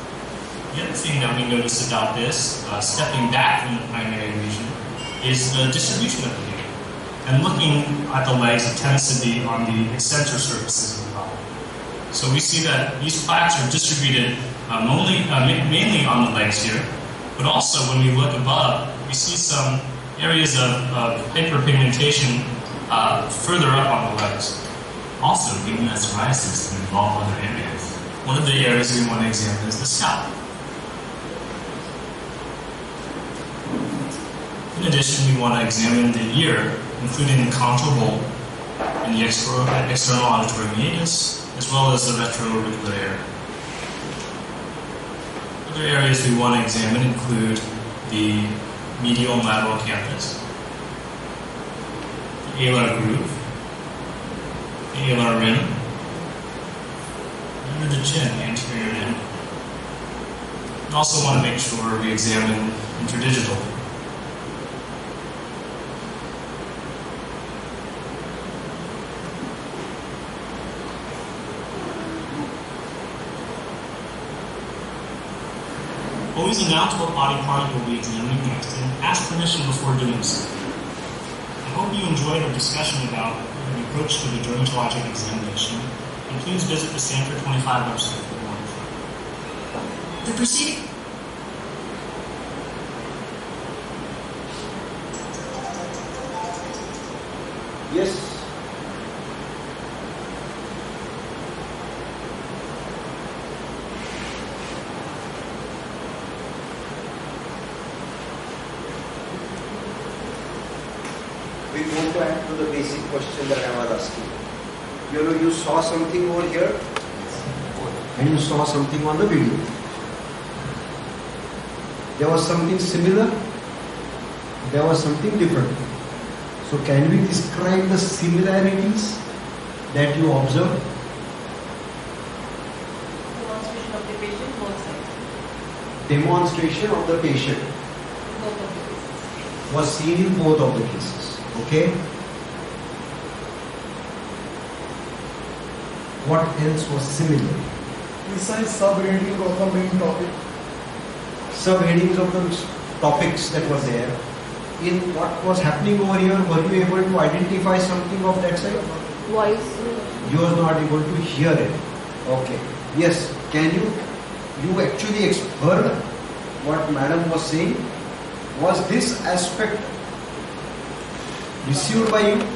The other thing that we notice about this, uh, stepping back from the primary lesion, is the distribution of the lesion. And looking at the legs, it tends to be on the eccentric surfaces of the body. So we see that these plaques are distributed um, only, uh, mainly on the legs here, but also when we look above, we see some areas of, of hyperpigmentation uh, further up on the legs. Also, given that psoriasis can involve other areas, one of the areas we want to examine is the scalp. In addition, we want to examine the ear, including the contour bulb and the external, external auditory meatus, as well as the retroauricular area. Other areas we want to examine include the medial and lateral canthus, the alar groove, the alar rim, under the chin, the anterior end. We also want to make sure we examine interdigital. Always announce what body part you'll be examining next and ask permission before doing so. I hope you enjoyed our discussion about the approach to the dermatologic examination, and please visit the Stanford twenty-five website for more info. The proceeding. Yes. We go back to the basic question that I was asking. You know, you saw something over here and you saw something on the video. There was something similar there was something different. So can we describe the similarities that you observed? Demonstration of the patient, both sides. Demonstration of the patient Both of the cases. was seen in both of the cases. Okay. What else was similar? Besides subheading of the main topic. Subheadings of the topics that were there. In what was happening over here, were you able to identify something of that side? Voice. You were not able to hear it. Okay. Yes. Can you, you actually heard what madam was saying? Was this aspect received by you?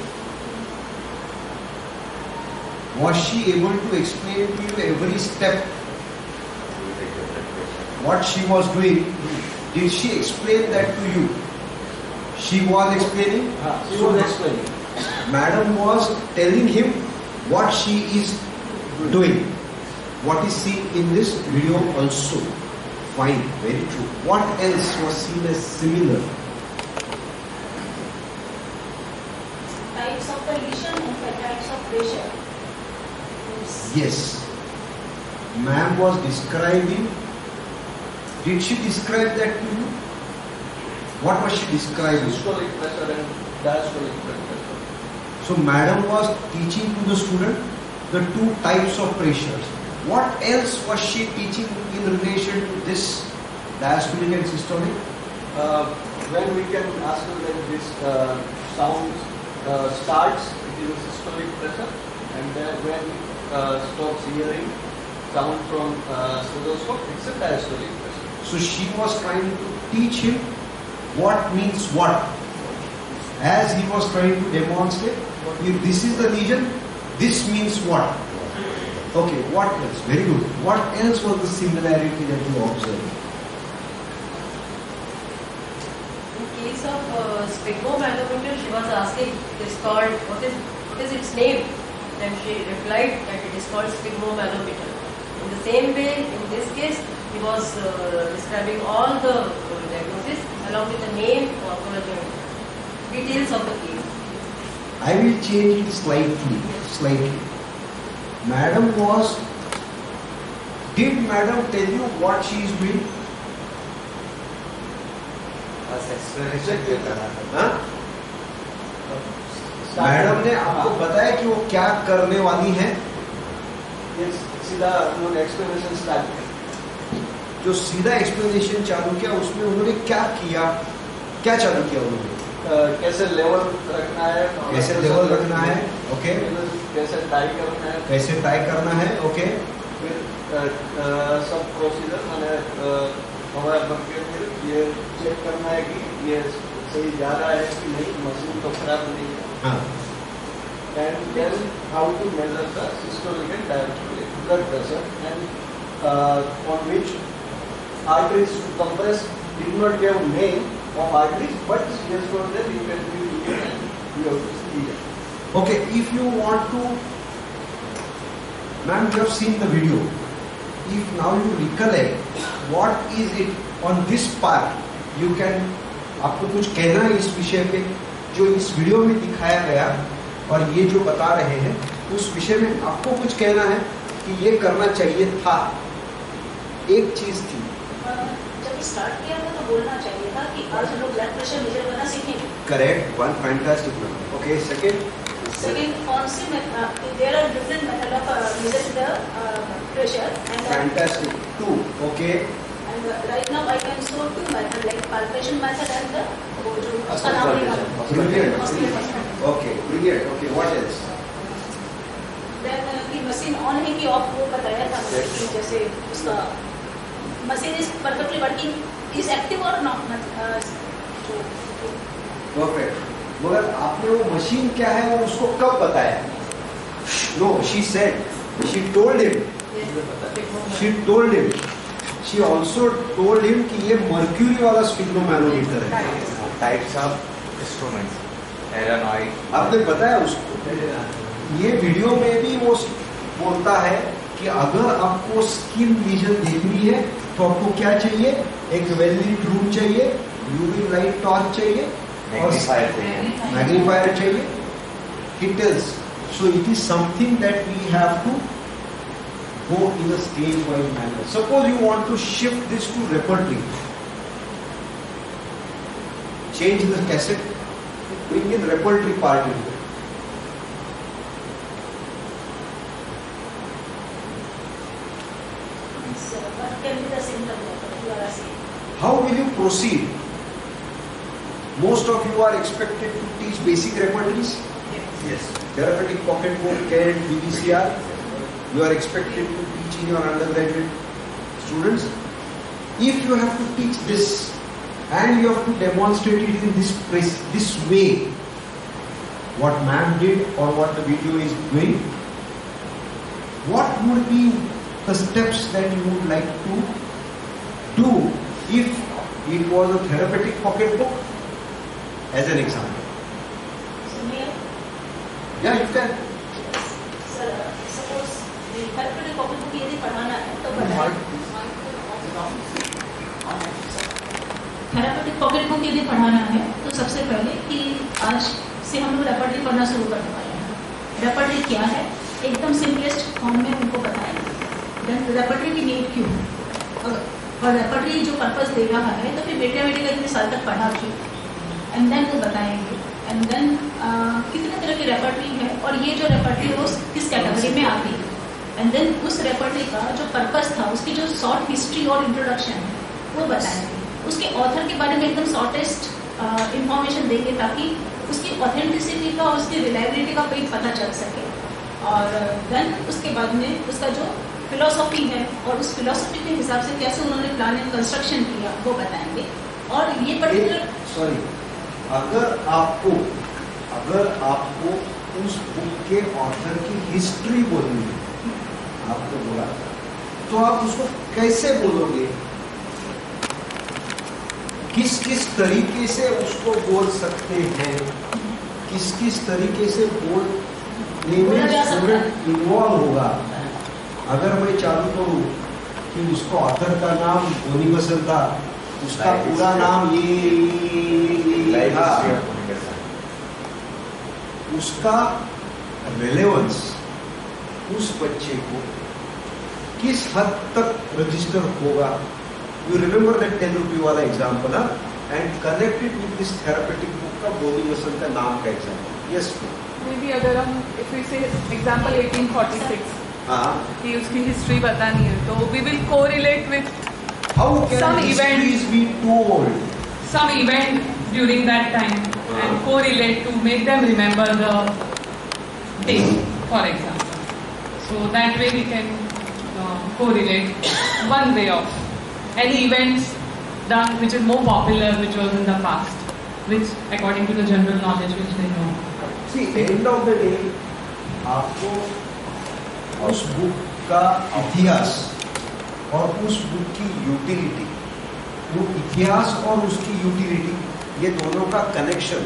Was she able to explain to you every step what she was doing? Did she explain that to you? She was explaining? She was explaining. Madam was telling him what she is doing. What is seen in this video also. Fine, very true. What else was seen as similar? Types of the lesion and types of pressure. Yes. Ma'am was describing. Did she describe that to you? What was she describing? Systolic pressure and diastolic pressure. So madam was teaching to the student the two types of pressures. What else was she teaching in relation to this diastolic and systolic? Uh, when we can ask you that this uh, sound uh, starts, it is a systolic pressure, and then when it uh, stops hearing sound from uh, stethoscope, it's a diastolic pressure. So she was trying to teach him what means what. As he was trying to demonstrate, if this is the lesion, this means what. Okay, what else? Very good. What else was the similarity that you observed? In case of uh, sphygmomanometer, she was asking, it is called, what is, what is its name? Then she replied that it is called sphygmomanometer. In the same way, in this case, he was uh, describing all the uh, diagnosis along with the name or the details of the case. I will change it slightly, slightly. Madam was, did madam tell you what she is doing? Madam ने आपको बताया कि वो क्या करने वाली है? सीधा उन्होंने एक्सप्लेनेशन स्टार्ट किया। जो सीधा एक्सप्लेनेशन चालू किया उसमें उन्होंने क्या किया? क्या चालू किया उन्होंने? कैसे लेवल रखना है, कैसे लेवल रखना है, ओके, कैसे टाई करना है, कैसे टाई करना है, ओके, फिर सब प्रोसीजर मैंने हमारा बनके फिर ये चेक करना है कि ये सही जा रहा है कि नहीं, मशीन तो खराब नहीं है। हाँ। And then how to measure the systolic and diastolic blood pressure, and uh, on which arteries to compress. Did not give name of arteries, but just for them you can be looking and you have to see it. Okay, if you want to, ma'am, you have seen the video. If now you recollect, what is it on this part? You can, आपको कुछ कहना है इस विषय पे जो इस video में दिखाया गया और ये जो बता रहे हैं उस विषय में आपको कुछ कहना है कि ये करना चाहिए था। एक चीज थी, जब स्टार्ट किया था तो बोलना चाहिए था कि आज हम लोग ब्लड प्रेशर मेजर करना सीखेंगे। Correct, one fantastic. Okay, second second कौन सी there are different method of measuring the pressure and fantastic two, okay, and right now I can show two method like palpation method and the वो जो उसका नाम नहीं okay, brilliant, okay, what else? Then की machine on है कि off वो बताया था कि जैसे उसका machine is perfectly working, is active और नॉट। परफेक्ट। मगर आपने वो मशीन क्या है और उसको कब बताया? No, she said, she told him, she told him, she also told him कि ये मर्क्यूरी वाला स्फिग्मोमैनोमीटर है। टाइप्स ऑफ इंस्ट्रूमेंट्स, एरोनॉइड, आपने बताया उसको। ये वीडियो में भी वो बोलता है कि अगर आपको स्किन लीजन देखनी है तो आपको क्या चाहिए? एक वेल लीट रूम चाहिए यूवी लाइट टॉर्च चाहिए और मैग्नीफायर चाहिए. It tells. So it is something that we have to go in a stage-wise manner. Suppose you want to shift this to repertory. Change the cassette, bring in repertory part into it. So what can be the symptom that you are saying? How will you proceed? Most of you are expected to teach basic repertories. Yes. Therapeutic pocket book, C A D, B V C R. You are expected to teach in your undergraduate students. If you have to teach this and you have to demonstrate it in this place, this way, what ma'am did or what the video is doing, what would be the steps that you would like to do if it was a therapeutic pocket book, as an example? So may I? Yeah, you can. Sir, suppose the therapeutic pocket book यदि पढ़ाना है तो बताएं. Therapeutic pocket book यदि पढ़ाना है तो सबसे पहले कि आज से हम लोग रेपर्टरी पढ़ना शुरू करने वाले हैं. रेपर्टरी क्या है एकदम सिंपलेस्ट फॉर्म में उनको बताएंगे. देन रेपर्टरी की नीड क्यों और रेपर्टरी जो पर्पस दे रहा है तो फिर बेटा बेटी का इतने साल तक पढ़ा क्यों, एंड देन वो बताएंगे. एंड देन कितने तरह की रेपर्टरी है और ये जो रेपर्टरी है वो किस कैटेगरी में आती है. एंड देन उस रेपर्टरी का जो पर्पस था उसकी जो शॉर्ट हिस्ट्री और इंट्रोडक्शन है वो बताएंगे. उसके ऑथर के बारे में एकदम शॉर्टेस्ट इंफॉर्मेशन देंगे ताकि उसकी ऑथेंटिसिटी का उसकी रिलायबिलिटी का कहीं पता चल सके. और देन उसके बाद में उसका जो फिलोसॉफी है और उस फिलोसॉफी के हिसाब से कैसे उन्होंने प्लान एंड कंस्ट्रक्शन किया वो बताएंगे. और ये पर्टिकुलर सॉरी अगर आपको अगर आपको उस बुक के ऑथर की हिस्ट्री बोलनी है, आपको बोला तो आप उसको कैसे बोलोगे, किस किस तरीके से उसको बोल सकते हैं, किस किस तरीके से बोलने में स्टूडेंट इन्वॉल्व होगा. अगर मैं चालू करूं कि उसको ऑथर का नाम गोनी बसल था, उसका पूरा नाम ये था, उसका रिलेवेंस उस बच्चे को किस हद तक रजिस्टर होगा. You remember that ten rupee वाला एग्जाम्पल है and connect it with this therapeutic book का गोनी बसल का नाम का एग्जाम्पल. यस मे बी अगर हम if we say example eighteen forty six कि उसकी हिस्ट्री बतानी है तो we will correlate with How can some histories be told? Some event during that time uh. and correlate to make them remember the day, for example. So that way we can uh, correlate one way of any events done which is more popular, which was in the past, which according to the general knowledge which they know. See, end of the day, आपको उस book का इतिहास और उस book की utility, वो इतिहास और उसकी यूटिलिटी ये दोनों का कनेक्शन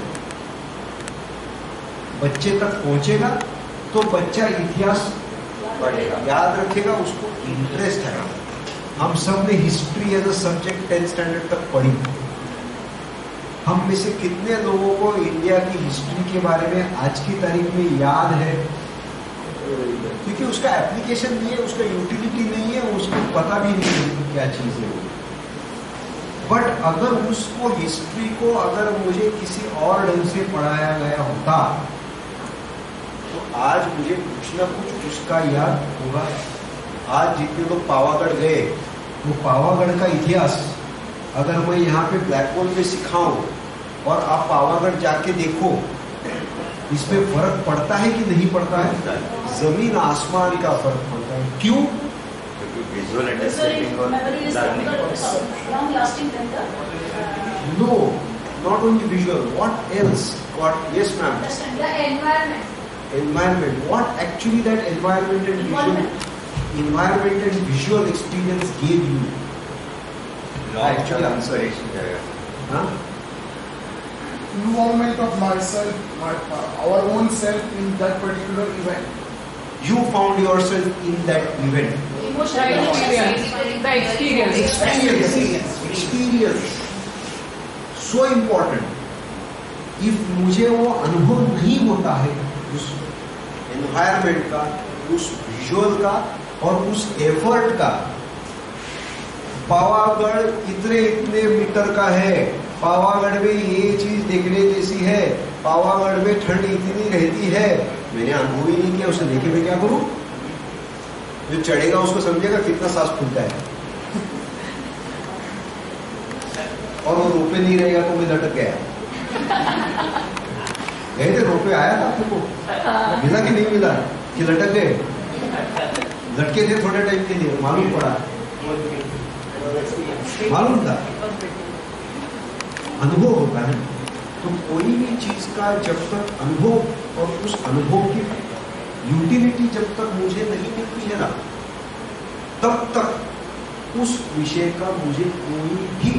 बच्चे तक पहुंचेगा तो बच्चा इतिहास पढ़ेगा, याद रखेगा, उसको इंटरेस्ट है. हम सब ने history as a subject tenth standard तक पढ़ी. हम में से कितने लोगों को इंडिया की हिस्ट्री के बारे में आज की तारीख में याद है, क्योंकि उसका एप्लीकेशन नहीं है, उसका यूटिलिटी नहीं है, उसको पता भी नहीं है कि क्या चीज है. बट अगर उसको हिस्ट्री को अगर मुझे किसी और ढंग से पढ़ाया गया होता तो आज मुझे कुछ ना कुछ उसका याद होगा. आज जितने लोग पावागढ़ गए वो पावागढ़ का इतिहास अगर मैं यहाँ पे ब्लैक बोर्ड में सिखाऊं और आप पावागढ़ जाके देखो, इसमें फर्क पड़ता है कि नहीं पड़ता है? जमीन आसमान का फर्क पड़ता है. क्यों? विजुअल अंडरस्टैंडिंग और लॉन्ग लास्टिंग रहता. No, not only visual. What else? What? Yes ma'am. The environment. Environment. What actually that environment and visual environment and visual experience gave you? Actually, answer it. Huh? Involvement of myself, my, uh, our own self in that particular event. You found yourself in that event. Emotional experience. The experience. Experience. Experience. So important. If मुझे वो अनुभव नहीं होता है उस environment का, उस visual का और उस एफर्ट का, पावागढ़ इतने इतने मीटर का है, पावागढ़ में ये चीज देखने जैसी है, पावागढ़ में ठंड इतनी रहती है, मैंने अनुभव ही नहीं किया, उसे देखे मैं क्या करूं? जो चढ़ेगा उसको समझेगा कितना सांस फूलता है, और वो रोपे नहीं रहेगा तो मैं लटक गया. गए थे रोपे आया था आपको, मिला कि नहीं मिला कि लटक गए? लटके थे थोड़े टाइम के लिए, मालूम पड़ा, मालूम था. अनुभव होता है. तो कोई भी चीज का जब तक अनुभव और उस अनुभव की यूटिलिटी जब तक मुझे नहीं मिलती है ना, तब तक उस विषय का मुझे कोई भी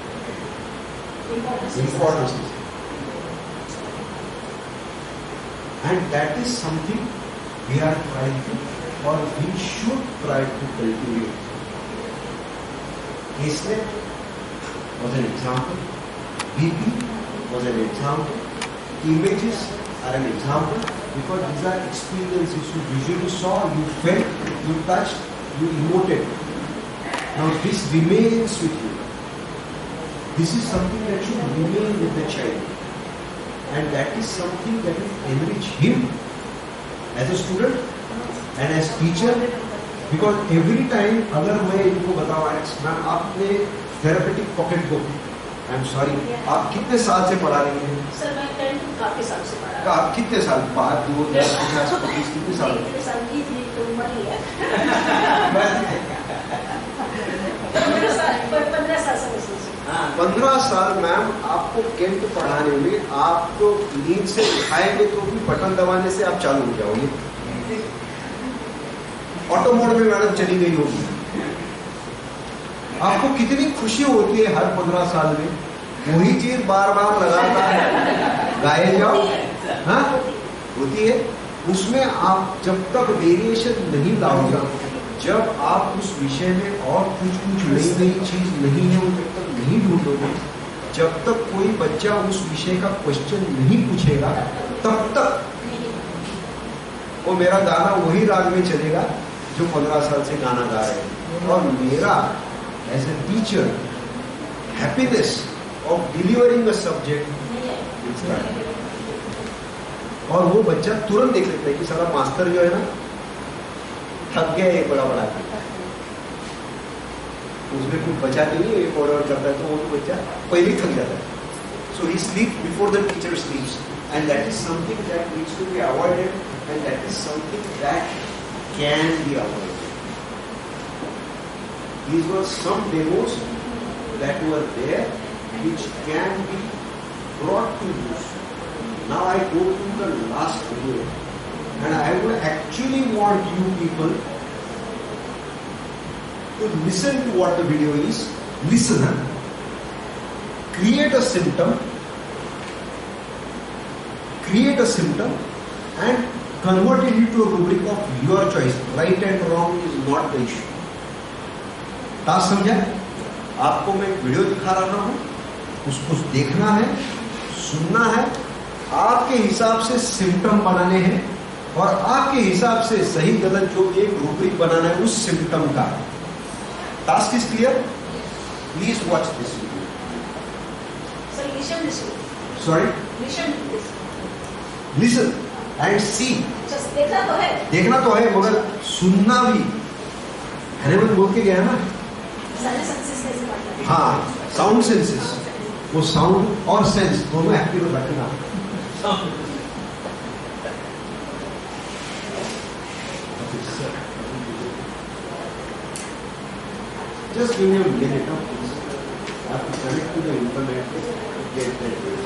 इम्पोर्टेंस नहीं. And that is something we are trying to, or we should try to cultivate. Islet was an example. B P was an example. Images are an example because these are experiences you visually saw, you felt, you touched, you emoted. Now this remains with you. This is something that should remain with the child. And that is something that will enrich him as a student and as teacher, because every time अगर मैं इनको बताऊँ, ma'am आपने therapeutic pocket book, I am sorry, आप कितने साल से पढ़ा रही हैं? सर मैं टेंथ काफी साल से पढ़ा रही हूँ. आप कितने साल? पाँच, दो, दस, पचास, पच्चीस, कितने साल? कितने साल की थी तो उम्र ही है. पंद्रह साल से. पंद्रह साल मैम आपको केंट पढ़ाने में, आपको नींद से उठाएंगे तो भी बटन दबाने से आप चालू हो जाओगे. ऑटो मोड में मैडम चली गई होगी. आपको कितनी खुशी होती है हर पंद्रह साल में, वही चीज बार बार लगाता है, गाए जाओ. हाँ होती है. उसमें आप जब तक वेरिएशन नहीं लाओगे, जब आप उस विषय में और कुछ कुछ नई नई चीज नहीं है वो जब तक नहीं ढूंढोगे, जब तक कोई बच्चा उस विषय का क्वेश्चन नहीं पूछेगा, तब तक वो मेरा गाना वही राग में चलेगा जो पंद्रह साल से गाना गा रहे हैं. और मेरा as a teacher happiness of delivering a subject, और वो बच्चा तुरंत देख लेता है कि सारा मास्टर जो है ना थक गया एक बड़ा बड़ा, उसमें कुछ बचा नहीं है, एक और और करता है तो वो बच्चा पहले ही थक जाता है. So he sleep before the teacher sleeps, and that is something that needs to be avoided, and that is something that can be avoided. These were some demos that were there which can be brought to use. Now I go to the last video, and I would actually want you people to listen to what the video is. Listen, create a symptom, create a symptom, and convert it into a rubric of your choice. Right and wrong is not the issue. Task समझा? आपको मैं एक video दिखा रहा हूं, उसको देखना है, सुनना है, आपके हिसाब से सिम्टम बनाने हैं, और आपके हिसाब से सही गलत जो भी एक रूब्रिक बनाना है उस सिम्टम का. Task is clear? Please watch this video. Sir listen this. Sorry, listen this. Listen and see. देखना तो है, देखना तो है, मगर सुनना भी. हरेमन बोल के गया ना, हाँ, साउंड सेंसेस, वो साउंड और सेंस दोनों एक्टिव रखना. Just give me a minute, huh? I have to connect to the internet to get that.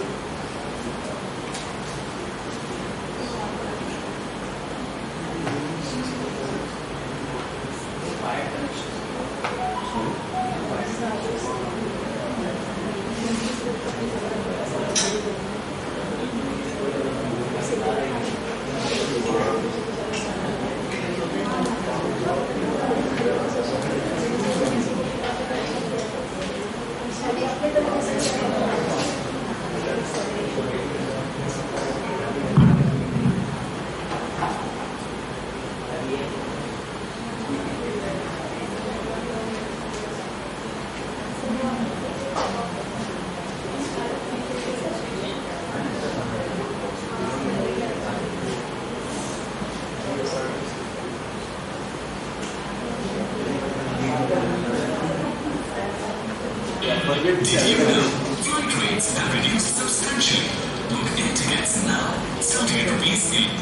forget Did you know flight rates have reduced substantially? Book air tickets now, starting at rupees eight.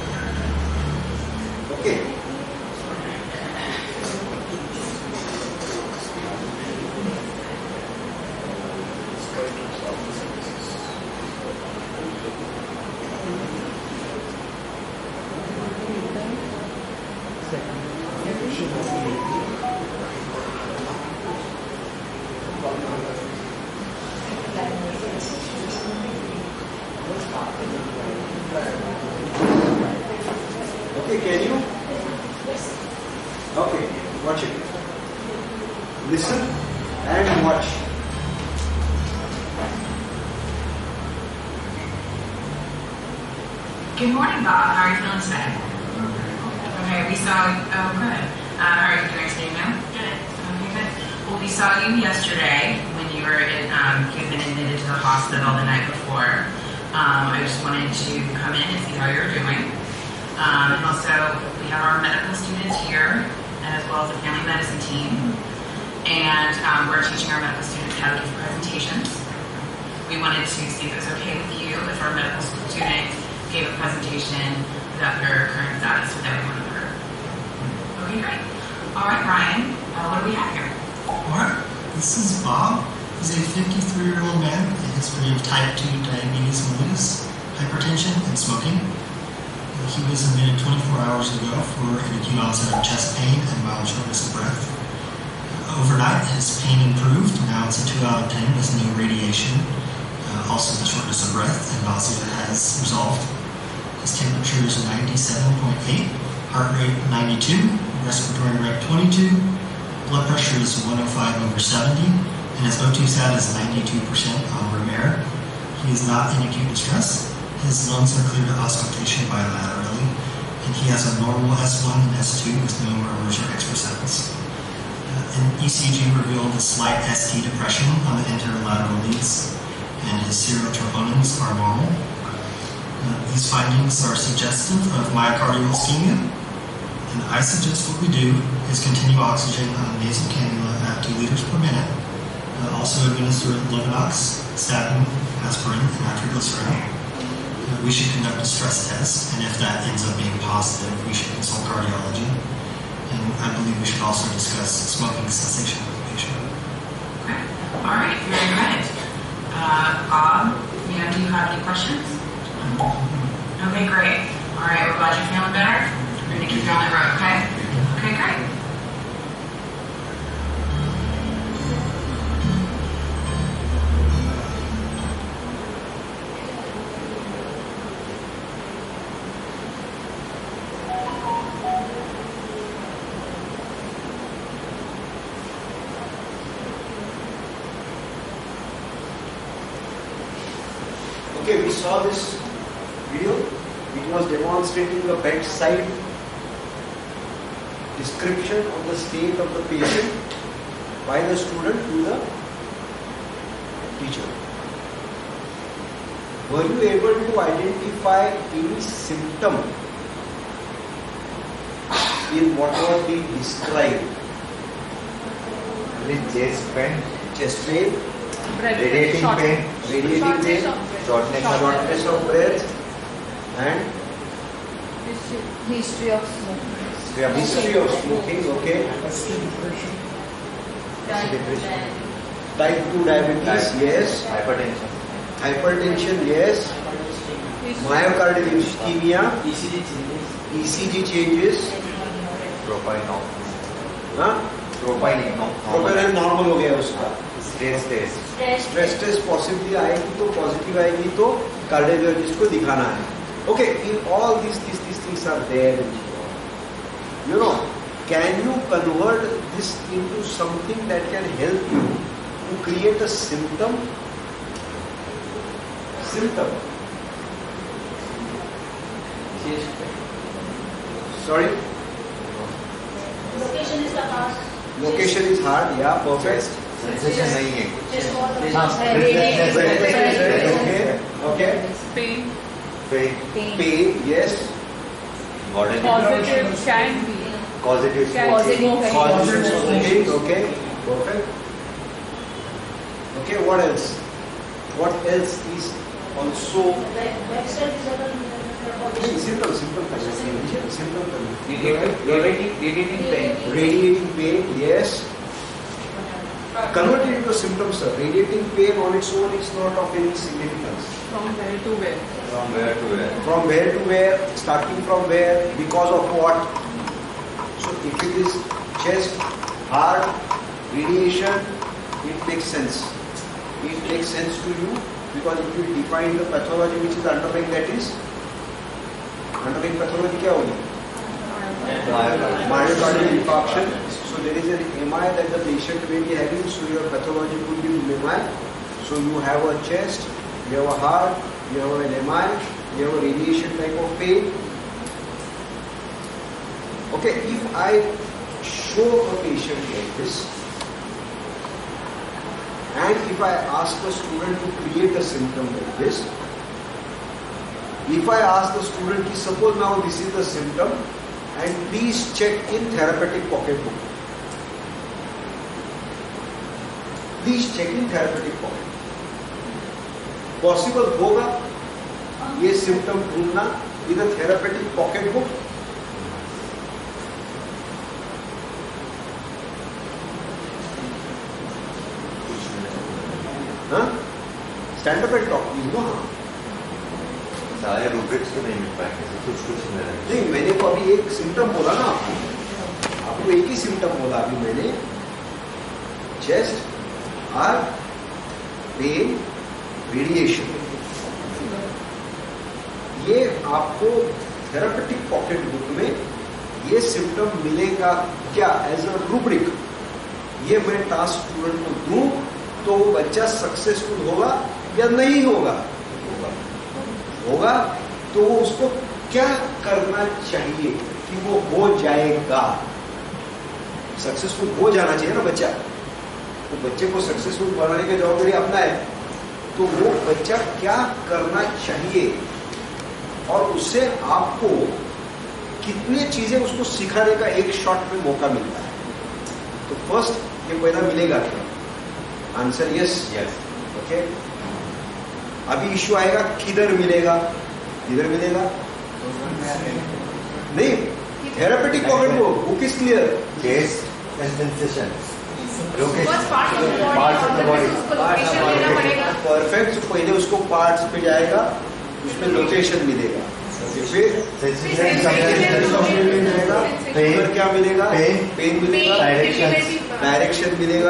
Okay. Okay, can you? Okay, watch it. Listen and watch. Good morning, Bob. How are you feeling today? Okay, we saw, oh, good. Uh, how are you doing today, ma'am? Good. Okay, good. Well, we saw you yesterday when you were in, um, you've been admitted to the hospital the night before. Um, I just wanted to come in and see how you were doing. Um, and also, we have our medical students here, as well as the family medicine team. And um, we're teaching our medical students how to give presentations. We wanted to see if it was okay with you if our medical student gave a presentation about their current status with everyone in the group. Okay, great. All right, Ryan, uh, what do we have here? Alright, this is Bob. He's a fifty-three-year-old man with a history of type two diabetes mellitus, hypertension, and smoking. He was admitted twenty-four hours ago for an acute onset of chest pain and mild shortness of breath. Overnight, his pain improved. Now it's a two out of ten with no radiation. Uh, also, the shortness of breath and nausea has resolved. His temperature is ninety-seven point eight, heart rate ninety-two, respiratory rate twenty-two, blood pressure is one oh five over seventy, and his O two sat is ninety-two percent on room air. He is not in acute distress. His lungs are clear to auscultation bilaterally, and he has a normal S one and S two with no murmurs or expressants. Uh, an E C G revealed a slight S T depression on the interlateral leads, and his serial troponins are normal. Uh, these findings are suggestive of myocardial ischemia, and I suggest what we do is continue oxygen on a nasal cannula at two liters per minute. Uh, also administer Lovenox, statin, aspirin, and nitroglycerin. Uh, we should conduct a stress test, and if that ends up being positive, we should consult cardiology. And I believe we should also discuss smoking cessation with the patient. Okay. All right, very good. Uh, Bob, you know, do you have any questions? Okay, great. All right, we're glad you're feeling better. We're going to keep you on that road, okay? Okay, great. Okay, we saw this video. It was demonstrating the bedside description of the state of the patient by the student to the teacher. Were you able to identify any symptom in what was being described? Chest pain, chest pain, radiating pain, radiating pain, shortness, shortness of breath, and history of smoking. history of smoking. Okay. Type two diabetes, yes. Hypertension. Hypertension, yes. Myocardial ischemia. E C G changes. E C G changes. Propine no. हाँ? Propine no. Propine normal हो गया उसका. Stress test. Stress test possibly आएगी तो positive आएगी तो cardiologist को दिखाना है. Okay, in all these these these things are there. You know, can you convert this into something that can help you to create a symptom? Symptom. Sorry? Location is the past. Location is hard, yeah, perfect. Sensation नहीं है. Okay, okay. Pain. Pain. Pain, yes. Positive can be. Causative Positive. Causative smoking, okay, perfect. Okay, what else? What else is also simple, simple, simple, simple. Radiating, radiating pain. Radiating pain, yes. Convert it into a symptom, sir. Radiating pain on its own is not of any significance. From where to where? From where to where? From where to where? Starting from where? Because of what? So if it is chest, heart, radiation, it makes sense. It makes sense to you because if you define the pathology which is underlying that is, underlying pathology क्या होगी? Myocardial infarction. So there is an M I that the patient may be having. So your pathology could be M I. So you have a chest, you have a heart, you have an M I, you have a radiation type of pain. Okay, if I show a patient like this, and if I ask the student to create a symptom like this, if I ask the student, suppose now this is the symptom, and please check in therapeutic pocketbook. Please check in therapeutic pocketbook. Possible होगा ये symptom ढूंढना in a therapeutic pocketbook? हाँ? Stand up and talk, please. No, हाँ. सारे rubrics तो नहीं मिल पाएंगे, कुछ कुछ मिल रहे हैं। नहीं, मैंने तो अभी एक सिम्टम बोला ना आपको, आपको एक ही सिम्टम बोला अभी मैंने, चेस्ट, हार्ट, पेन, रेडिएशन। ये आपको थेरापेटिक पॉकेट बुक में ये सिम्टम मिलेगा क्या एज अ रूब्रिक? ये मैं टास्क स्टूडेंट को दूं तो वो बच्चा सक्सेसफुल होगा या नहीं होगा? होगा तो उसको क्या करना चाहिए कि वो हो जाएगा? सक्सेसफुल हो जाना चाहिए ना बच्चा, तो बच्चे को सक्सेसफुल बनाने की जवाबदारी अपना है। तो वो बच्चा क्या करना चाहिए और उससे आपको कितनी चीजें उसको सिखाने का एक शॉट में मौका मिलता है। तो फर्स्ट ये पहला मिलेगा क्या? Answer yes yes. ओके, अभी इश्यू आएगा किधर मिलेगा? किधर मिलेगा? नहीं, therapeutic pocket book book is clear. Case and sensation, perfect. पहले उसको पार्ट्स पे जाएगा, उसमें लोकेशन मिलेगा, फिर मिलेगा, फिर क्या मिलेगा? पेन पेन मिलेगा, डायरेक्शन डायरेक्शन मिलेगा,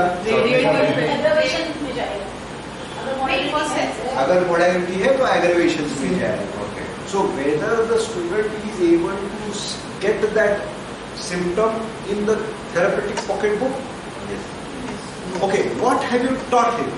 अगर मोडालिटी है तो एग्रेवेशन में जाएगा। So whether the student is able to get that symptom in the therapeutic pocket book. Okay, what have you taught him?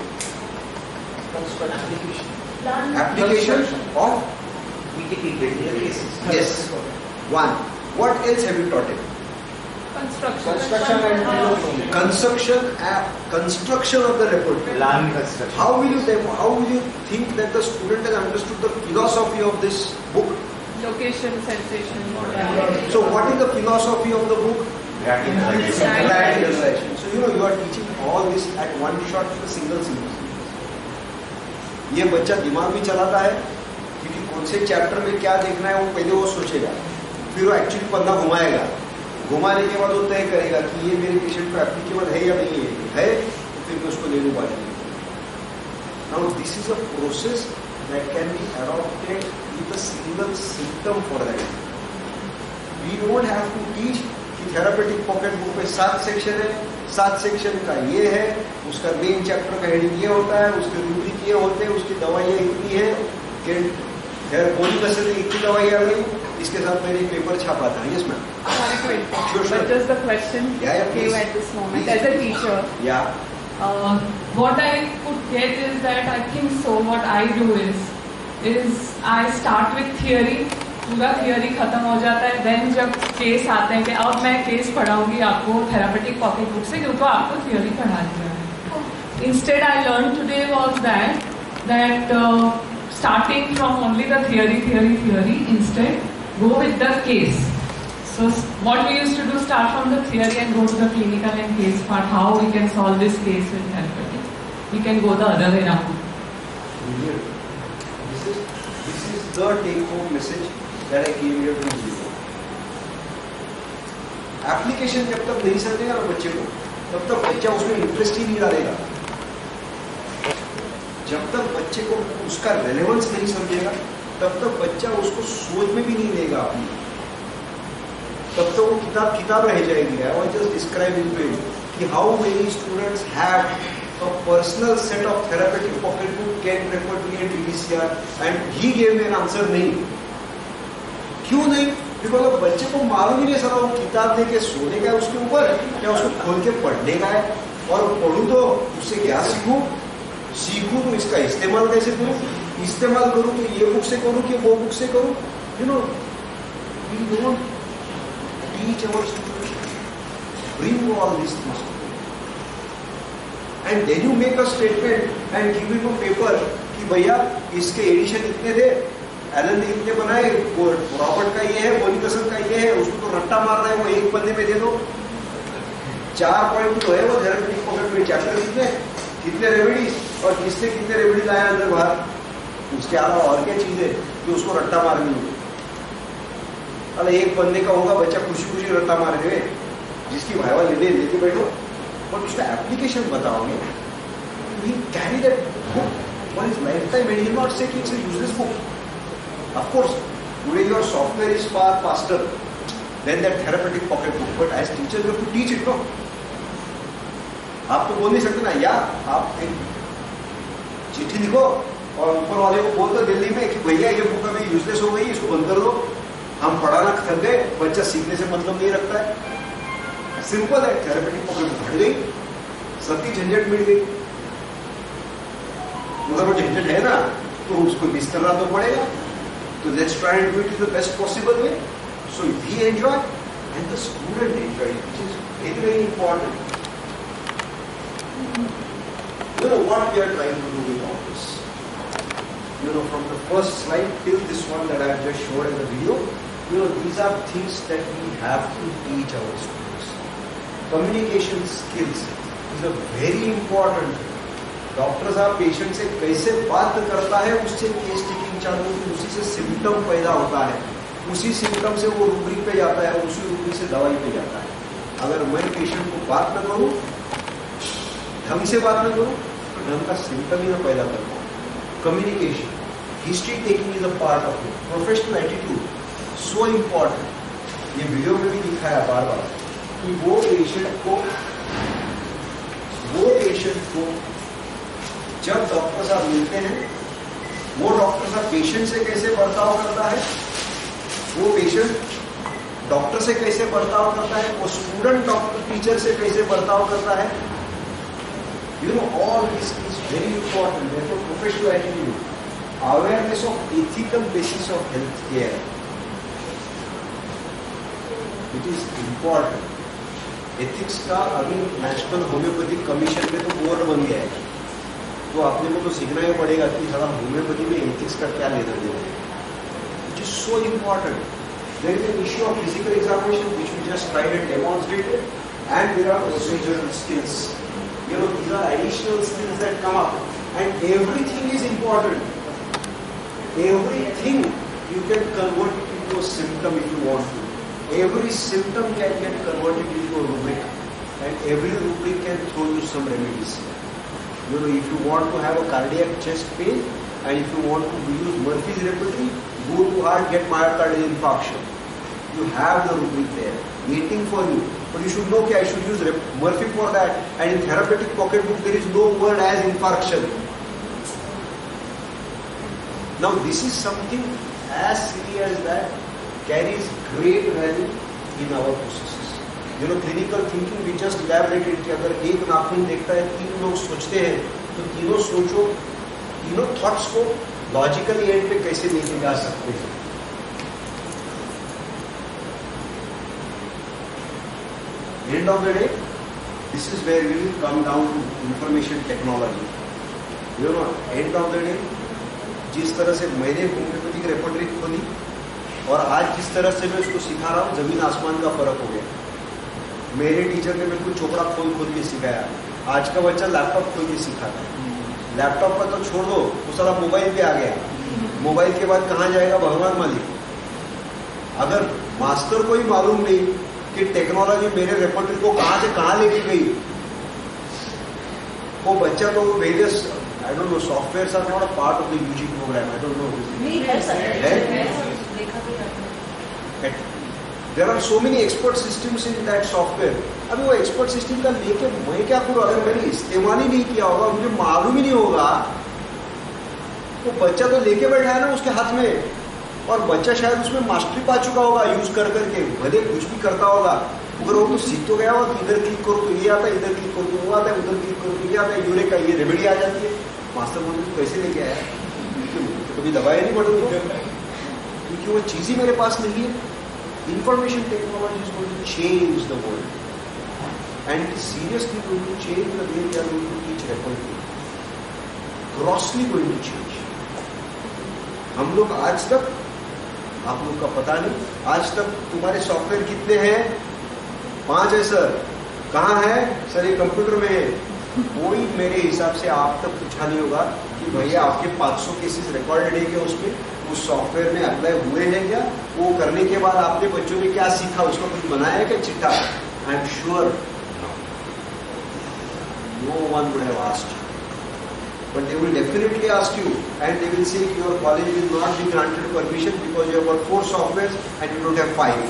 Application of B T P cases. Yes. One. What else have you taught him? Construction. Construction and construction. Uh, construction of the report. Plan construction. How will you how will you think that the student has understood the philosophy of this book? Location, sensation, So what is the philosophy of the book? Gradualization. So you know you are teaching all this at one shot in a single sentence. ये बच्चा दिमाग भी चलाता है क्योंकि कौन से chapter में क्या देखना है वो पहले वो सोचेगा, फिर वो एक्चुअली पन्ना घुमाएगा, घुमाने के बाद वो तय करेगा कि ये मेरे पेशेंट को एप्लीकेबल है या नहीं है, है तो फिर मैं उसको ले लूँ बाद में। Now this is a process that can be adopted with a single symptom for that. We don't have to teach कि थेरापेटिक पॉकेट बुक में सात सेक्शन है, सात सेक्शन का ये है, उसका मेन चैप्टर का हेडिंग ये होता है, उसके रूब्रिक ये होते हैं, उसकी दवाइयाँ इतनी है कि गोली कसर इतनी दवाई आ गई, इसके साथ मैंने एक पेपर छापा था। Yes ma'am. But just the question yeah, yeah, came at this moment as a teacher. Yeah. Uh, what I could get is that I think so. What I do is is I start with theory. पूरा theory खत्म हो जाता है, then जब case आते हैं कि अब मैं केस पढ़ाऊंगी आपको थेरापेटिक पॉकेट बुक से, क्योंकि आपको थियोरी पढ़ा दिया है। Instead I learn today was that that starting from only the theory theory theory instead go with the case. So what we used to do, start from the theory and go to the clinical and case part, how we can solve this case with therapeutic. we can go the other way around. Brilliant. This is this is the take-home message that I came here to give you. Application जब तक नहीं समझेगा ना बच्चे को, तब तक बच्चा उसमें इंटरेस्ट ही नहीं डालेगा. जब तक बच्चे को उसका रेलेवेंस नहीं समझेगा, तब तक बच्चा उसको सोच में भी नहीं लेगा अपनी. तब तो वो किताब किताब रह जाएगी. I was just describing to you कि how many students have a personal set of therapeutic pocketbook can refer to a T D C R and he gave me an answer नहीं. क्यों नहीं? बिकॉज बच्चे को मालूम ही नहीं sir वो किताब दे के सोने का है उसके ऊपर, क्या उसको खोल के पढ़ने का है, और पढ़ूँ तो उससे क्या सीखूँ, सीखूँ तो इसका इस्तेमाल कैसे करूँ, इस्तेमाल करूँ तो ये बुक से करूँ कि वो बुक से करूँ. You know we don't teach our students, bring all this things and then you make a statement and give him a paper कि भैया इसके एडिशन इतने थे, एलन ने इतने बनाए, वो रॉबर्ट का ये है, बोनिकसन का ये है, उसको तो रट्टा मार रहा है, वो एक पन्ने में दे दो. चार पॉइंट तो है वो थेरेपेटिक पॉकेट में, चैप्टर कितने कितने रेमेडीज और किसने कितने रेमेडी लाया अंदर बाहर. उसके अलावा और क्या चीज है कि उसको रट्टा मारनी है. अरे एक पन्ने का होगा, बच्चा खुशी खुशी रट्टा मार दे, जिसकी भाईवा लेते लेके बैठो, बट उसका एप्लीकेशन बताओगे. He carry that book for his lifetime and he not say कि it's a useless book. Of course, today your software is far faster than that therapeutic pocket book, but as teachers you have to teach it, no? आप तो बोल नहीं सकते ना, या आप एक चिट्ठी लिखो और ऊपर वाले को बोल दो दिल्ली में कि भैया ये बुक अभी यूजलेस हो गई, इसको बंद कर दो, हम पढ़ाना थक गए, बच्चा सीखने से मतलब नहीं रखता है. सिंपल है. थेरेपेटिक पॉकेट बुक हट गई, सबकी झंझट मिल गई. मगर वो झंझट है ना, तो उसको मिस करना तो पड़ेगा. So let's try and do it in the best possible way. So we enjoy and the student enjoy, which is very, very important. You know what we are trying to do with all this? You know, from the first slide till this one that I have just showed in the video, you know, these are things that we have to teach our students. Communication skills is a very important. Doctor साहब patient से कैसे बात करता है, उससे case taking चालू होती, उसी से सिम्टम पैदा होता है, उसी सिम्टम से वो रूब्रिक पे जाता है, उसी रूब्रिक से दवाई पे जाता है. अगर मैं पेशेंट को बात न करूं, ढंग से बात न करूं, तो ढंग का सिम्टम ही ना पैदा कर पाऊं. Communication, history taking is a part of it. Professional attitude so important. ये वीडियो में भी दिखाया बार बार कि वो पेशेंट को वो पेशेंट को जब डॉक्टर साहब मिलते हैं, वो डॉक्टर साहब पेशेंट से कैसे बर्ताव करता है, वो पेशेंट डॉक्टर से कैसे बर्ताव करता है, वो स्टूडेंट डॉक्टर टीचर से कैसे बर्ताव करता है. You know all this is very important. Therefore professional attitude, awareness of ethical basis of health care, it is important. Ethics का अभी नेशनल होम्योपैथिक कमीशन में तो बोर्ड बन गया है, तो आपने को तो सीखना ही पड़ेगा कि सारा होम्योपैथी में एथिक्स का क्या लेना देना है. It is so important. There is an issue of physical examination which we just tried and demonstrated, and there are procedural skills. You know these are additional skills that come up, and everything is important. Everything you can convert into a symptom if you want to. Every symptom can get converted into a rubric, and every rubric can throw you some remedies. You know, if you want to have a cardiac chest pain, and if you want to use Murphy's Repertory, go to heart, get myocardial infarction. You have the rubric there, waiting for you. But you should know that I should use Murphy for that. And in therapeutic pocketbook, there is no word as infarction. Now, this is something as silly as that carries great value in our processes. You know, clinical thinking we just elaborated कि अगर एक नाखून देखता है, तीन लोग सोचते हैं, तो तीनों सोचो, तीनों थॉट्स को लॉजिकली एंड पे कैसे लेके जा सकते हैं. End of the day, this is where we will come down to information technology. You know, end of the day, जिस तरह से मैंने होम्योपैथिक रेपर्टरी खोली और आज जिस तरह से मैं उसको सिखा रहा हूँ, जमीन आसमान का फर्क हो गया. मेरे टीचर ने बिल्कुल चोपड़ा खोल खोल के सिखाया. आज का बच्चा लैपटॉप खोल के सिखाता है। लैपटॉप पर तो छोड़ दो, वो सारा मोबाइल पे आ गया। मोबाइल के बाद कहाँ जाएगा भगवान मालिक। अगर मास्टर को ही मालूम नहीं कि टेक्नोलॉजी मेरे रेपर्टरी को कहाँ से कहाँ लेके गई, वो बच्चा तो various I don't know softwares are not a part of the UG program, I don't know. There are so many expert systems in that software. अभी वो एक्सपर्ट सिस्टम का लेके मैं क्या करूँ, अगर मैंने इस्तेमाल ही नहीं किया होगा, मुझे मालूम ही नहीं होगा, वो बच्चा तो लेके बैठा है ना उसके हाथ में, और बच्चा शायद उसमें मास्टरी पा चुका होगा यूज कर करके, भले कुछ भी करता होगा, मगर वो तो सीख तो गया होगा। इधर क्लिक करो तो ये आता है, इधर क्लिक करो तो वो आता है, उधर क्लिक करो तो ये आता है, यूरे का ये रेमेडी आ जाती है। मास्टर बोलते तो कैसे लेके आया, कभी दबाया नहीं पड़े तो, क्योंकि वो चीज ही मेरे पास नहीं है। Information technology is going to change the world and seriously going to change the way we are going to teach repertory, grossly going to change. हम लोग आज तक, आप लोग का पता नहीं, आज तक तुम्हारे सॉफ्टवेयर कितने हैं? पांच है सर। कहाँ है सर? ये कंप्यूटर में है। कोई मेरे हिसाब से आप तक पूछा नहीं होगा कि भैया आपके पाँच सौ केसेस रिकॉर्डेड है क्या, उसमें उस सॉफ्टवेयर में अप्लाई हुए हैं क्या, वो करने के बाद आपने बच्चों ने क्या सीखा, उसका कुछ बनाया है क्या चिट्ठा? I am sure no one would have asked, but they will definitely ask you and they will say your college will not be granted permission because you have got four softwares and you don't have five.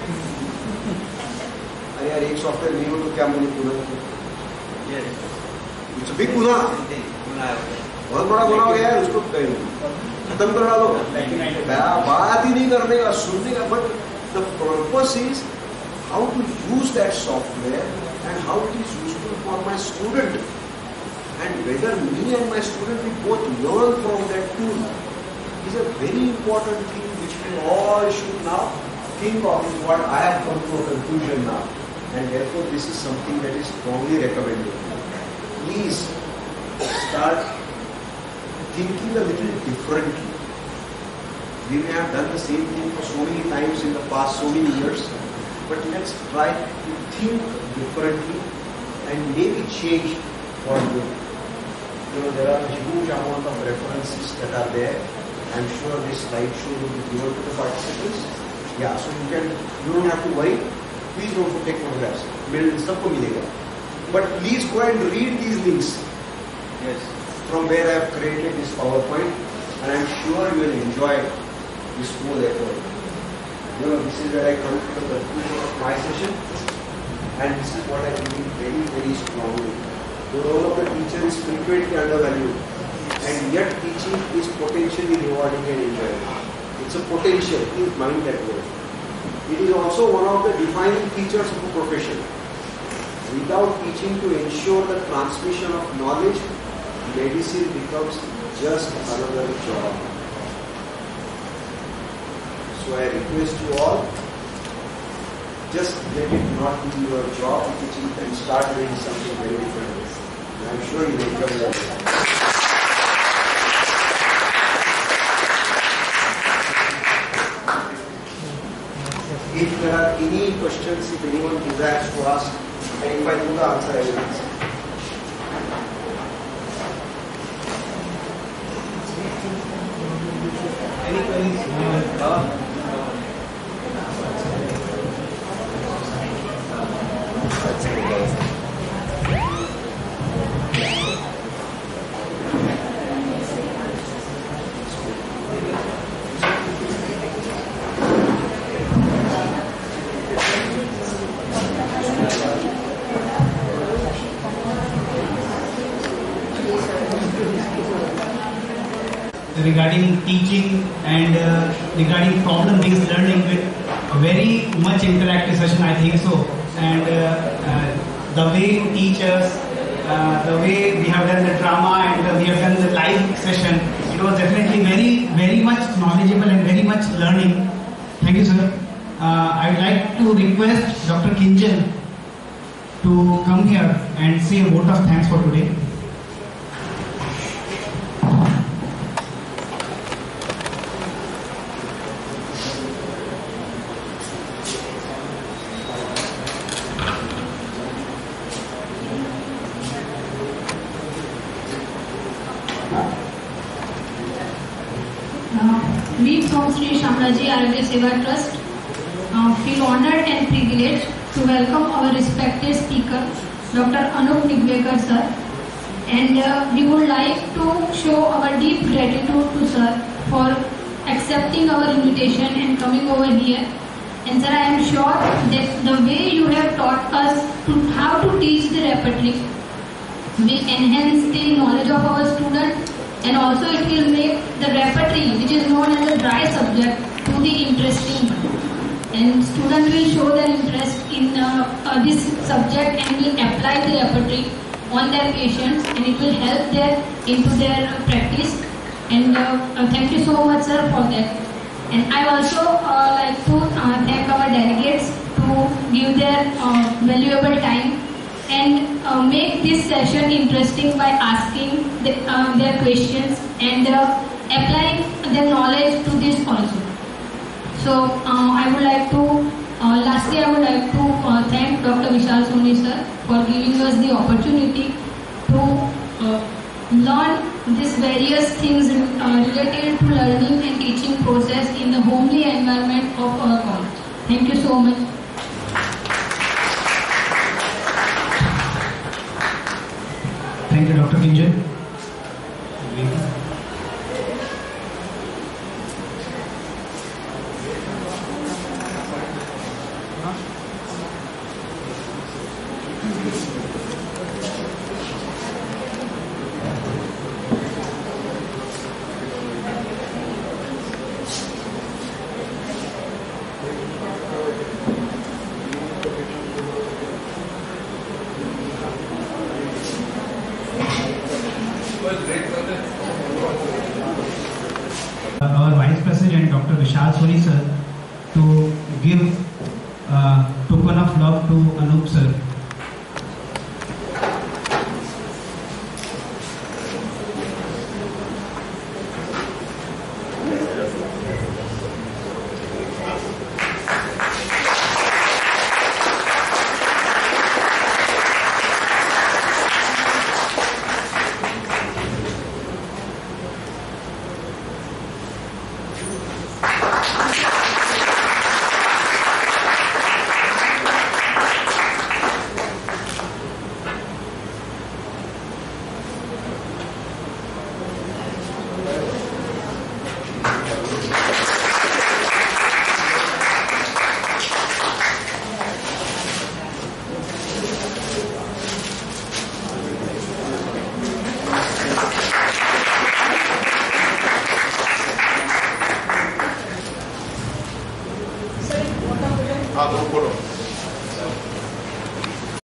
अरे यार एक software नहीं हो तो क्या मुझे गुनाह? It's a big गुनाह, बहुत बड़ा गुनाह हो गया है, उसको खत्म कर डालो। बात ही नहीं करने का, सुनने का, but the purpose is how to use that software and how it is useful for my student. And whether me and my student we both learn from that tool is a very important thing which we all should now think of, is what I have come to a conclusion now. And therefore this is something that is strongly recommended. Please start thinking a little differently. We may have done the same thing for so many times in the past, so many years, but let's try to think differently and maybe change for good. You know, there are a huge amount of references that are there. I'm sure this slideshow will be given to the participants. Yeah, so you can, you don't have to worry. Please don't take photographs. Sabko milega. But please go and read these links. Yes. From where I have created this PowerPoint, and I'm sure you will enjoy this whole effort. You know, this is where I come to the conclusion of my session, and this is what I believe very, very strongly. The role of the teacher is frequently undervalued, and yet teaching is potentially rewarding and enjoyable. It's a potential, it is mind at work. It is also one of the defining features of a profession. Without teaching to ensure the transmission of knowledge, medicine becomes just another job. So I request you all, just let it not be your job teaching and start doing something very different. I'm sure you will enjoy that. If there are any questions, if anyone desires to ask, and if I know the answer, I will answer. Any queries? Uh, regarding teaching and uh, regarding problem-based learning, with a very much interactive session, I think so. And uh, uh, the way you teach us, uh, the way we have done the drama and uh, we have done the live session, it was definitely very, very much knowledgeable and very much learning. Thank you, sir. Uh, I would like to request Doctor Kinjan to come here and say a vote of thanks for today. Uh, we from Sri Shamraji Arogya Seva Trust uh, feel honored and privileged to welcome our respected speaker, Doctor Anup Nigvekar sir, and uh, we would like to show our deep gratitude to sir for accepting our invitation and coming over here. And sir, I am sure that the way you have taught us to how to teach the repertory will enhance the knowledge of our students, and also it will make the repertory, which is known as a dry subject, to the interesting one. And students will show their interest in uh, uh, this subject and will apply the repertory on their patients, and it will help them into their uh, practice. And uh, uh, thank you so much sir for that. And I also uh, like to uh, thank our delegates to give their uh, valuable time and uh, make this session interesting by asking the, uh, their questions and uh, applying their knowledge to this also. So uh, I would like to, uh, lastly I would like to uh, thank Doctor Vishal Soni sir for giving us the opportunity to uh, learn these various things uh, related to learning and teaching process in the homely environment of our college. Thank you so much. Thank you, Doctor Kinjal. Our Vice President, Doctor Vishal Soni sir, to give uh, token of love to Anup sir.